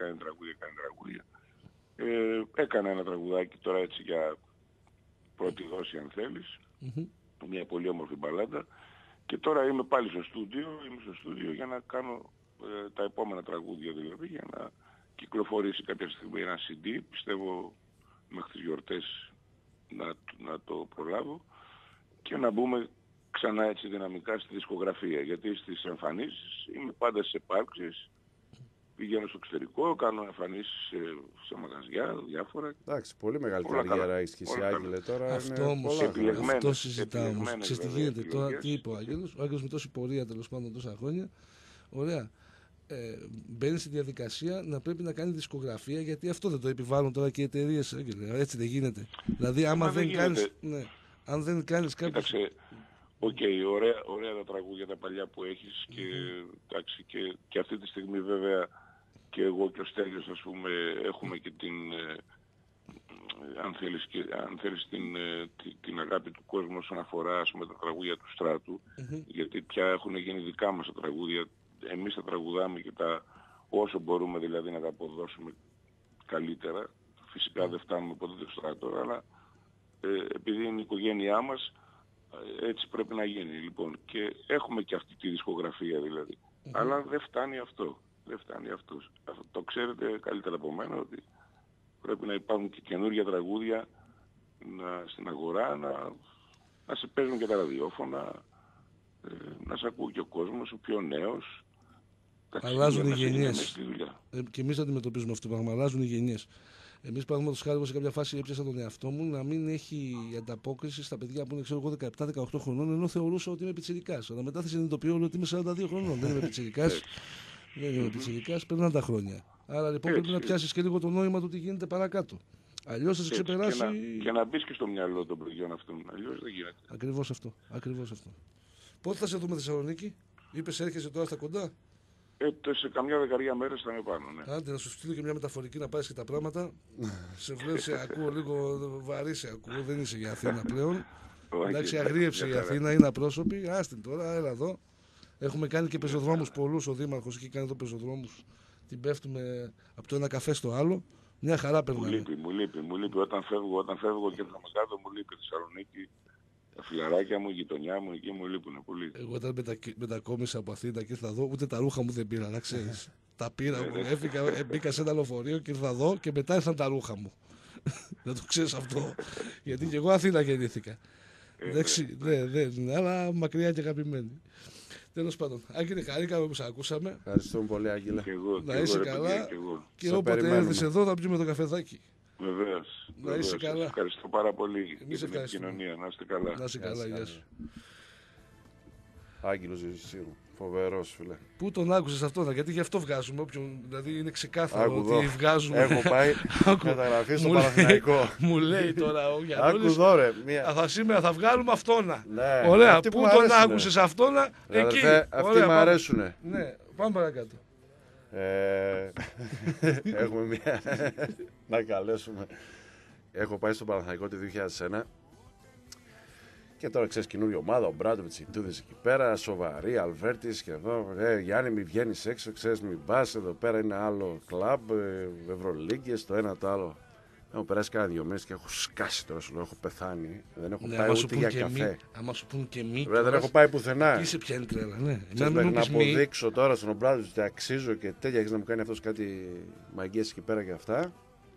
Speaker 3: Έκανα ένα τραγουδάκι τώρα έτσι για πρώτη δόση αν θέλεις, μια πολύ όμορφη μπαλάντα, και τώρα είμαι πάλι στο στούντιο για να κάνω τα επόμενα τραγούδια, δηλαδή για να κυκλοφορήσει κάποια στιγμή ένα CD, πιστεύω μέχρι τις γιορτές να το προλάβω και να μπούμε ξανά έτσι δυναμικά στη δισκογραφία, γιατί στις εμφανίσεις είμαι πάντα στις επάρξεις, πηγαίνω στο εξωτερικό, κάνω εμφανίσεις σε μαγαζιά, διάφορα.
Speaker 2: Εντάξει, πολύ μεγάλη καριέρα έχεις και εσύ, Άγγελε, τώρα.
Speaker 1: Αυτό όμως, αυτό συζητάω όμως. Ξέρεις τι γίνεται τώρα, τι είπε ο Άγγελος? Ο Άγγελος με τόση πορεία τέλος πάντων τόσα χρόνια, ωραία, μπαίνει στη διαδικασία να πρέπει να κάνει δισκογραφία, γιατί αυτό δεν το επιβάλλουν τώρα και οι εταιρείες, Άγγελε, έτσι δεν γίνεται? Δηλαδή άμα δεν κάνεις, αν δεν κάνεις κάποιο...
Speaker 3: Οκ, ωραία τα τραγούδια τα παλιά που έχεις και, εντάξει, και αυτή τη στιγμή βέβαια και εγώ και ο Στέλιος, ας πούμε, έχουμε και την, αν θέλεις την αγάπη του κόσμου όσον αφορά, ας πούμε, τα τραγούδια του Στράτου, γιατί πια έχουν γίνει δικά μας τα τραγούδια, εμείς τα τραγουδάμε και όσο μπορούμε δηλαδή να τα αποδώσουμε καλύτερα. Φυσικά δεν φτάνουμε ποτέ στο Στράτο, αλλά επειδή είναι η οικογένειά μας, έτσι πρέπει να γίνει, λοιπόν. Και έχουμε και αυτή τη δισκογραφία δηλαδή. Αλλά δεν φτάνει αυτό. Δεν φτάνει αυτό. Το ξέρετε καλύτερα από μένα ότι πρέπει να υπάρχουν και καινούργια τραγούδια στην αγορά, να σε παίζουν και τα ραδιόφωνα, να σε ακούει και ο κόσμος, ο πιο νέος.
Speaker 1: Αλλάζουν οι γενιές. Και εμείς αντιμετωπίζουμε αυτό το πράγμα. Αλλάζουν οι γενιές. Εμείς, παραδείγματος χάρη, σε κάποια φάση έπιασα τον εαυτό μου να μην έχει ανταπόκριση στα παιδιά που είναι, ξέρω εγώ, 17-18 χρονών, ενώ θεωρούσα ότι είμαι πιτσιρικάς. Αλλά μετά θα συνειδητοποιώ ότι είμαι 42 χρονών. Δεν είμαι πιτσιρικάς. Δεν είμαι πιτσιρικάς, περνάνε τα χρόνια. Άρα λοιπόν πρέπει να πιάσεις και λίγο το νόημα του τι γίνεται παρακάτω. Αλλιώς θα σε ξεπεράσει.
Speaker 3: Και να μπεις και στο μυαλό των παιδιών αυτών. Αλλιώς δεν γίνεται.
Speaker 1: Ακριβώς αυτό. Πότε θα σε δούμε Θεσσαλονίκη, είπες έρχεσαι τώρα στα κοντά.
Speaker 3: Σε καμιά δεκαριά μέρες θα είμαι πάνω, ναι.
Speaker 1: Άντε να σου στείλω και μια μεταφορική να πάρεις και τα πράγματα. Σε βλέπω, σε ακούω λίγο βαρύ, σε ακούω, δεν είσαι για Αθήνα πλέον. Εντάξει, αγρίεψε η Αθήνα, είναι απρόσωπη. Άστην τώρα, έλα εδώ. Έχουμε κάνει και πεζοδρόμους πολλούς, ο Δήμαρχος έχει κάνει εδώ πεζοδρόμους. Την πέφτουμε από το ένα καφέ στο άλλο. Μια χαρά περνάμε.
Speaker 3: Μου λείπει. Όταν φεύγω και έρχομαι κάτω, μου λείπει η Θεσσαλονίκη. Τα φιλαράκια μου, η γειτονιά μου, εκεί μου λείπουν πολύ.
Speaker 1: Εγώ όταν μετακόμισα από Αθήνα και ήρθα εδώ, ούτε τα ρούχα μου δεν πήρα, να ξέρεις. Τα πήρα, μπήκα σε ένα λεωφορείο και ήρθα εδώ και μετά ήρθαν τα ρούχα μου. Δεν το ξέρεις αυτό. Γιατί και εγώ Αθήνα γεννήθηκα. Εντάξει, δεν είναι, αλλά μακριά και αγαπημένη. Τέλος πάντων, Άγγελε, χαρήκαμε που σε ακούσαμε.
Speaker 2: Ευχαριστούμε πολύ, Άγγελε.
Speaker 1: Να είσαι καλά. Και όποτε έρθεις εδώ θα πιούμε το καφεδάκι.
Speaker 3: Βεβαίως.
Speaker 1: Να είσαι καλά.
Speaker 3: Ευχαριστώ πάρα πολύ
Speaker 1: για την
Speaker 3: επικοινωνία. Να είστε καλά.
Speaker 1: Να είσαι καλά, γεια σου.
Speaker 2: Άγγελος Ζησίου. Φοβερός, φίλε.
Speaker 1: Πού τον άκουσες αυτό, γιατί γι' αυτό βγάζουμε. Δηλαδή είναι ξεκάθαρο ότι βγάζουμε.
Speaker 2: Έχω πάει καταγραφή στο Παναθηναϊκό.
Speaker 1: Μου λέει τώρα ο Γιάννης.
Speaker 2: Άκου δώρε.
Speaker 1: Σήμερα θα βγάλουμε αυτόνα.
Speaker 2: Ναι,
Speaker 1: ωραία, πού τον άκουσες αυτόνα, εκεί.
Speaker 2: Αυτοί μου αρέσουνε.
Speaker 1: Ναι, πάμε παρακάτω.
Speaker 2: Έχουμε μια. Να καλέσουμε. Έχω πάει στο Παναθηναϊκό το 2001. Και τώρα ξέρεις καινούργια ομάδα, ο Μπράντοβιτς, οι Τούδες εκεί πέρα, σοβαρή, Αλβέρτης και εδώ. Γιάννη, μη βγαίνεις έξω, ξέρεις, μην πας. Εδώ πέρα είναι άλλο κλαμπ, Ευρωλίγκες, το ένα το άλλο. Έχω περάσει κάνα 2 μέρες και έχω σκάσει τώρα, σου λέω, έχω πεθάνει. Δεν έχω πάει ούτε για καφέ.
Speaker 1: Άμα σου πούν και μη.
Speaker 2: Δεν έχω πάει πουθενά.
Speaker 1: Τι σε πιάνει τρέλα, ναι.
Speaker 2: Να αποδείξω τώρα στον Μπράντοβιτς ότι αξίζω και τέτοια, έχεις να μου κάνει αυτός κάτι μαγκές εκεί πέρα και αυτά.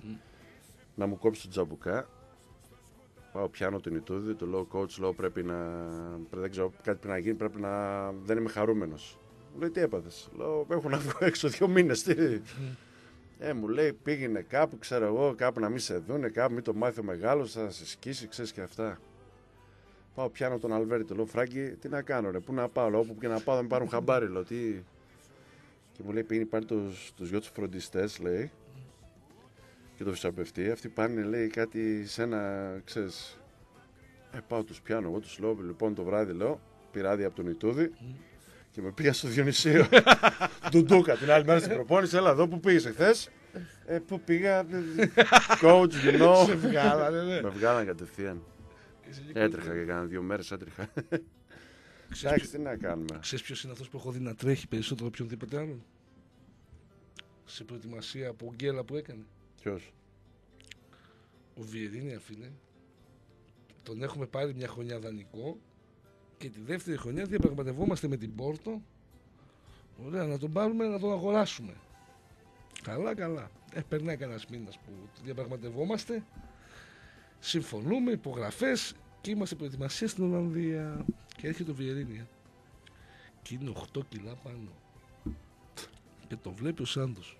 Speaker 2: Να μου κόψει το τζαμπουκά. Πάω, πιάνω τον Ιτούδη, του λέω coach, λέω δεν ξέρω, κάτι πρέπει να γίνει, δεν είμαι χαρούμενος. Μου λέει τι έπαθες, λέω έχω να βγω έξω 2 μήνες, τι. Μου λέει πήγαινε κάπου, ξέρω εγώ, κάπου να μην σε δούνε, κάπου μην το μάθει ο μεγάλος, θα σε σκίσει, ξέρεις και αυτά. Πάω, πιάνω τον Αλβέρτη, του λέω Φράγκη, τι να κάνω ρε, πού να πάω, λέω, όπου και να πάω δεν με πάρουν χαμπάρι, λέω, τι. Και μου λέει πήγαινε πάρει τους γιο τους φροντιστές, λέει. Και το φυσαπευτεί, αυτοί πάνε λέει κάτι σε ένα, ξέρεις, πάω τους πιάνω, εγώ τους λέω, λοιπόν το βράδυ λέω, πήρα άδεια από τον Ιτούδη και με πήγα στο Διονυσίο, Ντουντούκα, την άλλη μέρα στην προπόνηση, έλα εδώ που πήγες εχθές, που πήγα, coach, you know,
Speaker 1: σε βγάλανε, ναι.
Speaker 2: Με βγάλανε κατευθείαν, έτρεχα και κάνα 2 μέρες έτρεχα, εντάξει τι να κάνουμε.
Speaker 1: Ξέρεις ποιος είναι αυτός που έχω δει να τρέχει περισσότερο από οποιονδήποτε άλλον, σε προετοιμασία από γκέλα που έκανε.
Speaker 2: Ποιος?
Speaker 1: Ο Βιερίνια, φίλε. Τον έχουμε πάρει μια χρονιά δανεικό και τη δεύτερη χρονιά διαπραγματευόμαστε με την Πόρτο. Ωραία, να τον πάρουμε, να τον αγοράσουμε. Καλά. Περνάει κανένας μήνας που διαπραγματευόμαστε. Συμφωνούμε, υπογραφές και είμαστε προετοιμασία στην Ολλανδία. Και έρχεται ο Βιερίνια. Και είναι 8 κιλά πάνω. Και το βλέπει ο Σάντος.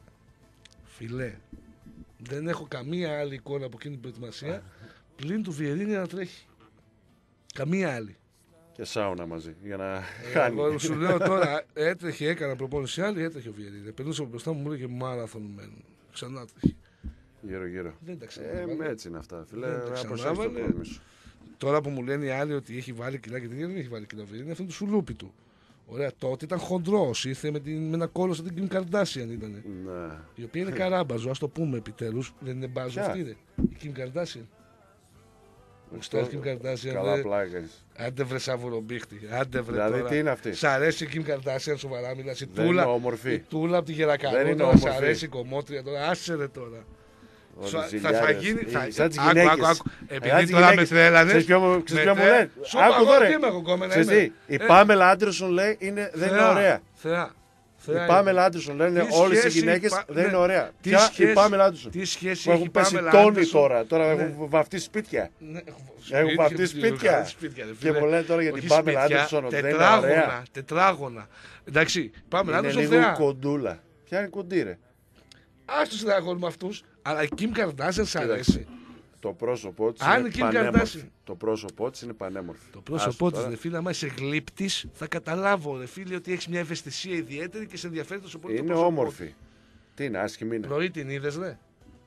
Speaker 1: Φιλέ. Δεν έχω καμία άλλη εικόνα από εκείνη την προετοιμασία πλην του Βιερίνια να τρέχει. Καμία άλλη.
Speaker 2: Και σάουνα μαζί για να χάνει.
Speaker 1: Εγώ σου λέω τώρα, έτρεχε, έκανα προπόνηση άλλη, έτρεχε ο Βιερίνια. Περνούσε από μπροστά μου, μου έλεγε μάραθον. Ξανά τρέχει.
Speaker 2: Γύρω.
Speaker 1: Δεν τα ξανάβαλε.
Speaker 2: Έτσι είναι αυτά. Φίλε,
Speaker 1: τώρα που μου λένε οι άλλοι ότι έχει βάλει κιλά και δεν έχει βάλει κιλά ο Βιερίνια, αυτό είναι το σουλούπι του. Ωραία, τότε ήταν χοντρός, ήρθε με ένα κόλλο σαν την Kim Kardashian ήταν.
Speaker 2: Ναι.
Speaker 1: Η οποία είναι καράμπαζο, ας το πούμε επιτέλους. Δεν είναι μπάζο
Speaker 2: Ποια?
Speaker 1: αυτή, η Kim Kardashian. Ξέρεις Kim Kardashian.
Speaker 2: Καλά πλάκες.
Speaker 1: Άντε βρε σαβουρομπίχτη. Άντε βρε
Speaker 2: Δηλαδή
Speaker 1: τώρα.
Speaker 2: τι είναι αυτή?
Speaker 1: Σ' αρέσει η Kim Kardashian, σοβαρά μιλάς.
Speaker 2: Δεν είναι όμορφη.
Speaker 1: Η Τούλα από τη Γερακανό.
Speaker 2: Δεν είναι
Speaker 1: Τώρα σ'
Speaker 2: όμορφη.
Speaker 1: αρέσει η κομμότρια τώρα. Άσε ρε τώρα.
Speaker 2: Όλοι
Speaker 1: Θα
Speaker 2: ζηλιάρες.
Speaker 1: γίνει.
Speaker 2: Σαν τις
Speaker 1: Άκου,
Speaker 2: γυναίκες.
Speaker 1: άκου, άκου.
Speaker 2: Σαν
Speaker 1: Επειδή
Speaker 2: τις
Speaker 1: τώρα με
Speaker 2: γυναίκες.
Speaker 1: θέλανε.
Speaker 2: Ξέρεις ποιο μου λένε? Άκου
Speaker 1: τώρα.
Speaker 2: τώρα. Ξέρεις τι? Η Πάμελα Άντερσον λέει δεν είναι ωραία.
Speaker 1: Θεά.
Speaker 2: Η Πάμελα Άντερσον λένε
Speaker 1: Τι
Speaker 2: όλες οι
Speaker 1: σχέση
Speaker 2: γυναίκες
Speaker 1: υπά-
Speaker 2: δεν
Speaker 1: ναι.
Speaker 2: είναι ωραία.
Speaker 1: Τι
Speaker 2: Ποια? Η
Speaker 1: σχέση-
Speaker 2: Πάμελα Άντερσον.
Speaker 1: Τι σχέση
Speaker 2: Που
Speaker 1: έχει
Speaker 2: έχουν
Speaker 1: η
Speaker 2: πέσει
Speaker 1: Πάμελα
Speaker 2: τόνοι
Speaker 1: Άντερσον.
Speaker 2: τώρα. Τώρα
Speaker 1: Ναι.
Speaker 2: έχουν βαφτεί σπίτια.
Speaker 1: Ναι,
Speaker 2: Έχουν βαφτεί σπίτια. Και μου λένε τώρα για την Πάμελα Άντερσον ότι δεν είναι ωραία.
Speaker 1: Τετράγωνα. Εντάξει, Πάμελα
Speaker 2: Είναι
Speaker 1: Άντερσον
Speaker 2: λίγο
Speaker 1: θεά.
Speaker 2: κοντούλα. Ποια είναι κοντή ρε?
Speaker 1: Ας τους στεναχωρούμε αυτούς, αλλά η Kim Kardashian σ' αρέσει.
Speaker 2: Το πρόσωπό της
Speaker 1: Αν
Speaker 2: είναι
Speaker 1: η Kim
Speaker 2: πανέμορφη.
Speaker 1: Kardashian.
Speaker 2: Το πρόσωπό της είναι πανέμορφη.
Speaker 1: Το πρόσωπό
Speaker 2: Άστο
Speaker 1: της,
Speaker 2: τώρα.
Speaker 1: ρε φίλε, άμα είσαι γλύπτης, θα καταλάβω, ρε φίλε, ότι έχεις μια ευαισθησία ιδιαίτερη και σε ενδιαφέρει τόσο πολύ το
Speaker 2: Είναι
Speaker 1: πρόσωπό
Speaker 2: όμορφη.
Speaker 1: της.
Speaker 2: Τι είναι, άσχημη είναι.
Speaker 1: Πρωί την είδες, ρε.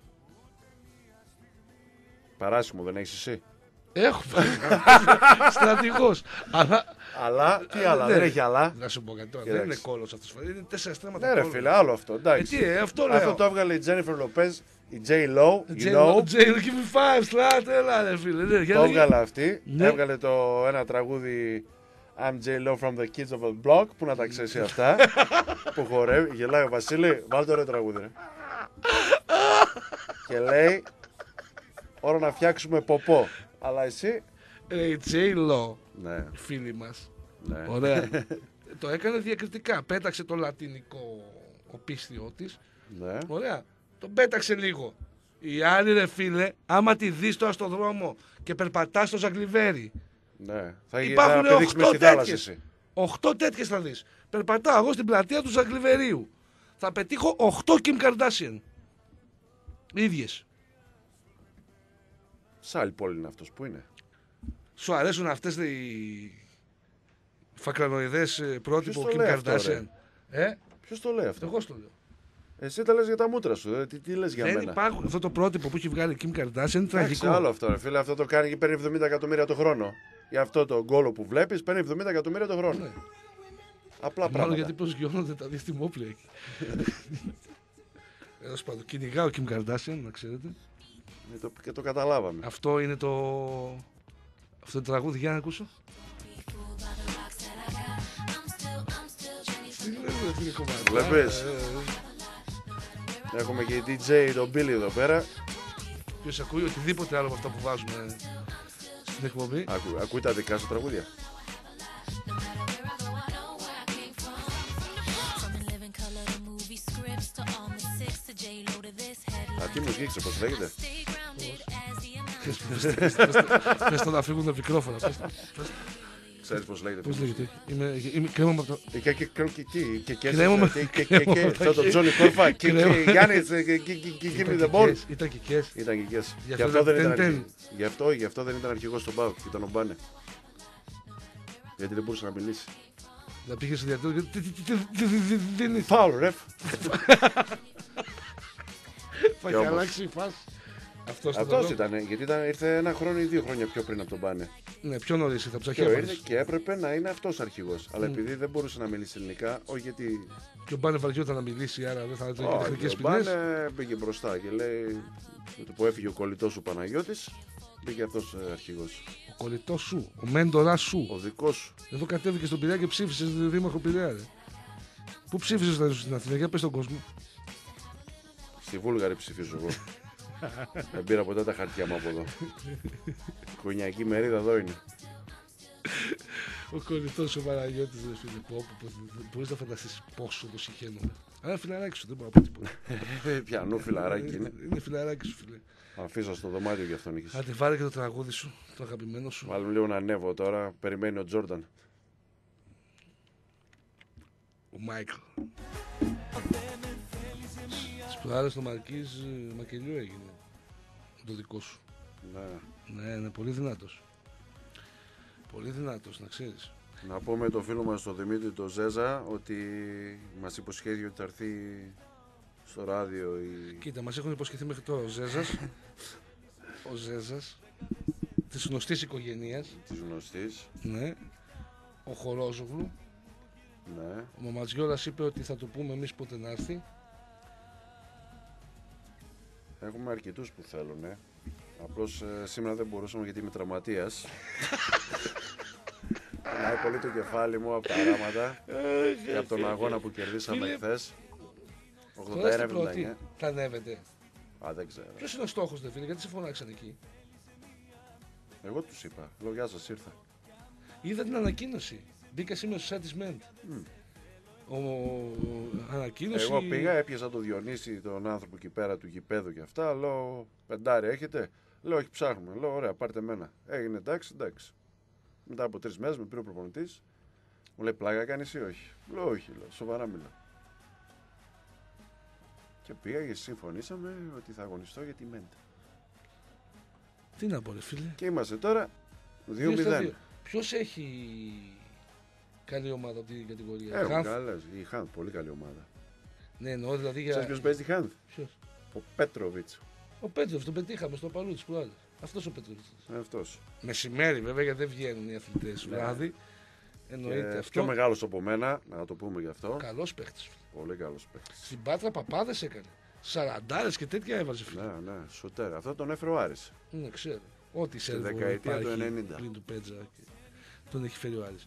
Speaker 2: Παράσημο δεν έχεις εσύ.
Speaker 1: Έχω στρατηγός. Αλλά,
Speaker 2: Αλλά, τι άλλα,
Speaker 1: ναι.
Speaker 2: δεν έχει άλλα.
Speaker 1: να σου πω κάτι τώρα,
Speaker 2: Κοίταξε.
Speaker 1: δεν είναι κόλλος αυτός. Είναι 4 στρέμματα
Speaker 2: Ναι ρε
Speaker 1: κόλλος.
Speaker 2: φίλε, άλλο αυτό, εντάξει.
Speaker 1: τι, αυτό λέω.
Speaker 2: Αυτό το έβγαλε η Jennifer Lopez, η J. Lo, you
Speaker 1: J.
Speaker 2: know.
Speaker 1: Give me 5, στράτε, έλα ρε φίλε. Ναι, για
Speaker 2: Το
Speaker 1: λέγε.
Speaker 2: έβγαλε αυτή,
Speaker 1: Ναι.
Speaker 2: έβγαλε το ένα τραγούδι I'm J. Lo from the Kids of the Block, που να τα ξέρεις αυτά, που χορεύει, γελάει ο Βασίλη, βάλ το ρε τραγούδι ρε. Και λέει, ώρα να φτιάξουμε ποπό. Αλλά εσύ,
Speaker 1: Η J-Lo,
Speaker 2: ναι,
Speaker 1: φίλη μας,
Speaker 2: ναι.
Speaker 1: ωραία, το έκανε διακριτικά. Πέταξε το λατινικό οπίστιό της.
Speaker 2: Ναι.
Speaker 1: Ωραία. Τον πέταξε λίγο. Η άλλη ρε φίλε, άμα τη δεις τώρα στον δρόμο και περπατάς στο Ζαγκλιβέρι,
Speaker 2: Ναι. Θα
Speaker 1: υπάρχουν
Speaker 2: πηδήξεις μες
Speaker 1: 8
Speaker 2: στη θάλασσα
Speaker 1: τέτοιες.
Speaker 2: εσύ.
Speaker 1: 8 τέτοιες θα δεις. Περπατάω εγώ στην πλατεία του Ζαγκλιβερίου. Θα πετύχω 8 Kim Kardashian. Ίδιες.
Speaker 2: Σ' άλλη πόλη είναι αυτός, πού είναι?
Speaker 1: Σου αρέσουν αυτές οι φακρανοειδές πρότυπο
Speaker 2: Ποιος το
Speaker 1: Kim
Speaker 2: λέει αυτό,
Speaker 1: Kardashian?
Speaker 2: Ποιος το λέει αυτό?
Speaker 1: Εγώ στο λέω.
Speaker 2: Εσύ τα λες για τα μούτρα σου, τι λες για
Speaker 1: Δεν
Speaker 2: μένα?
Speaker 1: υπάρχουν. Αυτό το πρότυπο που έχει βγάλει η Kim Kardashian είναι
Speaker 2: Εντάξει,
Speaker 1: τραγικό.
Speaker 2: άλλο αυτό ρε φίλε, αυτό το κάνει και παίρνει 70 εκατομμύρια το χρόνο. Για αυτό το γκόλο που βλέπεις παίρνει 70 εκατομμύρια το χρόνο.
Speaker 1: Ναι.
Speaker 2: Απλά
Speaker 1: Μάλλον
Speaker 2: πράγματα.
Speaker 1: γιατί προσγειώνονται τα διαστημόπλαια εκεί. Τέλος πάντων, κυνηγάω Kim Kardashian, να ξέρετε.
Speaker 2: Και το καταλάβαμε.
Speaker 1: Αυτό είναι το. Αυτό είναι το τραγούδι, για να ακούσω.
Speaker 2: Βλέπεις. Έχουμε και η DJ τον Billy εδώ πέρα.
Speaker 1: Ποιος ακούει οτιδήποτε άλλο από αυτά που βάζουμε στην εκπομπή.
Speaker 2: Ακούει τα δικά σου τραγούδια. Α, τι μουσική ξέρεις πώς λέγεται?
Speaker 1: Πες το να φύγουν τα μικρόφωνα.
Speaker 2: Ξέρεις πώς λέγεται?
Speaker 1: Πώς λέγεται. Είμαι κρέμα από το.
Speaker 2: Και αυτό το Τζόνι Κόρφα και Γιάννης give me the ball.
Speaker 1: Ήταν κικές.
Speaker 2: Ήταν κικές.
Speaker 1: Γι'
Speaker 2: Γι'
Speaker 1: αυτό
Speaker 2: αυτό δεν
Speaker 1: ήταν
Speaker 2: ήταν
Speaker 1: ten-ten.
Speaker 2: αρχηγός. Γι' αυτό δεν ήταν αρχηγός στον ΠΑΟΚ, ήταν ο Μπάνε. Γιατί δεν μπορούσε να μιλήσει.
Speaker 1: Να πήγε στο διατρό. Τι δίνει.
Speaker 2: Φάουλ ρεφ.
Speaker 1: Θα
Speaker 2: Και
Speaker 1: έχει
Speaker 2: όμως.
Speaker 1: αλλάξει η φάση.
Speaker 2: Αυτός ήταν, γιατί ήρθε 1 χρόνο ή 2 χρόνια πιο πριν από τον Μπάνε.
Speaker 1: Ναι, πιο νωρίς ήρθε από τους
Speaker 2: Και ήρθε
Speaker 1: Αχέβαλους.
Speaker 2: και έπρεπε να είναι αυτός αρχηγός. Αλλά επειδή δεν μπορούσε να μιλήσει ελληνικά, όχι γιατί.
Speaker 1: Και ο Μπάνε βαριόταν να μιλήσει, άρα δεν θα είχε
Speaker 2: Όχι,
Speaker 1: τεχνικές
Speaker 2: ο
Speaker 1: ποινές.
Speaker 2: Μπάνε πήγε μπροστά και λέει. Με το που έφυγε ο κολλητός σου Παναγιώτης, πήγε αυτός αρχηγός.
Speaker 1: Ο κολλητός σου, ο μέντορας σου.
Speaker 2: Ο δικός σου.
Speaker 1: Εδώ κατέβηκε στον Πειραιά και ψήφισε δήμαρχο Πειραιά. Ρε. Πού ψήφισε όταν ήσουν στην Αθήνα, για πες στον κόσμο.
Speaker 2: Στη Βούλγαρη ψηφίζω εγώ. Δεν πήρα ποτέ τα χαρτιά μου από εδώ. Η κονιακή μερίδα εδώ είναι.
Speaker 1: Ο κολλητός ο Παναγιώτης, ρε φίλε. Μπορείς να φανταστείς πόσο το συχαίνω. Αλλά φιλαράκι σου, δεν μπορώ να πω τίποτα.
Speaker 2: Πιανού φιλαράκι είναι.
Speaker 1: Είναι φιλαράκι σου, φίλε.
Speaker 2: Αφήσω στο δωμάτιο για αυτόν είχες.
Speaker 1: Άντε, βάλε και το τραγούδι σου, το αγαπημένο σου.
Speaker 2: Βάλουμε λίγο να ανέβω τώρα. Περιμένει ο Τζόρνταν.
Speaker 1: Ο Μάικλ. Τις προάλλες το Μαρκίζ Μακελιού έγινε. Το δικό σου.
Speaker 2: Ναι.
Speaker 1: Ναι, είναι πολύ δυνατός. Πολύ δυνατός, να ξέρεις.
Speaker 2: Να πούμε το φίλο μας τον Δημήτρη τον Ζέζα ότι μας υποσχέθηκε ότι θα έρθει στο ράδιο η...
Speaker 1: Κοίτα, μας έχουν υποσχεθεί μέχρι τώρα ο Ζέζας της γνωστής οικογένειας,
Speaker 2: της γνωστής.
Speaker 1: ναι, ο Χορόζογλου
Speaker 2: Ναι.
Speaker 1: Ο Μαματζιόλας είπε ότι θα το πούμε εμείς πότε να έρθει.
Speaker 2: Έχουμε αρκετούς που θέλουν. Απλώς σήμερα δεν μπορούσαμε γιατί είμαι τραυματίας. Πονάει πολύ το κεφάλι μου από τα αράματα και από τον αγώνα που κερδίσαμε χθες. 81-79.
Speaker 1: Θα ανέβετε.
Speaker 2: Α, δεν ξέρω.
Speaker 1: Ποιος είναι ο στόχος, δε φίλε, γιατί σε φωνάξαν εκεί?
Speaker 2: Εγώ τους είπα. Λέω γεια σας, ήρθα.
Speaker 1: Είδα την ανακοίνωση. Μπήκα σήμερα στο site της Ment. Ανακοίνωση.
Speaker 2: Εγώ πήγα, έπιασα το Διονύση, τον άνθρωπο εκεί πέρα του γηπέδου και αυτά. Λέω, 5 έχετε? Λέω, όχι, ψάχνουμε. Λέω, ωραία, πάρτε εμένα. Έγινε εντάξει. Μετά από 3 μέρες με πήρε ο προπονητής. Μου λέει, πλάκα κάνεις ή όχι? Λέω, όχι, λέω, σοβαρά μιλάω. Και πήγα και συμφωνήσαμε ότι θα αγωνιστώ για τη Ment.
Speaker 1: Τι να πω, ρε φίλε.
Speaker 2: Και είμαστε τώρα 2-0.
Speaker 1: Ποιος έχει καλή ομάδα από την κατηγορία?
Speaker 2: Έχουν καλές. Η Χάνθ, πολύ καλή ομάδα.
Speaker 1: Ναι, εννοώ δηλαδή για.
Speaker 2: Ξέρεις ποιος παίζει τη Χάνθ?
Speaker 1: Ποιος?
Speaker 2: Ο Πέτροβιτς.
Speaker 1: Ο Πέτροβιτς, τον πετύχαμε στο Παλούτσι που άλλες. Αυτός ο Πέτροβιτς.
Speaker 2: Αυτός.
Speaker 1: Μεσημέρι βέβαια, γιατί δεν βγαίνουν οι αθλητές βράδυ. Εννοείται αυτό.
Speaker 2: Πιο μεγάλος από μένα, να το πούμε γι' αυτό.
Speaker 1: Καλός παίχτης.
Speaker 2: Πολύ καλός παίχτης.
Speaker 1: Στην Πάτρα παπάδες έκανε. 40 και τέτοια έβαζε, φίλε.
Speaker 2: Ναι, σουτέρ. Αυτό τον έφερε ο Άρης.
Speaker 1: Ναι, ξέρω. Ό,τι σε
Speaker 2: δεκαετία του 90.
Speaker 1: Πριν του Πέτζα και τον έχει φέρει ο Άρης.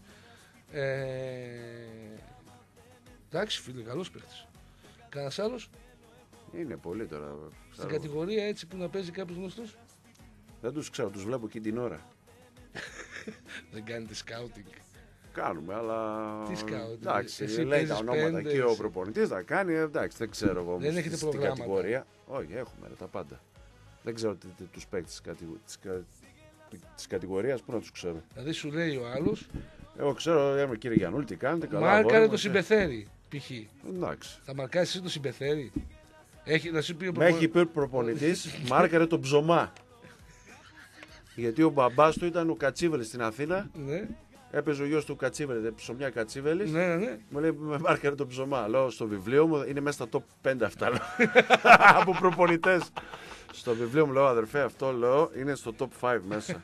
Speaker 1: Εντάξει, φίλε, καλός παίχτης. Κανένας άλλος
Speaker 2: Είναι πολύ τώρα.
Speaker 1: στην κατηγορία έτσι που να παίζει κάποιος γνωστός?
Speaker 2: Δεν τους ξέρω, τους βλέπω εκεί την ώρα.
Speaker 1: Δεν κάνετε σκάουτινγκ?
Speaker 2: Κάνουμε, αλλά.
Speaker 1: Τι σκάουτινγκ?
Speaker 2: Εντάξει,
Speaker 1: Εσύ
Speaker 2: λέει
Speaker 1: παίζεις
Speaker 2: τα ονόματα
Speaker 1: πέντε,
Speaker 2: και ο
Speaker 1: εσύ.
Speaker 2: προπονητής θα κάνει. Εντάξει, δεν ξέρω εγώ.
Speaker 1: Δεν έχετε
Speaker 2: στην
Speaker 1: προγράμματα?
Speaker 2: κατηγορία. Όχι, έχουμε τα πάντα. Δεν ξέρω τους παίκτες της κατηγορίας, πού να τους ξέρω.
Speaker 1: Δηλαδή σου λέει ο άλλος,
Speaker 2: Εγώ ξέρω, κύριε Γιαννούλη, τι κάνετε, καλά.
Speaker 1: μάρκαρε το Συμπεθέρη, π.χ.
Speaker 2: Εντάξει.
Speaker 1: Θα μαρκάρεις εσύ το Συμπεθέρη? Έχει να σου πει ο
Speaker 2: Με έχει πει ο προπονητής, μάρκαρε τον Ψωμά. Γιατί ο μπαμπάς του ήταν ο Κατσίβελης στην Αθήνα.
Speaker 1: Ναι,
Speaker 2: Έπαιζε ο γιος του Κατσίβελη, Ψωμιά Κατσίβελης.
Speaker 1: ναι.
Speaker 2: Μου λέει, με μάρκαρε τον Ψωμά. Λέω, στο βιβλίο μου είναι μέσα στα top 5 αυτά. Από προπονητές. Στο βιβλίο μου λέω, αδερφέ, αυτό λέω είναι στο top 5 μέσα.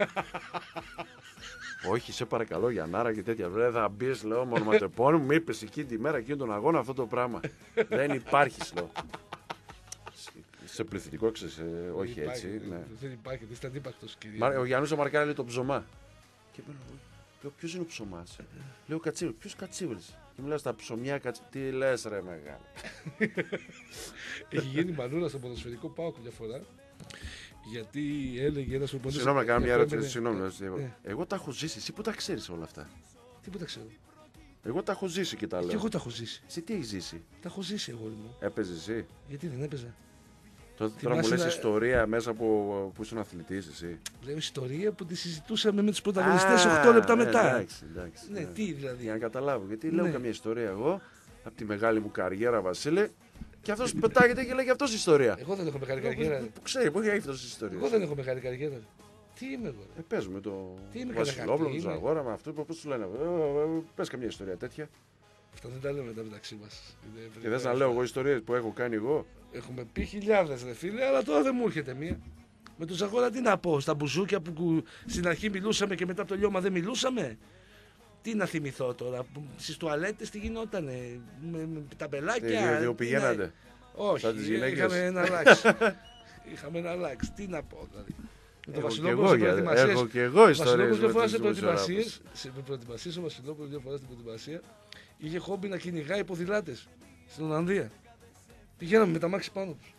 Speaker 2: Όχι, σε παρακαλώ, Γιαννάρα και τέτοια. Βρε, θα μπει, λέω, μονοματεπώνυμο. Μου είπε εκεί τη μέρα εκείνη τον αγώνα αυτό το πράγμα. Δεν υπάρχει, λέω. Σε πληθυντικό, ξέρεις, όχι
Speaker 1: Δεν
Speaker 2: έτσι.
Speaker 1: υπάρχει,
Speaker 2: Ναι.
Speaker 1: Δεν υπάρχει, δεν είστε αντίπακτος, κύριε.
Speaker 2: Ο Γιάννης ο Μαρκάρη λέει τον Ψωμά. Και λέω, ποιος είναι ο Ψωμάς? Λέω, Κατσίβελης. Ποιος Κατσίβελης? Και μου λέει, στα ψωμιά Κατσίβελης. Τι λες, ρε μεγάλη?
Speaker 1: Έχει γίνει μανούρα στο ποδοσφαιρικό ΠΑΟΚ μια φορά. Γιατί έλεγε ένας προπονητής.
Speaker 2: Συγγνώμη, να κάνω μια ερώτηση.
Speaker 1: επέμενε-
Speaker 2: Συγγνώμη. Εγώ τα έχω ζήσει. Εσύ που τα ξέρεις όλα αυτά?
Speaker 1: Τίποτα ξέρω.
Speaker 2: Εγώ τα έχω ζήσει και τα
Speaker 1: Και
Speaker 2: λέω.
Speaker 1: εγώ τα έχω ζήσει.
Speaker 2: Εσύ τι έχεις ζήσει?
Speaker 1: Τα έχω ζήσει εγώ μου.
Speaker 2: Έπαιζες εσύ?
Speaker 1: Γιατί δεν έπαιζα?
Speaker 2: Τώρα μου
Speaker 1: Θυμάσαι
Speaker 2: λες
Speaker 1: να-
Speaker 2: ιστορία μέσα που ήσουν αθλητής εσύ.
Speaker 1: Λέω ιστορία που τη συζητούσαμε με τους πρωταγωνιστές 8 λεπτά μετά.
Speaker 2: Εντάξει.
Speaker 1: Ναι, τι δηλαδή?
Speaker 2: Για να καταλάβω. Γιατί
Speaker 1: Ναι.
Speaker 2: λέω καμία ιστορία εγώ από τη μεγάλη μου καριέρα, Βασίλη, και αυτός πετάγεται και λέγει αυτός ιστορία.
Speaker 1: Εγώ δεν έχω μεγάλη καριέρα.
Speaker 2: Που ξέρει, πού έχει αυτός ιστορία.
Speaker 1: Εγώ δεν έχω μεγάλη καριέρα. Τι είμαι εγώ?
Speaker 2: Παίζουμε το
Speaker 1: Τι είμαι,
Speaker 2: Βασιλόπουλο,
Speaker 1: κατακατή,
Speaker 2: τον
Speaker 1: είμαι.
Speaker 2: Ζαγόρα, με αυτό, πώς του λένε. Πες καμία ιστορία τέτοια.
Speaker 1: Αυτά δεν τα λέμε μετά μεταξύ μας.
Speaker 2: Και θες να λέω εγώ ιστορίες που έχω κάνει εγώ?
Speaker 1: Έχουμε πει χιλιάδες, ρε φίλε, αλλά τώρα δεν μου έρχεται μία. Με τον Ζαγόρα τι να πω, στα μπουζούκια που στην αρχή μιλούσαμε και μετά από το λιώμα δεν μιλούσαμε. Τι να θυμηθώ τώρα, στις τουαλέτες τι γινότανε, με τα μπελάκια.
Speaker 2: Δύο πηγαίνατε.
Speaker 1: Ναι. Όχι,
Speaker 2: Σαν τις γυναίκες.
Speaker 1: είχαμε ένα λάξ. Είχαμε ένα λάξ, τι να πω δηλαδή. Με τον Βασιλόπουλο σε προετοιμασίες.
Speaker 2: Έχω και εγώ
Speaker 1: Ο
Speaker 2: ιστορίες.
Speaker 1: Βασιλόπουλος δύο φορές
Speaker 2: με
Speaker 1: σε
Speaker 2: τους δημοσιογράφους.
Speaker 1: προετοιμασίες, ο Βασιλόπουλος δύο φορές στην προετοιμασία είχε χόμπι να κυνηγάει ποδηλάτες στην Ολλανδία. Πηγαίναμε με τα μάξι πάνω τους.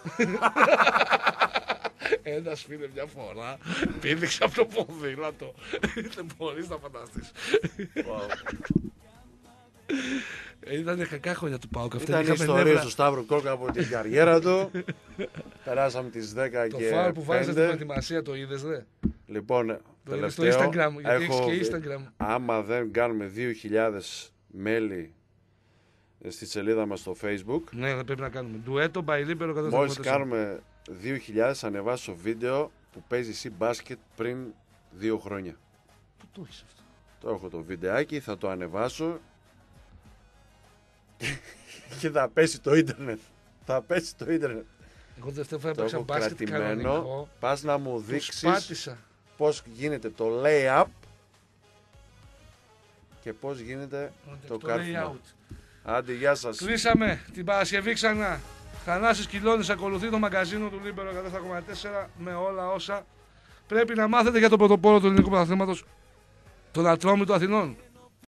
Speaker 1: Ένας φίλε μια φορά πήδηξε από το ποδήλατο. Δεν μπορείς να φανταστείς. Ήταν κακά χρόνια του ΠΑΟΚ.
Speaker 2: Ήταν η ιστορία του Σταύρου Κόκα από την καριέρα του. Περάσαμε τις 10
Speaker 1: Το
Speaker 2: και
Speaker 1: φάουλ που βάζεις στην
Speaker 2: 5.
Speaker 1: προετοιμασία το είδες, ρε?
Speaker 2: Λοιπόν,
Speaker 1: Το είδες στο
Speaker 2: τελευταίο,
Speaker 1: Instagram, γιατί έχεις
Speaker 2: έχω,
Speaker 1: και Instagram.
Speaker 2: άμα δεν κάνουμε 2.000 μέλη στη σελίδα μας στο Facebook,
Speaker 1: Ναι, δεν πρέπει να κάνουμε. Ντουέτο, μπαϊλίπερο, κατά
Speaker 2: μόλις κάνουμε 2.000 ανεβάσω βίντεο που παίζει εσύ μπάσκετ πριν 2 χρόνια.
Speaker 1: Πού το έχεις αυτό?
Speaker 2: Το έχω το βιντεάκι, θα το ανεβάσω και θα πέσει το ίντερνετ. Θα πέσει το ίντερνετ.
Speaker 1: Εγώ τελευταία φορά
Speaker 2: Το
Speaker 1: έπαιξα
Speaker 2: έχω
Speaker 1: μπάσκετ
Speaker 2: κρατημένο.
Speaker 1: κανονικό.
Speaker 2: Πας να μου
Speaker 1: Το
Speaker 2: δείξεις
Speaker 1: σπάτησα.
Speaker 2: πώς γίνεται το lay-up και πώς γίνεται το
Speaker 1: το
Speaker 2: κάρφωμα.
Speaker 1: layout.
Speaker 2: Άντε, γεια σας.
Speaker 1: Κλείσαμε την Παρασκευή ξανά. Θανάσης Κιλώνης ακολουθεί το μαγκαζίνο του Λίμπερο 104,4 με όλα όσα πρέπει να μάθετε για το πρωτοπόρο του ελληνικού πρωταθλήματος των Ατρόμητων Αθηνών.